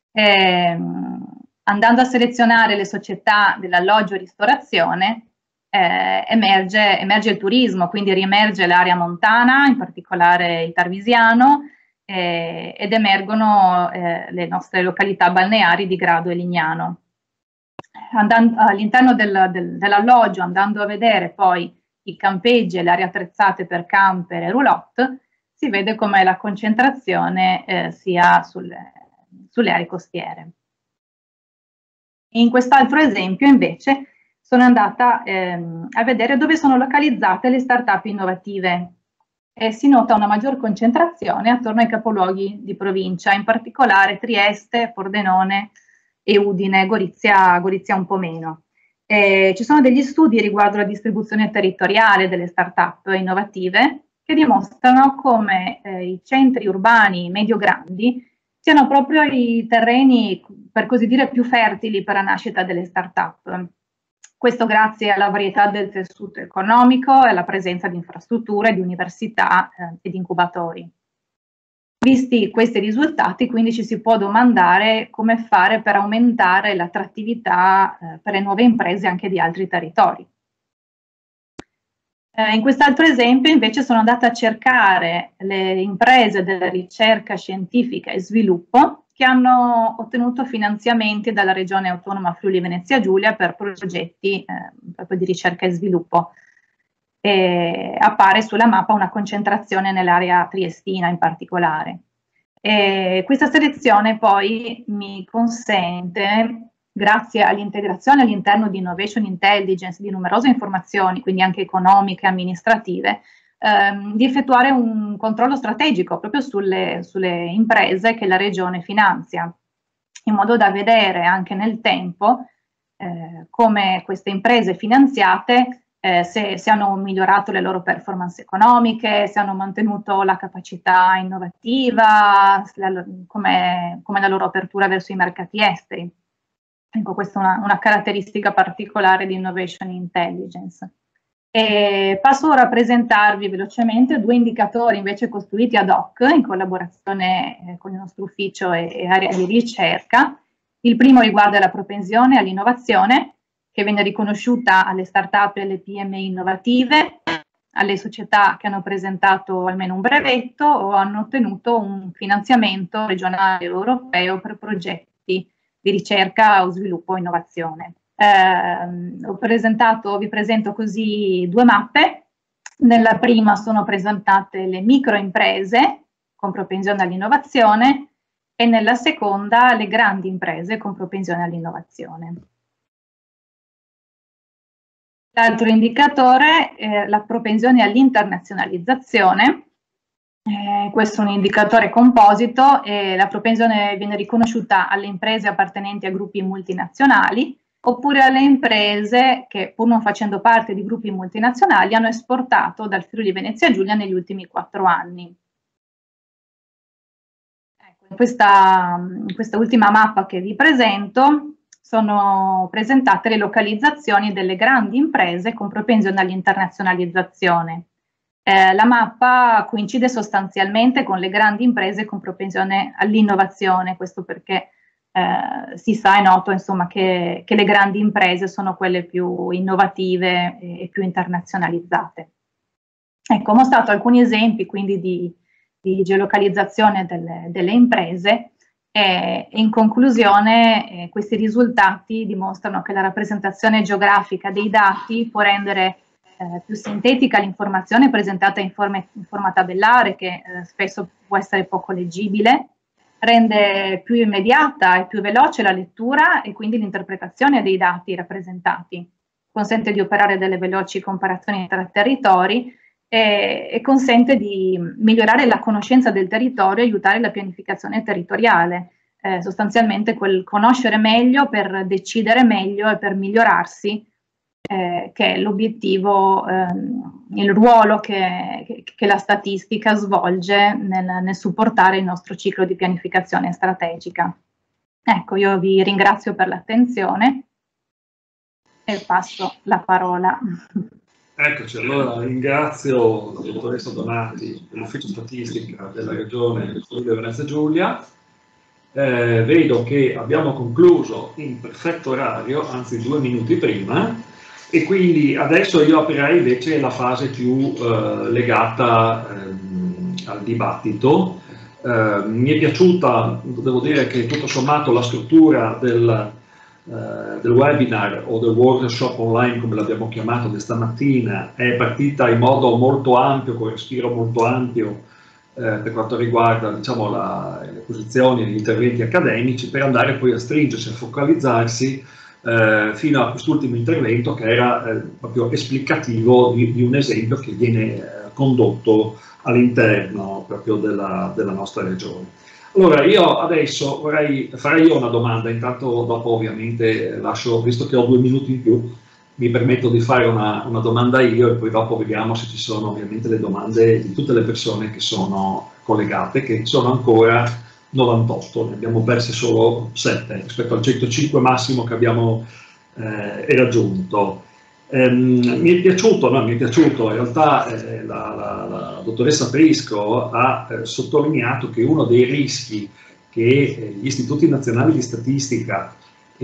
andando a selezionare le società dell'alloggio e ristorazione, emerge il turismo, quindi riemerge l'area montana, in particolare il Tarvisiano, ed emergono le nostre località balneari di Grado e Lignano. All'interno dell'alloggio, andando a vedere poi i campeggi e le aree attrezzate per camper e roulotte, si vede come la concentrazione sia sulle aree costiere. In quest'altro esempio invece sono andata a vedere dove sono localizzate le start-up innovative e si nota una maggior concentrazione attorno ai capoluoghi di provincia, in particolare Trieste, Pordenone e Udine, Gorizia un po' meno. Ci sono degli studi riguardo la distribuzione territoriale delle start-up innovative che dimostrano come i centri urbani medio-grandi siano proprio i terreni, per così dire, più fertili per la nascita delle start-up. Questo grazie alla varietà del tessuto economico e alla presenza di infrastrutture, di università e di incubatori. Visti questi risultati, quindi ci si può domandare come fare per aumentare l'attrattività per le nuove imprese anche di altri territori. In quest'altro esempio invece sono andata a cercare le imprese della ricerca scientifica e sviluppo che hanno ottenuto finanziamenti dalla Regione Autonoma Friuli Venezia Giulia per progetti proprio di ricerca e sviluppo. Appare sulla mappa una concentrazione nell'area triestina in particolare. Questa selezione poi mi consente, grazie all'integrazione all'interno di Innovation Intelligence di numerose informazioni, quindi anche economiche e amministrative, di effettuare un controllo strategico proprio sulle imprese che la Regione finanzia, in modo da vedere anche nel tempo come queste imprese finanziate se hanno migliorato le loro performance economiche, se hanno mantenuto la capacità innovativa, come la loro apertura verso i mercati esteri. Ecco, questa è una caratteristica particolare di Innovation Intelligence. Passo ora a presentarvi velocemente due indicatori invece costruiti ad hoc in collaborazione con il nostro ufficio e area di ricerca. Il primo riguarda la propensione all'innovazione, che viene riconosciuta alle start-up e alle PMI innovative alle società che hanno presentato almeno un brevetto o hanno ottenuto un finanziamento regionale o europeo per progetti di ricerca o sviluppo e innovazione. Vi presento così due mappe. Nella prima sono presentate le microimprese con propensione all'innovazione e nella seconda le grandi imprese con propensione all'innovazione. L'altro indicatore è la propensione all'internazionalizzazione. Questo è un indicatore composito e la propensione viene riconosciuta alle imprese appartenenti a gruppi multinazionali oppure alle imprese che, pur non facendo parte di gruppi multinazionali, hanno esportato dal Friuli Venezia Giulia negli ultimi 4 anni. Ecco, in questa ultima mappa che vi presento sono presentate le localizzazioni delle grandi imprese con propensione all'internazionalizzazione. La mappa coincide sostanzialmente con le grandi imprese con propensione all'innovazione, questo perché si sa, è noto insomma che le grandi imprese sono quelle più innovative e più internazionalizzate. Ecco, ho mostrato alcuni esempi quindi di geolocalizzazione delle imprese e in conclusione questi risultati dimostrano che la rappresentazione geografica dei dati può rendere più sintetica l'informazione presentata in forma tabellare, che spesso può essere poco leggibile, rende più immediata e più veloce la lettura e quindi l'interpretazione dei dati rappresentati, consente di operare delle veloci comparazioni tra territori e consente di migliorare la conoscenza del territorio e aiutare la pianificazione territoriale, sostanzialmente quel conoscere meglio per decidere meglio e per migliorarsi, che è l'obiettivo, il ruolo che la statistica svolge nel supportare il nostro ciclo di pianificazione strategica. Ecco, io vi ringrazio per l'attenzione e passo la parola. Eccoci, allora ringrazio la dottoressa Donati dell'Ufficio Statistica della Regione Friuli Venezia Giulia. Vedo che abbiamo concluso in perfetto orario, anzi 2 minuti prima, e quindi adesso io aprirei invece la fase più legata al dibattito. Mi è piaciuta, devo dire che tutto sommato la struttura del webinar o del workshop online, come l'abbiamo chiamato questa mattina, è partita in modo molto ampio, con respiro molto ampio per quanto riguarda, diciamo, le posizioni e gli interventi accademici, per andare poi a stringersi, a focalizzarsi fino a quest'ultimo intervento che era proprio esplicativo di un esempio che viene condotto all'interno proprio della nostra regione. Allora, io adesso farei io una domanda, intanto dopo ovviamente lascio, visto che ho 2 minuti in più, mi permetto di fare una domanda io e poi dopo vediamo se ci sono ovviamente le domande di tutte le persone che sono collegate, che sono ancora 98, ne abbiamo perse solo 7 rispetto al 105 massimo che abbiamo raggiunto. Mi è piaciuto, in realtà la dottoressa Prisco ha sottolineato che uno dei rischi che gli istituti nazionali di statistica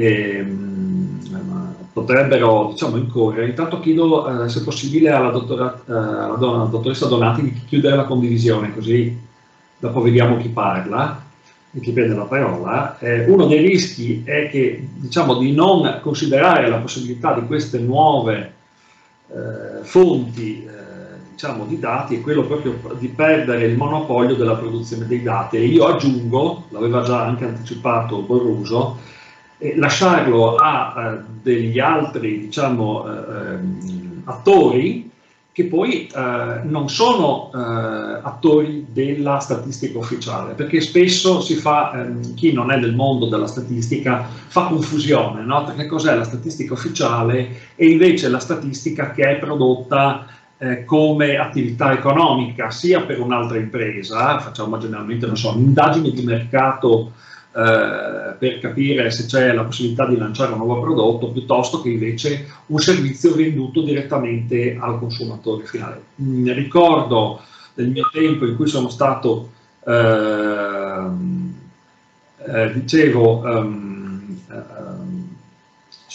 potrebbero, diciamo, incorrere. Intanto chiedo se è possibile alla dottoressa Donati di chiudere la condivisione, così dopo vediamo chi parla e chi prende la parola. Uno dei rischi è che, diciamo, di non considerare la possibilità di queste nuove fonti diciamo, di dati è quello proprio di perdere il monopolio della produzione dei dati. E io aggiungo, l'aveva già anche anticipato Borruso, lasciarlo a degli altri, diciamo, attori che poi non sono attori della statistica ufficiale, perché spesso si fa, chi non è del mondo della statistica fa confusione, no? Perché cos'è la statistica ufficiale e invece la statistica che è prodotta come attività economica, sia per un'altra impresa, facciamo generalmente, non so, un'indagine di mercato per capire se c'è la possibilità di lanciare un nuovo prodotto, piuttosto che invece un servizio venduto direttamente al consumatore finale. Ricordo del mio tempo in cui sono stato,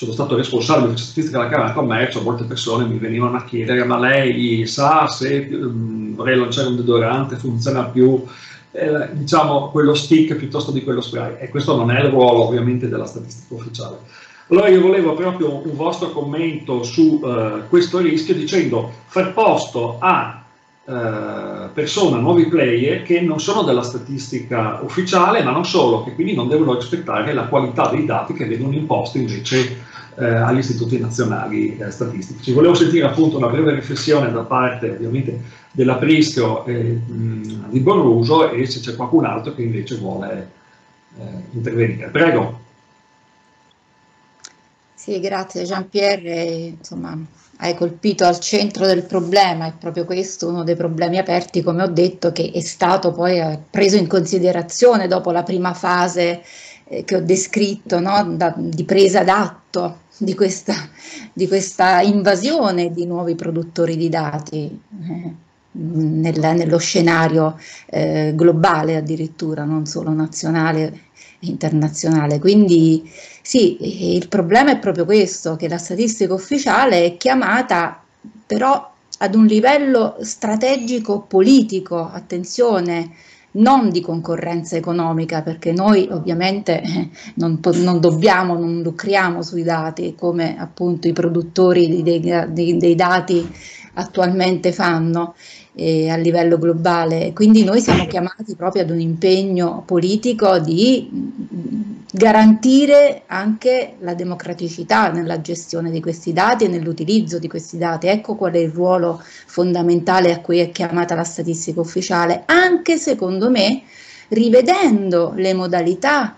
sono stato responsabile di statistica alla Camera di Commercio, molte persone mi venivano a chiedere: ma lei sa se vorrei lanciare un deodorante funziona più diciamo quello stick piuttosto di quello spray, e questo non è il ruolo ovviamente della statistica ufficiale. Allora io volevo proprio un vostro commento su questo rischio, dicendo: far posto a persone, nuovi player che non sono della statistica ufficiale, ma non solo, che quindi non devono rispettare la qualità dei dati che vengono imposti invece agli istituti nazionali statistici. Volevo sentire appunto una breve riflessione da parte ovviamente della Prischio e di Borruso, e se c'è qualcun altro che invece vuole intervenire. Prego. Sì, grazie Jean-Pierre, insomma hai colpito al centro del problema, è proprio questo uno dei problemi aperti, come ho detto, che è stato poi preso in considerazione dopo la prima fase che ho descritto, no? Di presa d'atto di questa invasione di nuovi produttori di dati nello scenario globale, addirittura non solo nazionale e internazionale. Quindi sì, il problema è proprio questo, che la statistica ufficiale è chiamata però ad un livello strategico politico, attenzione, non di concorrenza economica, perché noi ovviamente non lucriamo sui dati come appunto i produttori dei dati attualmente fanno a livello globale. Quindi noi siamo chiamati proprio ad un impegno politico di garantire anche la democraticità nella gestione di questi dati e nell'utilizzo di questi dati. Ecco qual è il ruolo fondamentale a cui è chiamata la statistica ufficiale, anche secondo me rivedendo le modalità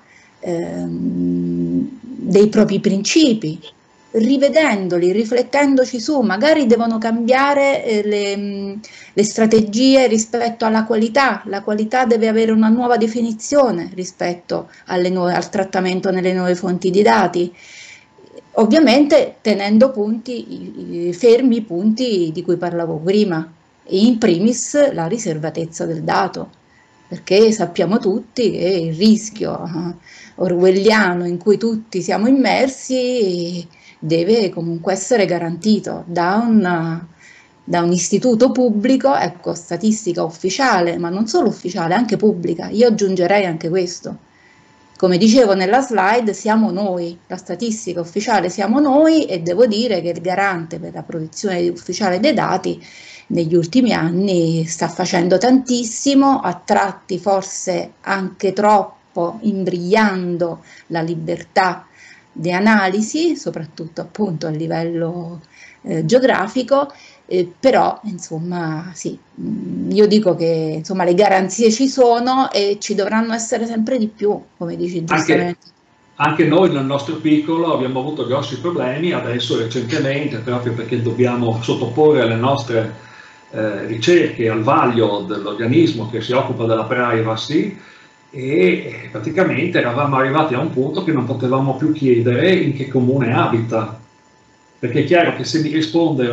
dei propri principi, rivedendoli, riflettendoci su, magari devono cambiare le strategie rispetto alla qualità. La qualità deve avere una nuova definizione rispetto al trattamento nelle nuove fonti di dati, ovviamente tenendo fermi i punti di cui parlavo prima, e in primis la riservatezza del dato, perché sappiamo tutti che il rischio orwelliano in cui tutti siamo immersi deve comunque essere garantito da un istituto pubblico, ecco, statistica ufficiale, ma non solo ufficiale, anche pubblica. Io aggiungerei anche questo. Come dicevo nella slide, siamo noi, la statistica ufficiale siamo noi, e devo dire che il garante per la protezione ufficiale dei dati negli ultimi anni sta facendo tantissimo, a tratti forse anche troppo, imbrigliando la libertà di analisi, soprattutto appunto a livello geografico, però insomma sì, io dico che insomma le garanzie ci sono e ci dovranno essere sempre di più, come dici giustamente. Anche noi nel nostro piccolo abbiamo avuto grossi problemi adesso recentemente, proprio perché dobbiamo sottoporre le nostre ricerche al vaglio dell'organismo che si occupa della privacy, e praticamente eravamo arrivati a un punto che non potevamo più chiedere in che comune abita, perché è chiaro che se mi risponde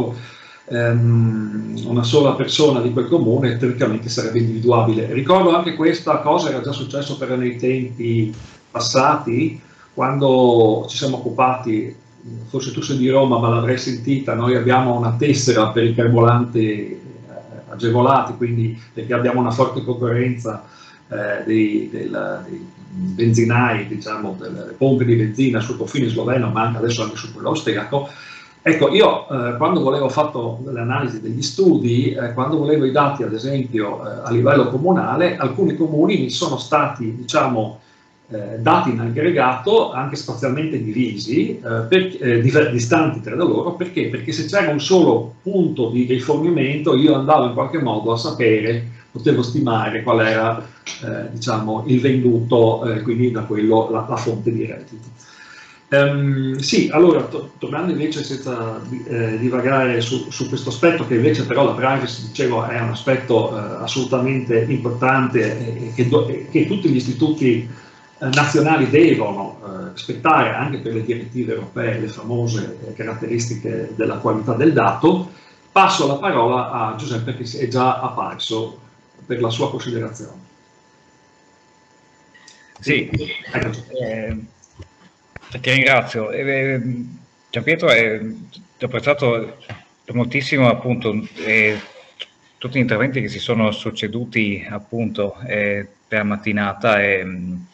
una sola persona di quel comune, teoricamente sarebbe individuabile. Ricordo anche questa cosa, era già successo però nei tempi passati, quando ci siamo occupati, forse tu sei di Roma ma l'avrai sentita, noi abbiamo una tessera per i carburanti agevolati, quindi perché abbiamo una forte concorrenza dei benzinai, diciamo, delle pompe di benzina sul confine sloveno, ma anche adesso anche su quello austriaco. Ecco, io quando volevo fatto l'analisi degli studi, quando volevo i dati ad esempio a livello comunale, alcuni comuni mi sono stati, diciamo, dati in aggregato anche spazialmente divisi, distanti tra di loro, perché? Perché se c'era un solo punto di rifornimento io andavo in qualche modo a sapere, potevo stimare qual era diciamo, il venduto, quindi da quello la fonte di reddito. Sì, allora, tornando invece senza divagare su questo aspetto, che invece però la privacy, dicevo, è un aspetto assolutamente importante che tutti gli istituti nazionali devono rispettare, anche per le direttive europee, le famose caratteristiche della qualità del dato. Passo la parola a Giuseppe, che è già apparso, per la sua considerazione. Sì, Ti ringrazio. Gianpietro, ho apprezzato moltissimo appunto tutti gli interventi che si sono succeduti appunto per la mattinata, un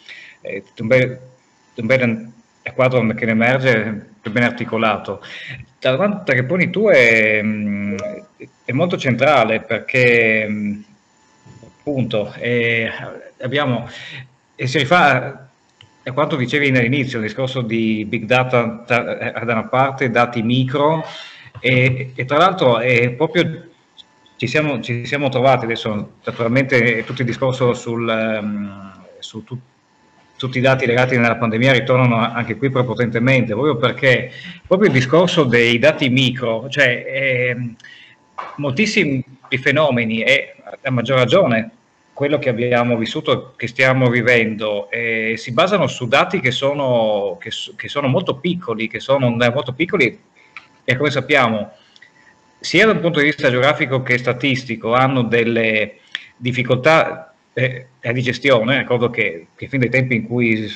bel quadro che ne emerge, ben articolato. La domanda che poni tu è molto centrale, perché appunto abbiamo, e si rifà a quanto dicevi all'inizio, il discorso di big data da una parte, dati micro, e tra l'altro proprio ci siamo trovati adesso, naturalmente tutto il discorso su tutti i dati legati alla pandemia ritornano anche qui prepotentemente, proprio perché proprio il discorso dei dati micro, cioè moltissimi fenomeni, e a maggior ragione quello che abbiamo vissuto, che stiamo vivendo, si basano su dati che sono molto piccoli, e come sappiamo, sia dal punto di vista geografico che statistico, hanno delle difficoltà di gestione. Ricordo che fin dai tempi in cui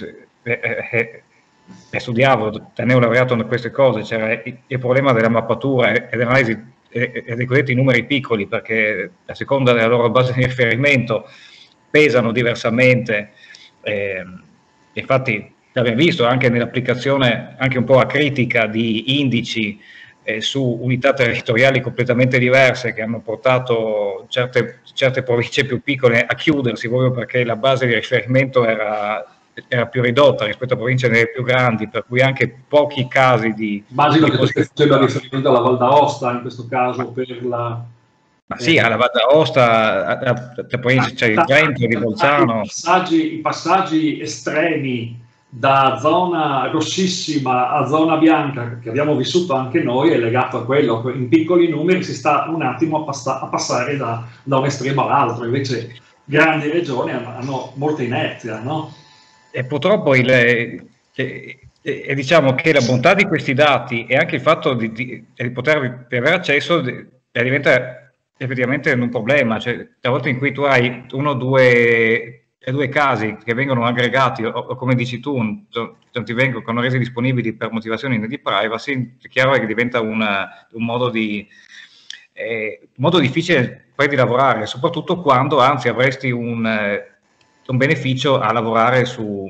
studiavo, tenevo laureato in queste cose, c'era il problema della mappatura e dell'analisi dei cosiddetti numeri piccoli, perché a seconda della loro base di riferimento pesano diversamente. Infatti l'abbiamo visto anche nell'applicazione anche un po' acritica di indici su unità territoriali completamente diverse, che hanno portato certe province più piccole a chiudersi, proprio perché la base di riferimento era più ridotta rispetto a province più grandi, per cui anche pochi casi di... Immagino che tu stia facendo riferimento alla Val d'Aosta in questo caso, per la... Ma sì, alla Val d'Aosta, la provincia, c'è il Trento, di Bolzano. I passaggi estremi da zona rossissima a zona bianca che abbiamo vissuto anche noi è legato a quello. In piccoli numeri si sta un attimo a passare da un estremo all'altro, invece grandi regioni hanno molta inerzia, no? E purtroppo diciamo che la bontà di questi dati e anche il fatto di poter avere accesso diventa effettivamente un problema. Cioè, la volta in cui tu hai uno o due casi che vengono aggregati, o come dici tu, non ti vengono resi disponibili per motivazioni di privacy, è chiaro che diventa un modo difficile poi di lavorare, soprattutto quando anzi avresti un beneficio a lavorare su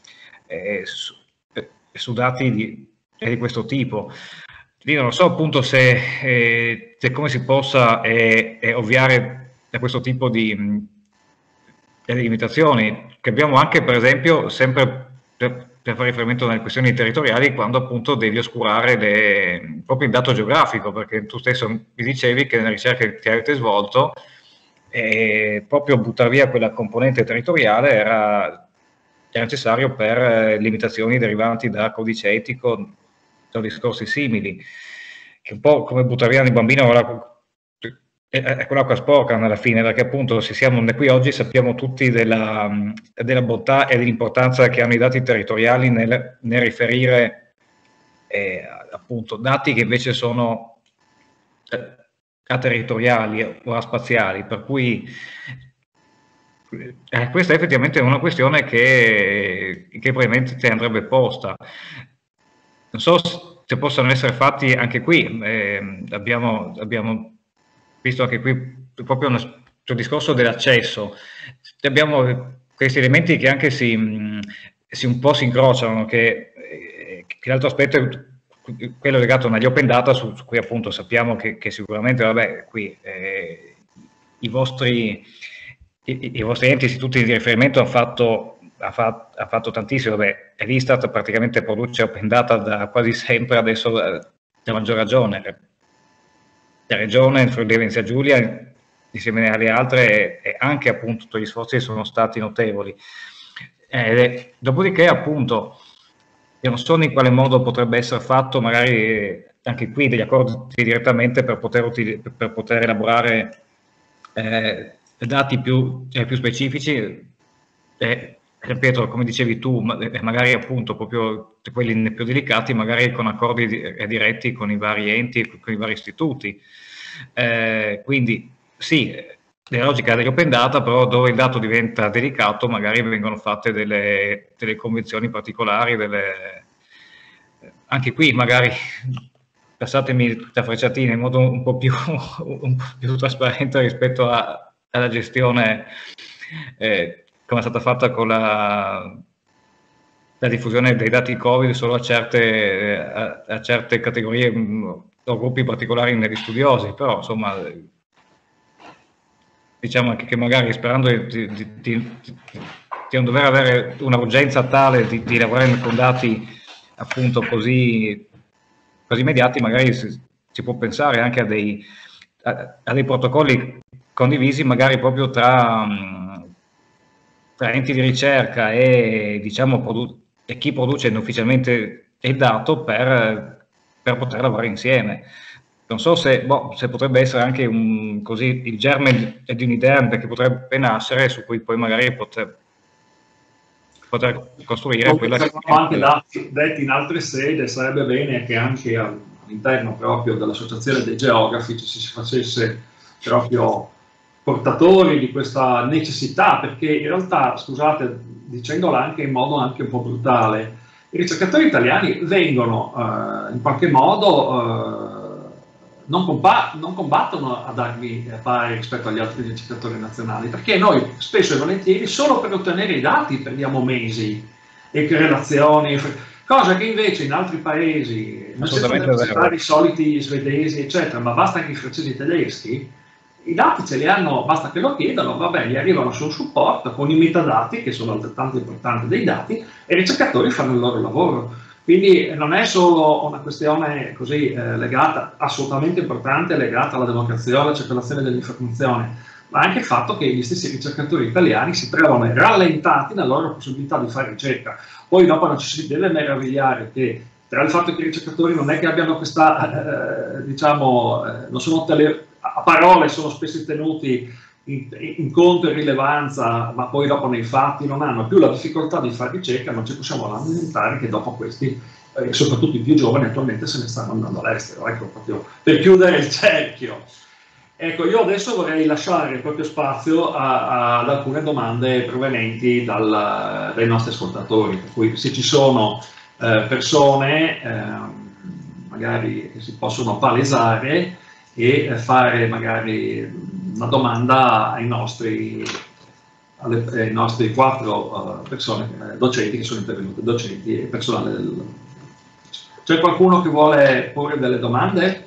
dati di questo tipo. Io non so appunto se come si possa ovviare a questo tipo di limitazioni, che abbiamo anche per esempio sempre per fare riferimento alle questioni territoriali, quando appunto devi oscurare proprio il dato geografico, perché tu stesso mi dicevi che nella ricerca che avete svolto proprio buttare via quella componente territoriale era necessario per limitazioni derivanti da codice etico, da discorsi simili, che un po' come buttare via un bambino è quell'acqua sporca alla fine, perché appunto se siamo qui oggi sappiamo tutti della bontà e dell'importanza che hanno i dati territoriali nel riferire appunto dati che invece sono territoriali o spaziali, per cui questa è effettivamente una questione che probabilmente andrebbe posta. Non so se possano essere fatti anche qui, abbiamo visto anche qui proprio sul discorso dell'accesso, abbiamo questi elementi che anche si un po' si incrociano, che l'altro aspetto è quello legato agli open data, su cui appunto sappiamo che sicuramente, vabbè, qui i vostri enti, istituti di riferimento ha fatto tantissimo. Vabbè, l'Istat praticamente produce open data da quasi sempre, adesso da maggior ragione. La Regione, il Friuli Venezia Giulia, insieme alle altre, e anche appunto gli sforzi sono stati notevoli. Dopodiché appunto io non so in quale modo potrebbe essere fatto magari anche qui degli accordi direttamente per poter elaborare dati più specifici. Ripeto, come dicevi tu, magari appunto proprio quelli più delicati, magari con accordi diretti con i vari enti, con i vari istituti. Quindi sì, la logica degli open data, però dove il dato diventa delicato magari vengono fatte delle convenzioni particolari, anche qui magari, passatemi la frecciatina, in modo un po' più trasparente rispetto alla gestione come è stata fatta con la diffusione dei dati Covid solo a certe categorie o gruppi particolari negli studiosi, però insomma diciamo anche che magari sperando di non dover avere una urgenza tale di lavorare con dati appunto così immediati, magari si può pensare anche a dei protocolli condivisi magari proprio tra enti di ricerca e diciamo e chi produce ufficialmente il dato per poter lavorare insieme. Non so se potrebbe essere anche così il germe di un'idea che potrebbe nascere, su cui poi magari poter costruire quella che anche detti in altre sedi. Sarebbe bene che anche all'interno proprio dell'associazione dei geografi ci si facesse proprio portatori di questa necessità, perché in realtà, scusate, dicendola anche in modo anche un po' brutale, i ricercatori italiani vengono in qualche modo non combattono ad armi pari rispetto agli altri ricercatori nazionali, perché noi spesso e volentieri solo per ottenere i dati perdiamo mesi e relazioni, cosa che invece in altri paesi, non devono stare i soliti svedesi eccetera, ma basta anche i francesi e i tedeschi, i dati ce li hanno, basta che lo chiedano, vabbè, gli arrivano sul supporto con i metadati che sono altrettanto importanti dei dati e i ricercatori fanno il loro lavoro. Quindi non è solo una questione così legata, assolutamente importante, legata alla democrazia, alla circolazione dell'informazione, ma anche il fatto che gli stessi ricercatori italiani si trovano rallentati nella loro possibilità di fare ricerca. Poi dopo non ci si deve meravigliare che tra il fatto che i ricercatori non è che abbiano questa, diciamo, non sono a parole sono spesso tenuti in conto e rilevanza, ma poi dopo nei fatti non hanno più la difficoltà di fare ricerca, non ci possiamo lamentare che dopo questi, soprattutto i più giovani, attualmente se ne stanno andando all'estero. Ecco, proprio per chiudere il cerchio. Ecco, io adesso vorrei lasciare proprio spazio ad alcune domande provenienti dai nostri ascoltatori, per cui se ci sono persone magari che si possono palesare e fare magari una domanda ai nostri 4 persone, docenti che sono intervenute, docenti e personale del... C'è qualcuno che vuole porre delle domande?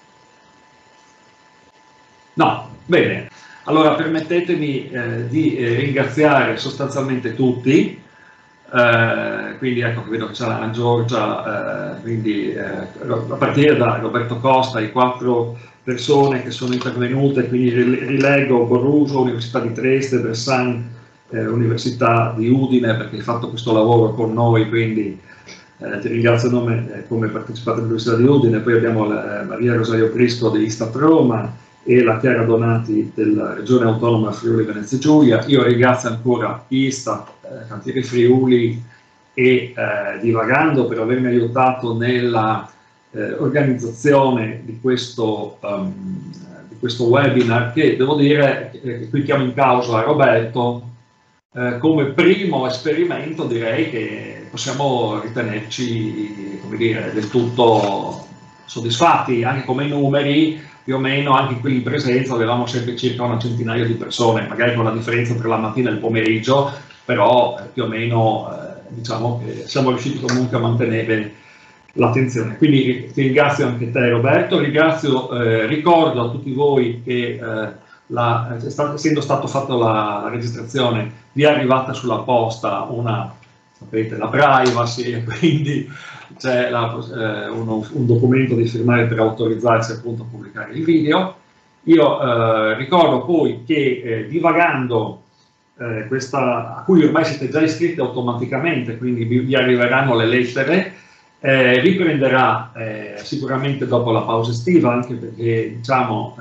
No, bene. Allora permettetemi di ringraziare sostanzialmente tutti, quindi ecco che vedo che c'è la Giorgia, quindi a partire da Roberto Costa, i 4 persone che sono intervenute, quindi rileggo Borruso, Università di Trieste, Bressan, Università di Udine, perché hai fatto questo lavoro con noi, quindi ti ringrazio a nome come partecipante dell'Università di Udine. Poi abbiamo Maria Rosario Prisco di Istat Roma e la Chiara Donati della Regione Autonoma Friuli Venezia Giulia. Io ringrazio ancora Istat, Cantieri Friuli e Divagando per avermi aiutato nella organizzazione di questo webinar, che devo dire, qui chiamo in causa Roberto, come primo esperimento direi che possiamo ritenerci, come dire, del tutto soddisfatti, anche come numeri, più o meno anche qui in presenza avevamo sempre circa una centinaia di persone, magari con la differenza tra la mattina e il pomeriggio, però più o meno diciamo che siamo riusciti comunque a mantenere l'attenzione. Quindi ti ringrazio anche te Roberto, ricordo a tutti voi che essendo stato fatto la registrazione vi è arrivata sulla posta sapete, la privacy, quindi c'è un documento da firmare per autorizzarsi appunto a pubblicare il video. Io ricordo poi che Divagando, a cui ormai siete già iscritti automaticamente, quindi vi arriveranno le lettere, riprenderà sicuramente dopo la pausa estiva, anche perché diciamo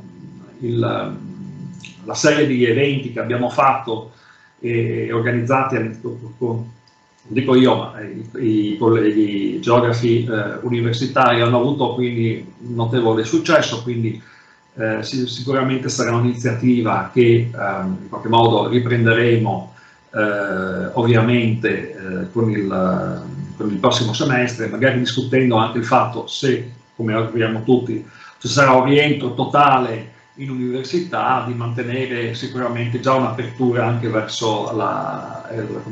la serie di eventi che abbiamo fatto e organizzati, dico io, ma i colleghi geografi universitari hanno avuto quindi un notevole successo, quindi sicuramente sarà un'iniziativa che in qualche modo riprenderemo ovviamente con per il prossimo semestre, magari discutendo anche il fatto se, come auguriamo tutti, ci sarà un rientro totale in università, di mantenere sicuramente già un'apertura anche verso la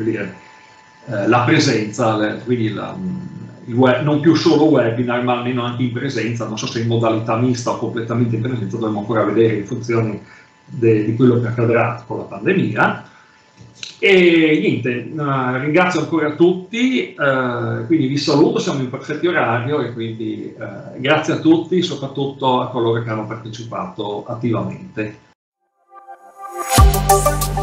presenza, quindi non più solo webinar, ma almeno anche in presenza. Non so se in modalità mista o completamente in presenza, dovremo ancora vedere in funzione di quello che accadrà con la pandemia. E niente, ringrazio ancora tutti, quindi vi saluto, siamo in perfetto orario e quindi grazie a tutti, soprattutto a coloro che hanno partecipato attivamente.